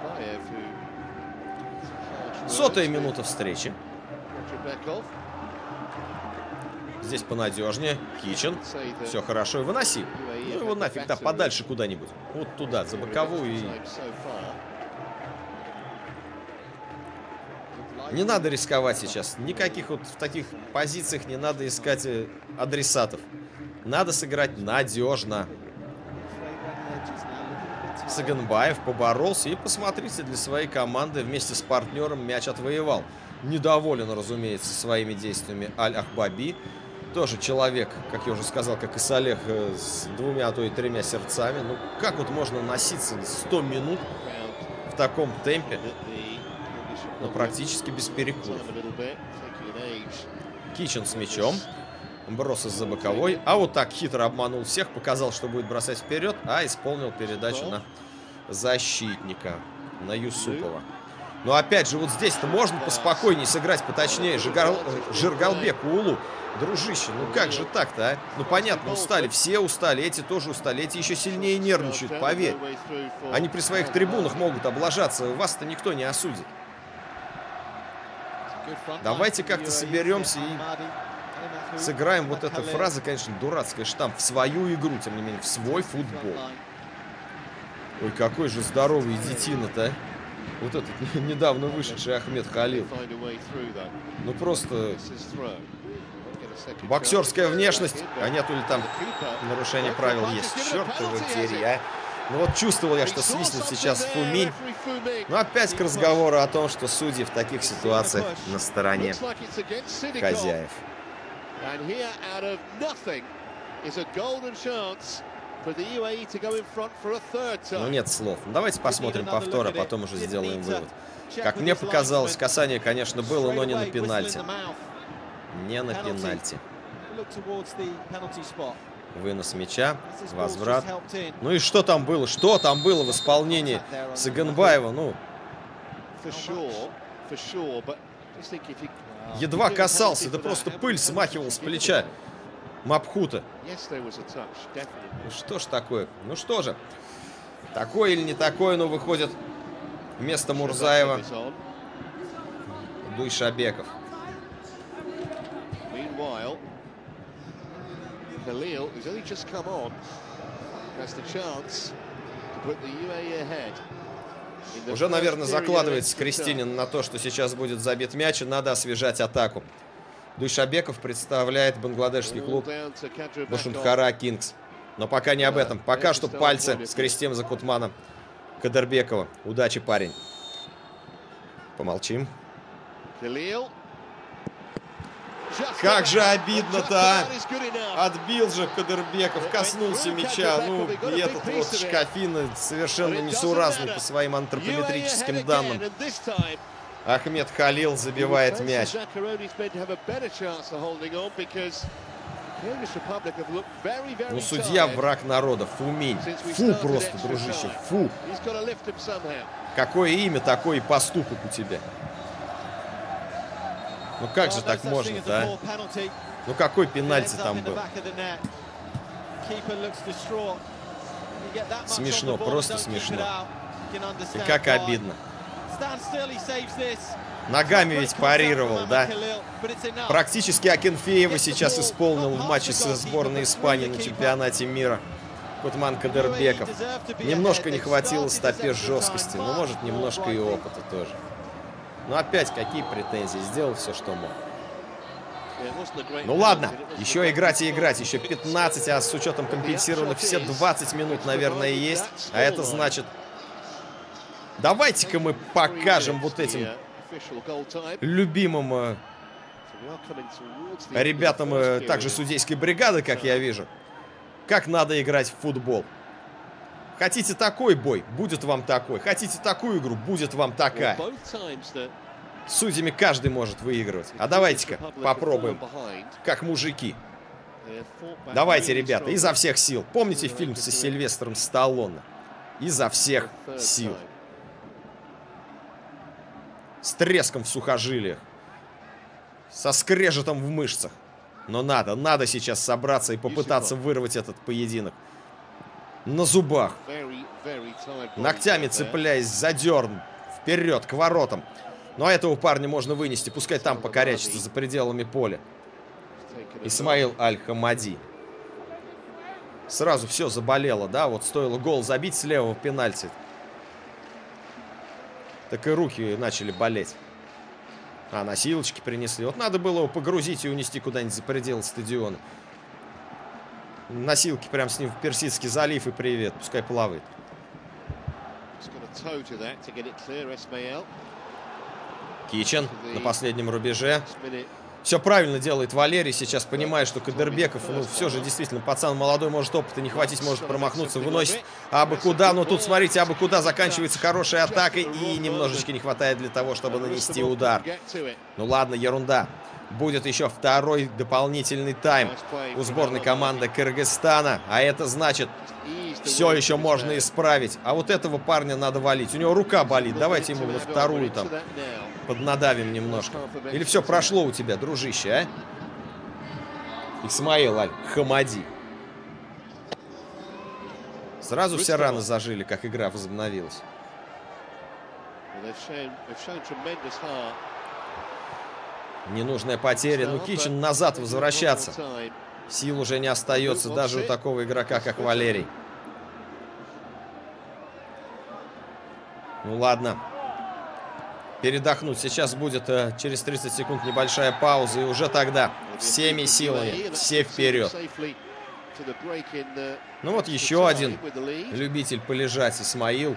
100-я минута встречи. Здесь понадежнее. Кичен. Все хорошо. И выноси. Ну его нафиг, да, подальше куда-нибудь. Вот туда, за боковую. И... Не надо рисковать сейчас. Никаких вот в таких позициях не надо искать адресатов. Надо сыграть надежно. Саганбаев поборолся и, посмотрите, для своей команды вместе с партнером мяч отвоевал. Недоволен, разумеется, своими действиями Аль-Ахбаби. Тоже человек, как я уже сказал, как и Салех, с 2, а то и 3 сердцами. Ну, как вот можно носиться 100 минут в таком темпе? Но практически без перекуров. Кичен с мячом. Брос из-за боковой. А вот так хитро обманул всех. Показал, что будет бросать вперед. А исполнил передачу на защитника. На Юсупова. Но опять же, вот здесь-то можно поспокойнее сыграть, поточнее. Жиргалбек Улу. Дружище, ну как же так-то, а? Ну понятно, устали. Все устали. Эти тоже устали. Эти еще сильнее нервничают, поверь. Они при своих трибунах могут облажаться. Вас-то никто не осудит. Давайте как-то соберемся и сыграем. Вот эта фраза, конечно, дурацкая. Штамп в свою игру, тем не менее, в свой футбол. Ой, какой же здоровый детина-то. Вот этот недавно вышедший Ахмед Халил. Ну просто боксерская внешность. А нету ли там нарушение правил? Есть. Чёртова дери, а. Ну вот чувствовал я, что свистнет сейчас Фуминь. Но опять к разговору о том, что судьи в таких ситуациях на стороне хозяев. Ну нет слов. Ну, давайте посмотрим повтор, а потом уже сделаем вывод. Как мне показалось, касание, конечно, было, но не на пенальти. Не на пенальти. Вынос мяча, возврат. Ну и что там было? Что там было в исполнении Саганбаева? Ну, едва касался, да просто пыль смахивал с плеча Мабхута. Ну что ж такое? Ну что же, такое или не такое, но выходит вместо Мурзаева Дуйшабеков.
Khalil, who's only just come on, has the chance to put the UAE ahead.
Уже, наверное, закладывается Крестинин на то, что сейчас будет забит мяч, и надо освежать атаку. Дуйшабеков представляет бангладешский клуб Башунтхара Кингс. Но пока не об этом. Пока что пальцы скрестим за Кутмана Кадырбекова. Удачи, парень. Помолчим. Как же обидно-то, а? Отбил же Кадырбеков, коснулся мяча. Ну, и этот вот Шкафин совершенно несуразный по своим антропометрическим данным. Ахмед Халил забивает мяч. Ну, судья враг народа, Фуминь. Фу просто, дружище, фу. Какое имя, такой и поступок у тебя. Ну как же так можно-то, а? Ну какой пенальти там был? Смешно, просто смешно. И как обидно. Ногами ведь парировал, да? Практически Акинфеева сейчас исполнил в матче со сборной Испании на чемпионате мира. Кутман Кадырбеков. Немножко не хватило стопе жесткости, но может немножко и опыта тоже. Но опять какие претензии? Сделал все, что мог. Ну ладно, еще играть и играть. Еще 15, а с учетом компенсированных все 20 минут, наверное, есть. А это значит... Давайте-ка мы покажем вот этим любимым ребятам также судейской бригады, как я вижу, как надо играть в футбол. Хотите такой бой? Будет вам такой. Хотите такую игру? Будет вам такая. Судьями каждый может выигрывать. А давайте-ка попробуем, как мужики. Давайте, ребята, изо всех сил. Помните фильм со Сильвестром Сталлоне? Изо всех сил. С треском в сухожилиях. Со скрежетом в мышцах. Но надо сейчас собраться и попытаться вырвать этот поединок. На зубах. Ногтями цепляясь за дерн. Вперед, к воротам. Но этого парня можно вынести. Пускай там покорячится за пределами поля. Исмаил Аль-Хамади. Сразу все заболело, да? Вот стоило гол забить с левого пенальти. Так и руки начали болеть. А, носилочки принесли. Вот надо было его погрузить и унести куда-нибудь за пределы стадиона. Носилки прям с ним в Персидский залив и привет. Пускай плавает. Кичен на последнем рубеже. Все правильно делает Валерий. Сейчас понимает, что Кадырбеков, ну, все же действительно пацан молодой, может опыта не хватить, может промахнуться, выносит абы куда. Но тут, смотрите, абы куда заканчивается хорошей атакой и немножечко не хватает для того, чтобы нанести удар. Ну ладно, ерунда. Будет еще второй дополнительный тайм у сборной команды Кыргызстана. А это значит, все еще можно исправить. А вот этого парня надо валить. У него рука болит. Давайте ему на вторую там поднадавим немножко. Или все прошло у тебя, дружище, а? Исмаил Аль-Хамади. Сразу все раны зажили, как игра возобновилась. Ненужная потеря. Ну, Кичен назад возвращаться. Сил уже не остается даже у такого игрока, как Валерий. Ну, ладно. Передохнуть. Сейчас будет через 30 секунд небольшая пауза. И уже тогда всеми силами все вперед. Ну вот еще один любитель полежать. Исмаил.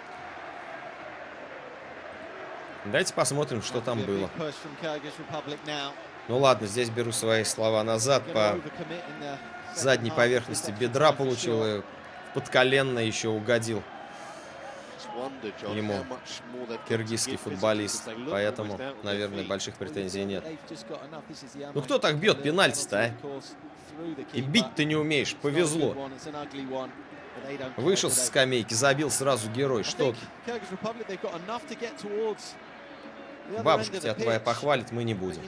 Давайте посмотрим, что там было. Ну ладно, здесь беру свои слова назад. По задней поверхности бедра получил. И в подколенное еще угодил ему киргизский футболист. Поэтому, наверное, больших претензий нет. Ну кто так бьет пенальти-то, а? И бить ты не умеешь. Повезло. Вышел со скамейки, забил сразу герой. Что ты? Бабушка тебя твоя похвалит, мы не будем.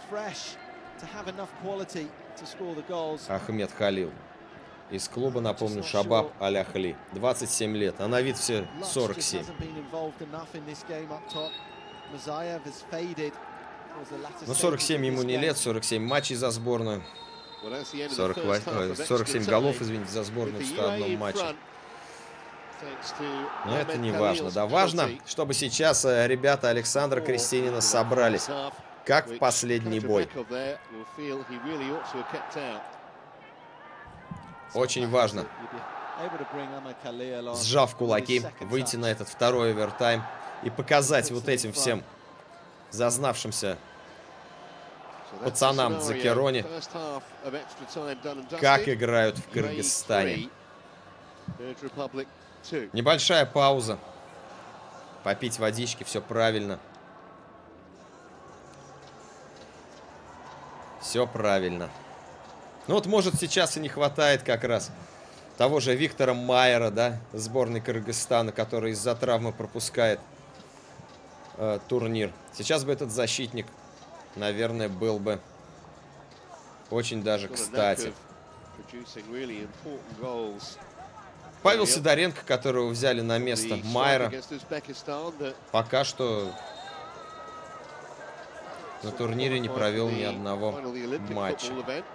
Ахмед Халил. Из клуба, напомню, Шабаб Аль-Ахли. 27 лет, а на вид все 47. Ну, 47 ему не лет, 47 матчей за сборную. 47 голов, извините, за сборную в 101 матче. Но это не важно. Да, важно, чтобы сейчас ребята Александра Крестинина собрались, как в последний бой. Очень важно, сжав кулаки, выйти на этот второй овертайм и показать вот этим всем зазнавшимся пацанам Дзакерони, как играют в Кыргызстане. Небольшая пауза. Попить водички, все правильно. Все правильно. Ну вот, может, сейчас и не хватает как раз того же Виктора Майера, да, сборной Кыргызстана, который из-за травмы пропускает турнир. Сейчас бы этот защитник, наверное, был бы очень даже кстати. Павел Сидоренко, которого взяли на место Майера, пока что на турнире не провел ни одного матча.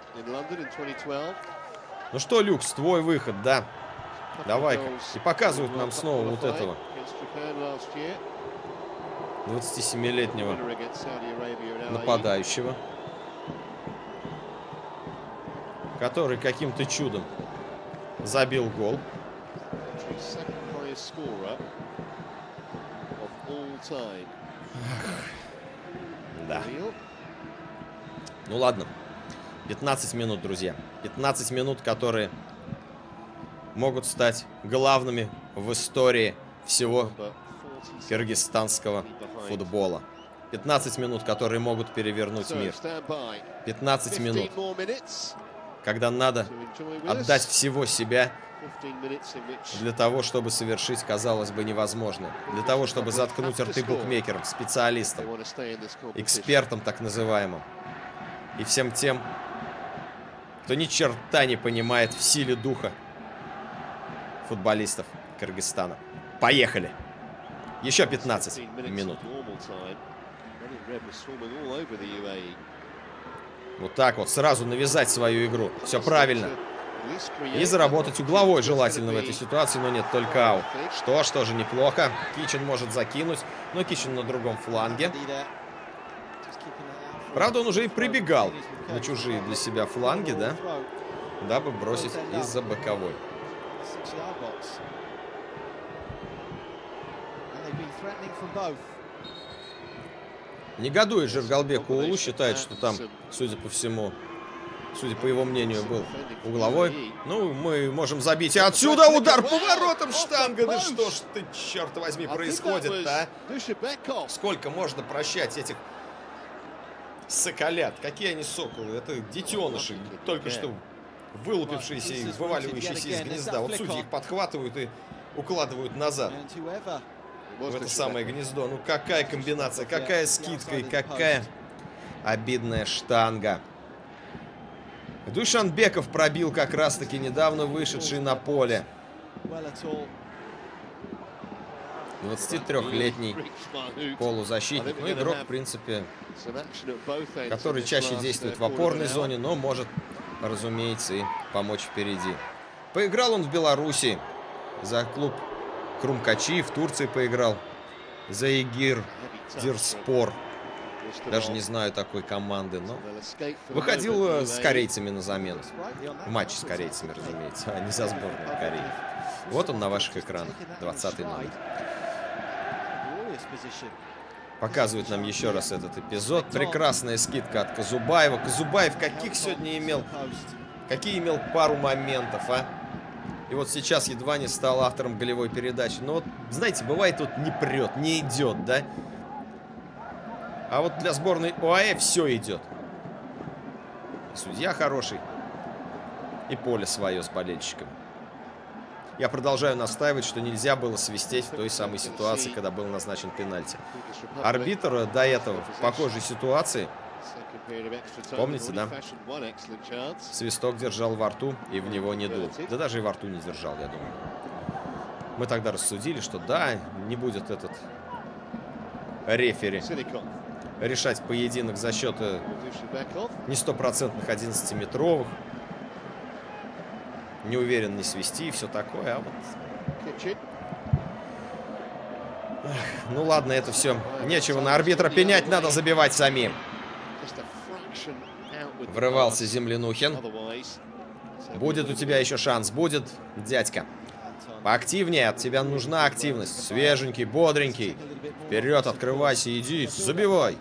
Ну что, Люкс, твой выход, да? Давай-ка. И показывают нам снова вот этого 27-летнего нападающего, который каким-то чудом забил гол. Да. Ну ладно. 15 минут, друзья. 15 минут, которые могут стать главными в истории всего кыргызстанского футбола. 15 минут, которые могут перевернуть мир. 15 минут, когда надо отдать всего себя для того, чтобы совершить, казалось бы, невозможное. Для того, чтобы заткнуть рты букмекерам, специалистам, экспертам так называемым. И всем тем, кто ни черта не понимает в силе духа футболистов Кыргызстана. Поехали! Еще 15 минут. Вот так вот, сразу навязать свою игру. Все правильно. И заработать угловой желательно в этой ситуации, но нет, только аут. Что же, неплохо. Кичен может закинуть, но Кичен на другом фланге. Правда, он уже и прибегал на чужие для себя фланги, да? Дабы бросить из-за боковой. Негодует Жиргалбек Уулу, считает, что там, судя по всему, судя по его мнению, был угловой. Ну, мы можем забить. И отсюда удар поворотом штанга. Да что ж ты, черт возьми, происходит-то, а? Сколько можно прощать этих соколят? Какие они соколы? Это детеныши, только что вылупившиеся и вываливающиеся из гнезда. Вот судьи их подхватывают и укладывают назад в это самое гнездо. Ну какая комбинация, какая скидка и какая обидная штанга. Душанбеков пробил как раз-таки недавно вышедший на поле. 23-летний полузащитник. Ну, игрок, в принципе, который чаще действует в опорной зоне, но может, разумеется, и помочь впереди. Поиграл он в Беларуси за клуб Крумкачи, в Турции поиграл за Егир Дирспор. Даже не знаю такой команды, но выходил с корейцами на замену. В матче с корейцами, разумеется, а не за сборную Кореи. Вот он на ваших экранах, 20-й номер. Показывает нам еще раз этот эпизод. Прекрасная скидка от Казубаева. Казубаев какие имел пару моментов, а? И вот сейчас едва не стал автором голевой передачи. Но вот, знаете, бывает тут не прет, не идет, да? А вот для сборной ОАЭ все идет. Судья хороший. И поле свое с болельщиками. Я продолжаю настаивать, что нельзя было свистеть в той самой ситуации, когда был назначен пенальти. Арбитр до этого в похожей ситуации, помните, да? Свисток держал во рту и в него не дул. Да даже и во рту не держал, я думаю. Мы тогда рассудили, что да, не будет этот рефери решать поединок за счет не стопроцентных 11-метровых. Не уверен, не свести и все такое, а вот... Ну ладно, это все. Нечего на арбитра пенять, надо забивать самим. Врывался Землянухин. Будет у тебя еще шанс, будет, дядька. Поактивнее, от тебя нужна активность. Свеженький, бодренький. Вперед, открывайся, иди, забивай.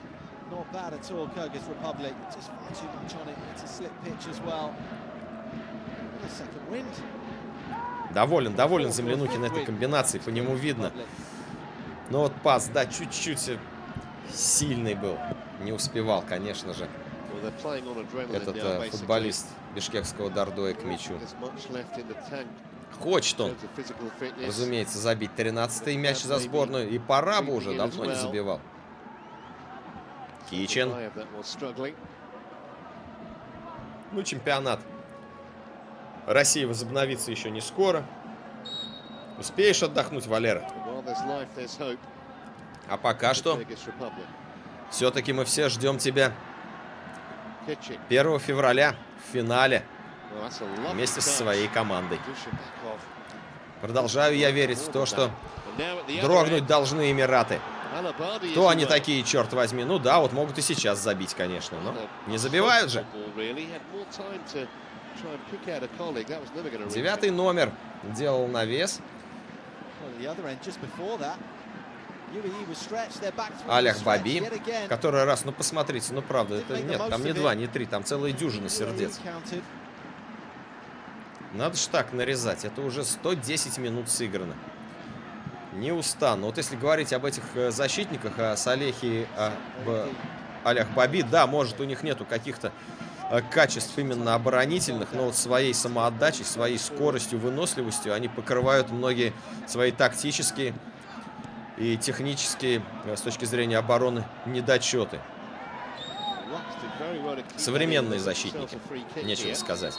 Доволен Землянухин этой комбинацией, по нему видно. Но вот пас, да, чуть-чуть сильный был. Не успевал, конечно же, этот футболист бишкекского Дардоя к мячу. Хочет он, разумеется, забить 13-й мяч за сборную. И пора бы уже, давно не забивал. Кичен. Ну, чемпионат России возобновится еще не скоро. Успеешь отдохнуть, Валера? А пока что все-таки мы все ждем тебя 1 февраля в финале вместе со своей командой. Продолжаю я верить в то, что дрогнуть должны Эмираты. Кто они такие, черт возьми? Ну да, вот могут и сейчас забить, конечно, но не забивают же. 9-й номер делал навес. Алях Баби, который раз, ну посмотрите, ну правда, это нет, там не 2, не 3, там целая дюжина сердец. Надо ж так нарезать, это уже 110 минут сыграно. Не устану. Вот если говорить об этих защитниках, о Салехе, об Алях Баби, да, может, у них нету каких-то качеств именно оборонительных, но вот своей самоотдачей, своей скоростью, выносливостью они покрывают многие свои тактические и технические, с точки зрения обороны, недочеты. Современные защитники, нечего сказать.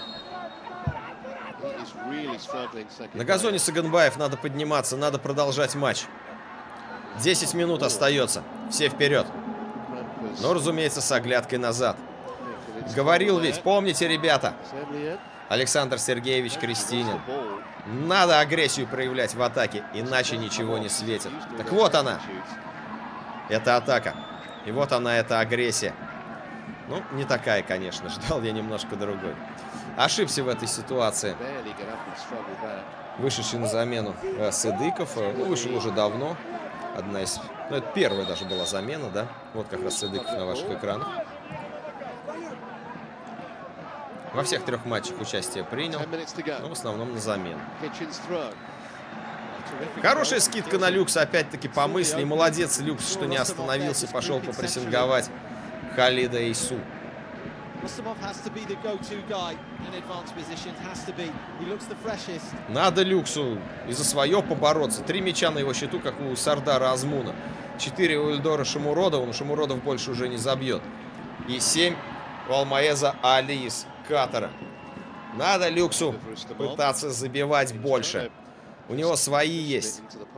На газоне Сагынбаев надо подниматься, надо продолжать матч. 10 минут остается, все вперед. Но, разумеется, с оглядкой назад. Говорил ведь, помните, ребята, Александр Сергеевич Крестинин, надо агрессию проявлять в атаке, иначе ничего не светит. Так вот она, это атака. И вот она, эта агрессия. Ну, не такая, конечно, ждал я немножко другой. Ошибся в этой ситуации. Вышедший на замену Сыдыков, ну, вышел уже давно. Одна из, ну, это первая даже была замена, да? Вот как раз Сыдыков на ваших экранах. Во всех 3 матчах участие принял, но в основном на замену. Хорошая скидка на Люкса, опять-таки по мысли. Молодец Люкс, что не остановился, пошел попрессинговать Халида Ису. Надо Люксу и за свое побороться. 3 мяча на его счету, как у Сардара Азмуна. 4 у Эльдора Шамуродова, но Шамуродов больше уже не забьет. И 7 у Алмаеза Али из Катара. Надо Люксу пытаться забивать больше. У него свои есть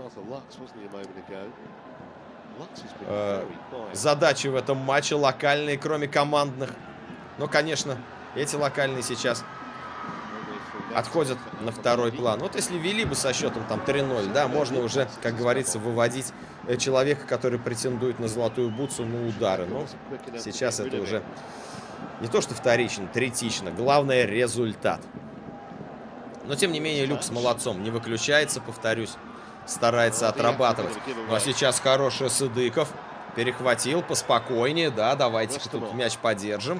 задачи в этом матче, локальные, кроме командных. Но, конечно, эти локальные сейчас отходят на второй план. Вот если вели бы со счетом там 3-0, да, можно уже, как говорится, выводить человека, который претендует на золотую бутсу, на удары. Но сейчас это уже не то что вторично, третично. Главное — результат. Но, тем не менее, Люкс молодцом не выключается, повторюсь. Старается отрабатывать. Ну а сейчас хороший Сыдыков. Перехватил поспокойнее. Да, давайте тут мяч подержим.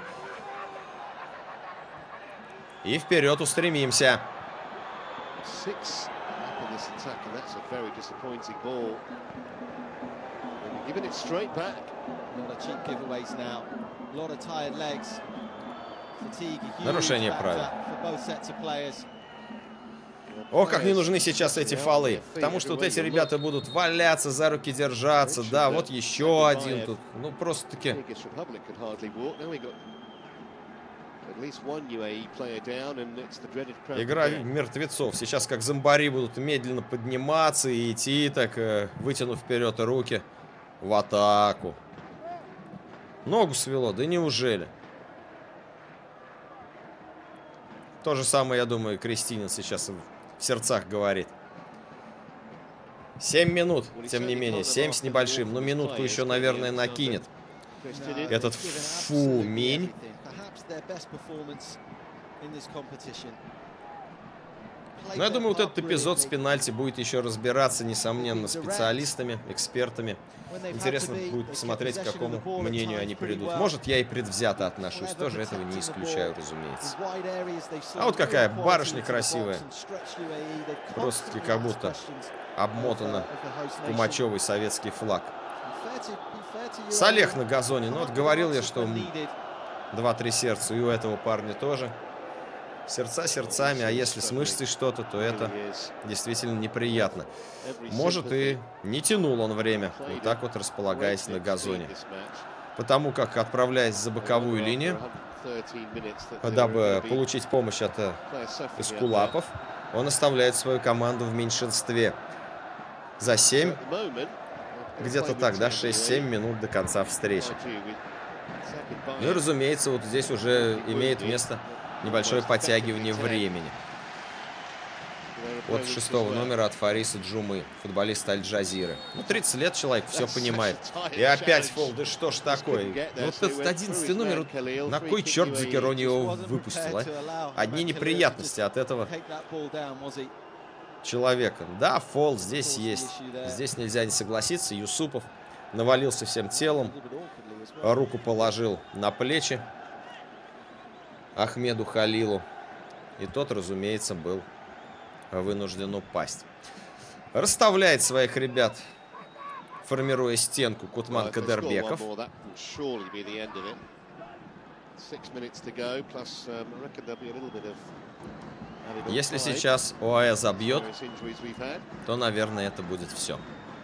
И вперед устремимся. Нарушение правил. Ох, как не нужны сейчас эти фолы. Потому что вот эти ребята будут валяться, за руки держаться. Да, вот еще один тут. Ну, просто-таки... Игра мертвецов. Сейчас как зомбари будут медленно подниматься и идти, так, вытянув вперед руки в атаку. Ногу свело, да неужели? То же самое, я думаю, Крестинин сейчас в сердцах говорит. 7 минут, тем не менее, 7 с небольшим. Ну, минутку еще, наверное, накинет этот Фуминь. Но я думаю, вот этот эпизод с пенальти будет еще разбираться, несомненно, специалистами, экспертами. Интересно будет посмотреть, к какому мнению они придут. Может, я и предвзято отношусь, тоже этого не исключаю, разумеется. А вот какая барышня красивая. Просто-таки как будто обмотана в кумачевый советский флаг. Салех на газоне. Ну вот говорил я, что 2-3 сердца, и у этого парня тоже. Сердца сердцами, а если с мышцей что-то, то это действительно неприятно. Может, и не тянул он время, вот так вот располагаясь на газоне. Потому как, отправляясь за боковую линию, дабы получить помощь от эскулапов, Он оставляет свою команду в меньшинстве. За 7, где-то так, да, 6-7 минут до конца встречи. Ну и, разумеется, вот здесь уже имеет место небольшое подтягивание времени. От 6-го номера от Фариса Джумы, футболиста Аль-Джазиры. Ну, 30 лет человек, все понимает. И опять фол, да что ж такое? Ну, вот этот 11-й номер, на кой черт Закерони его выпустил, а? Одни неприятности от этого человека. Да, фол здесь есть. Здесь нельзя не согласиться. Юсупов навалился всем телом, руку положил на плечи Ахмеду Халилу. И тот, разумеется, был вынужден упасть. Расставляет своих ребят, формируя стенку, Кутман Кадербеков. Если сейчас ОАЭ забьет, то, наверное, это будет все.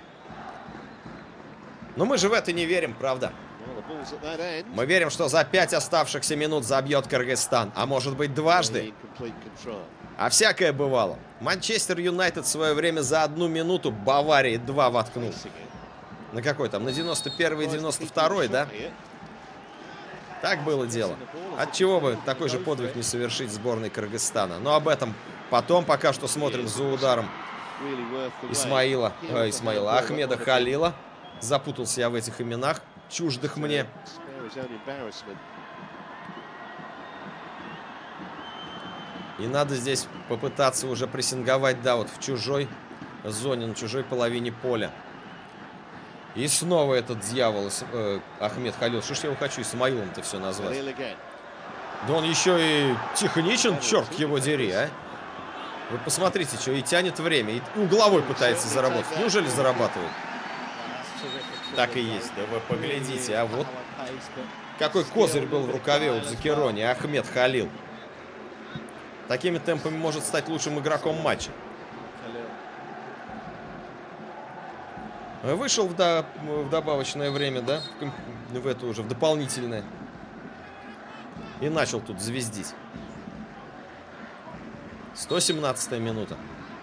Но мы же в это не верим, правда? Мы верим, что за 5 оставшихся минут забьет Кыргызстан, а может быть дважды. А всякое бывало. Манчестер Юнайтед в свое время за 1 минуту Баварии 2 воткнул. На какой там? На 91-й и 92-й, да? Так было дело. Отчего бы такой же подвиг не совершить сборной Кыргызстана? Но об этом потом. Пока что смотрим за ударом Ахмеда Халила. Запутался я в этих именах, чуждых мне. И надо здесь попытаться уже прессинговать, да, вот в чужой зоне, на чужой половине поля. И снова этот дьявол, Ахмед Халил. Что ж я его хочу Исмаилом-то все назвать? Да он еще и техничен, черт его дери, а. Вы посмотрите, что и тянет время, и угловой пытается заработать. Неужели зарабатывает? Так и есть, да вы поглядите, а вот какой козырь был в рукаве у Закерони, Ахмед Халил. Такими темпами может стать лучшим игроком матча. Вышел в добавочное время, да, в это уже, в дополнительное. И начал тут звездить. 117-я минута.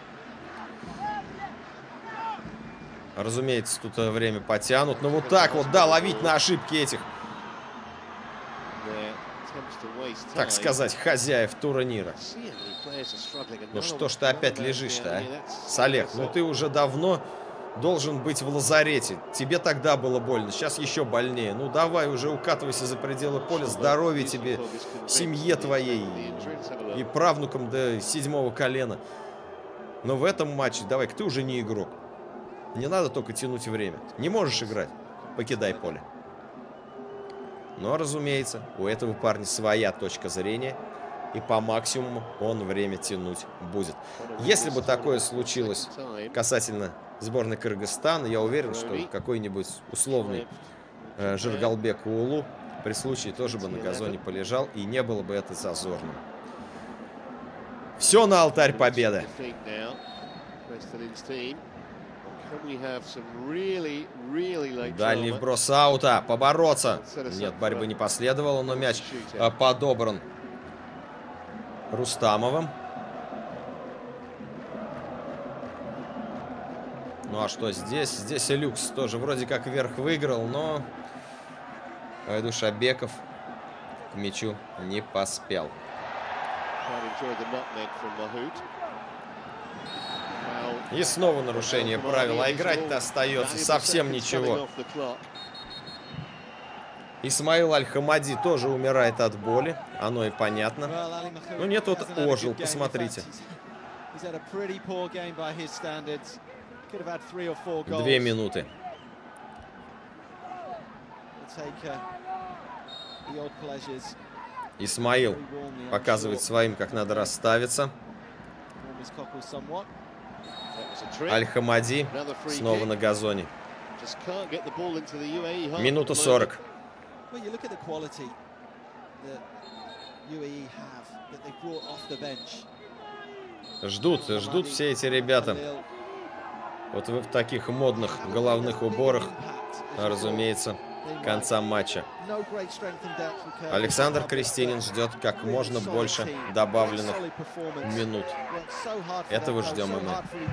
Разумеется, тут время потянут. Но вот так вот, да, ловить на ошибки этих, так сказать, хозяев турнира. Ну что ж ты опять лежишь-то, а? Салех, ну ты уже давно должен быть в лазарете. Тебе тогда было больно, сейчас еще больнее. Ну давай уже укатывайся за пределы поля. Здоровья тебе, семье твоей и правнукам до 7-го колена. Но в этом матче, давай-ка, ты уже не игрок. Не надо только тянуть время. Не можешь играть, покидай поле. Но, разумеется, у этого парня своя точка зрения. И по максимуму он время тянуть будет. Если бы такое случилось касательно сборной Кыргызстана, я уверен, что какой-нибудь условный Жиргалбек Уулу при случае тоже бы на газоне полежал, и не было бы это зазорным. Все на алтарь победы. Дальний вброс аута. Побороться. Нет, борьбы не последовало, но мяч подобран Рустамовым. Ну а что здесь? Здесь и Люкс тоже вроде как вверх выиграл, но Айдушабеков к мячу не поспел. И снова нарушение правил. А играть-то остается совсем ничего. Исмаил Аль-Хамади тоже умирает от боли. Оно и понятно. Ну нет, вот ожил, посмотрите. 2 минуты. Исмаил показывает своим, как надо расставиться. Аль-Хамади снова на газоне. Минута 40. Ждут все эти ребята. Вот в таких модных головных уборах, разумеется, конца матча. Александр Крестинин ждет как можно больше добавленных минут. Этого ждем и мы.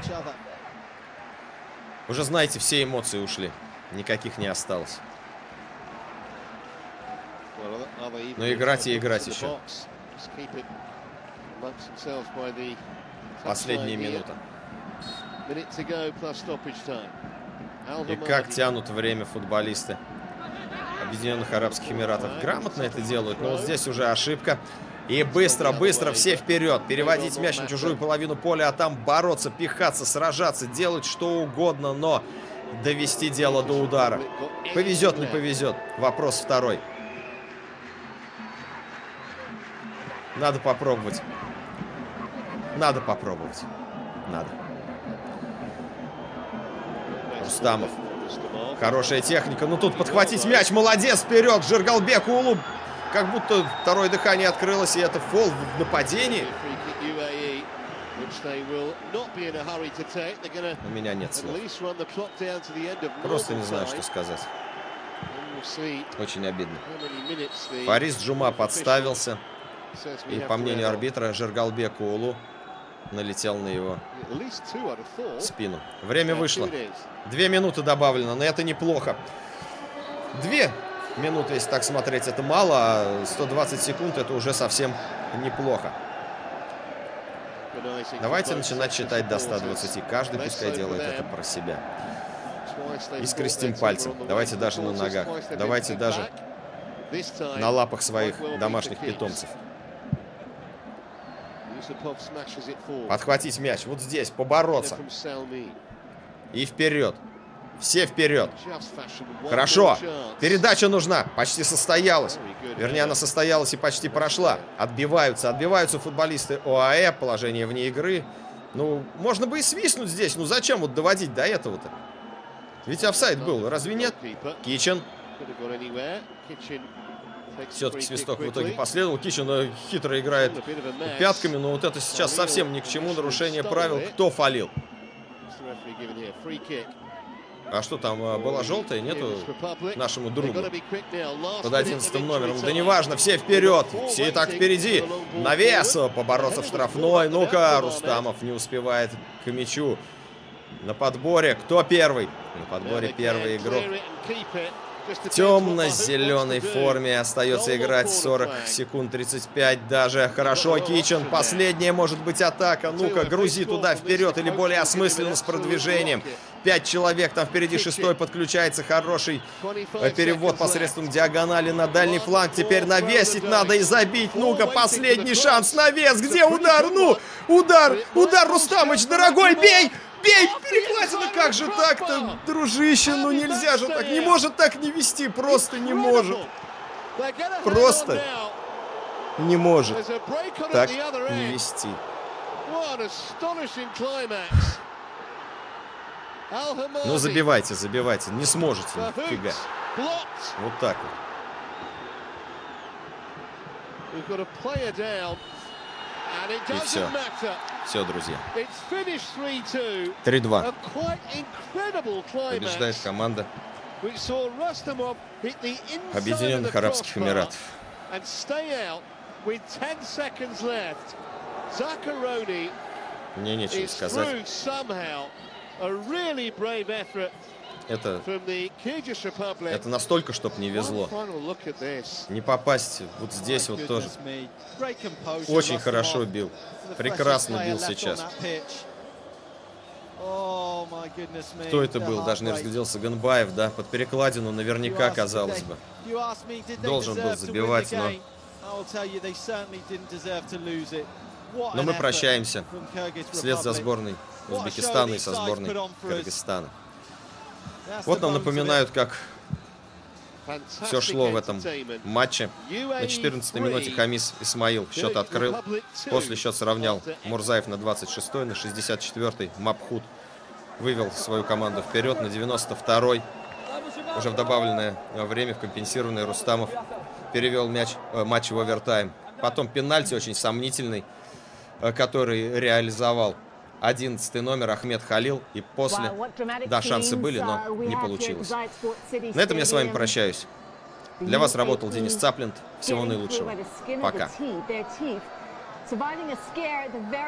Уже знаете, все эмоции ушли. Никаких не осталось. Но играть и играть еще. Последняя минута. И как тянут время футболисты Объединенных Арабских Эмиратов. Грамотно это делают, но вот здесь уже ошибка. И быстро все вперед. Переводить мяч на чужую половину поля, а там бороться, пихаться, сражаться, делать что угодно, но довести дело до удара. Повезет, не повезет. Вопрос второй. Надо попробовать. Надо попробовать. Надо. Рустамов. Хорошая техника. Ну тут подхватить мяч. Молодец. Вперед. Жиргалбек Уулу. Как будто второе дыхание открылось. И это фол в нападении. У меня нет слов. Просто не знаю, что сказать. Очень обидно. Фарис Джума подставился. И, по мнению арбитра, Жиргалбек Уулу налетел на его спину. Время вышло. 2 минуты добавлено, но это неплохо. 2 минуты, если так смотреть, это мало, а 120 секунд это уже совсем неплохо. Давайте начинать считать до 120. Каждый пускай делает это про себя. И скрестим пальцем. Давайте даже на ногах. Давайте даже на лапах своих домашних питомцев. Подхватить мяч. Вот здесь. Побороться. И вперед. Все вперед. Хорошо. Передача нужна. Почти состоялась. Вернее, она состоялась и почти прошла. Отбиваются футболисты ОАЭ. Положение вне игры. Ну, можно бы и свистнуть здесь. Ну, зачем вот доводить до этого-то? Ведь офсайд был. Разве нет? Кичен. Все-таки свисток в итоге последовал. Кичен хитро играет пятками, но вот это сейчас совсем ни к чему. Нарушение правил. Кто фалил? А что там, была желтая? Нету нашему другу под 11 номером? Да неважно, все вперед. Все и так впереди. Навес. Побороться в штрафной. Ну-ка, Рустамов не успевает к мячу. На подборе. Кто первый? На подборе первый игрок. В темно-зеленой форме остается играть 40 секунд, 35 даже. Хорошо, Кичен. Последняя может быть атака. Ну-ка, грузи туда вперед или более осмысленно с продвижением. 5 человек, там впереди 6-й подключается. Хороший перевод посредством диагонали на дальний фланг. Теперь навесить надо и забить. Ну-ка, последний шанс. Навес. Где удар? Ну, удар. Удар, Рустамыч, дорогой, бей! Бей! Перекладина! Как же так-то, дружище? Ну нельзя же так. Не может так не вести. Просто не может. Просто не может так не вести. Ну забивайте, забивайте. Не сможете, нифига. Вот так вот. И все. Все, друзья. 3-2. Побеждает команда Объединенных Арабских Эмиратов. Мне нечего сказать. Это настолько, чтоб не везло. Не попасть вот здесь вот тоже. Очень хорошо бил. Прекрасно бил сейчас. Кто это был? Даже не разгляделся. Ганбаев, да? Под перекладину наверняка, казалось бы. Должен был забивать, но... Но мы прощаемся вслед за сборной Узбекистана и со сборной Кыргызстана. Вот нам напоминают, как все шло в этом матче. На 14-й минуте Хамис Исмаил счет открыл. После счет сравнял Мурзаев на 26-й. На 64-й Мабхут вывел свою команду вперед. На 92-й, уже в добавленное время, в компенсированное, Рустамов перевел матч в овертайм. Потом пенальти очень сомнительный, который реализовал 11-й номер Ахмед Халил. И после... Да, шансы были, но не получилось. На этом я с вами прощаюсь. Для вас работал Денис Цаплинт. Всего наилучшего. Пока.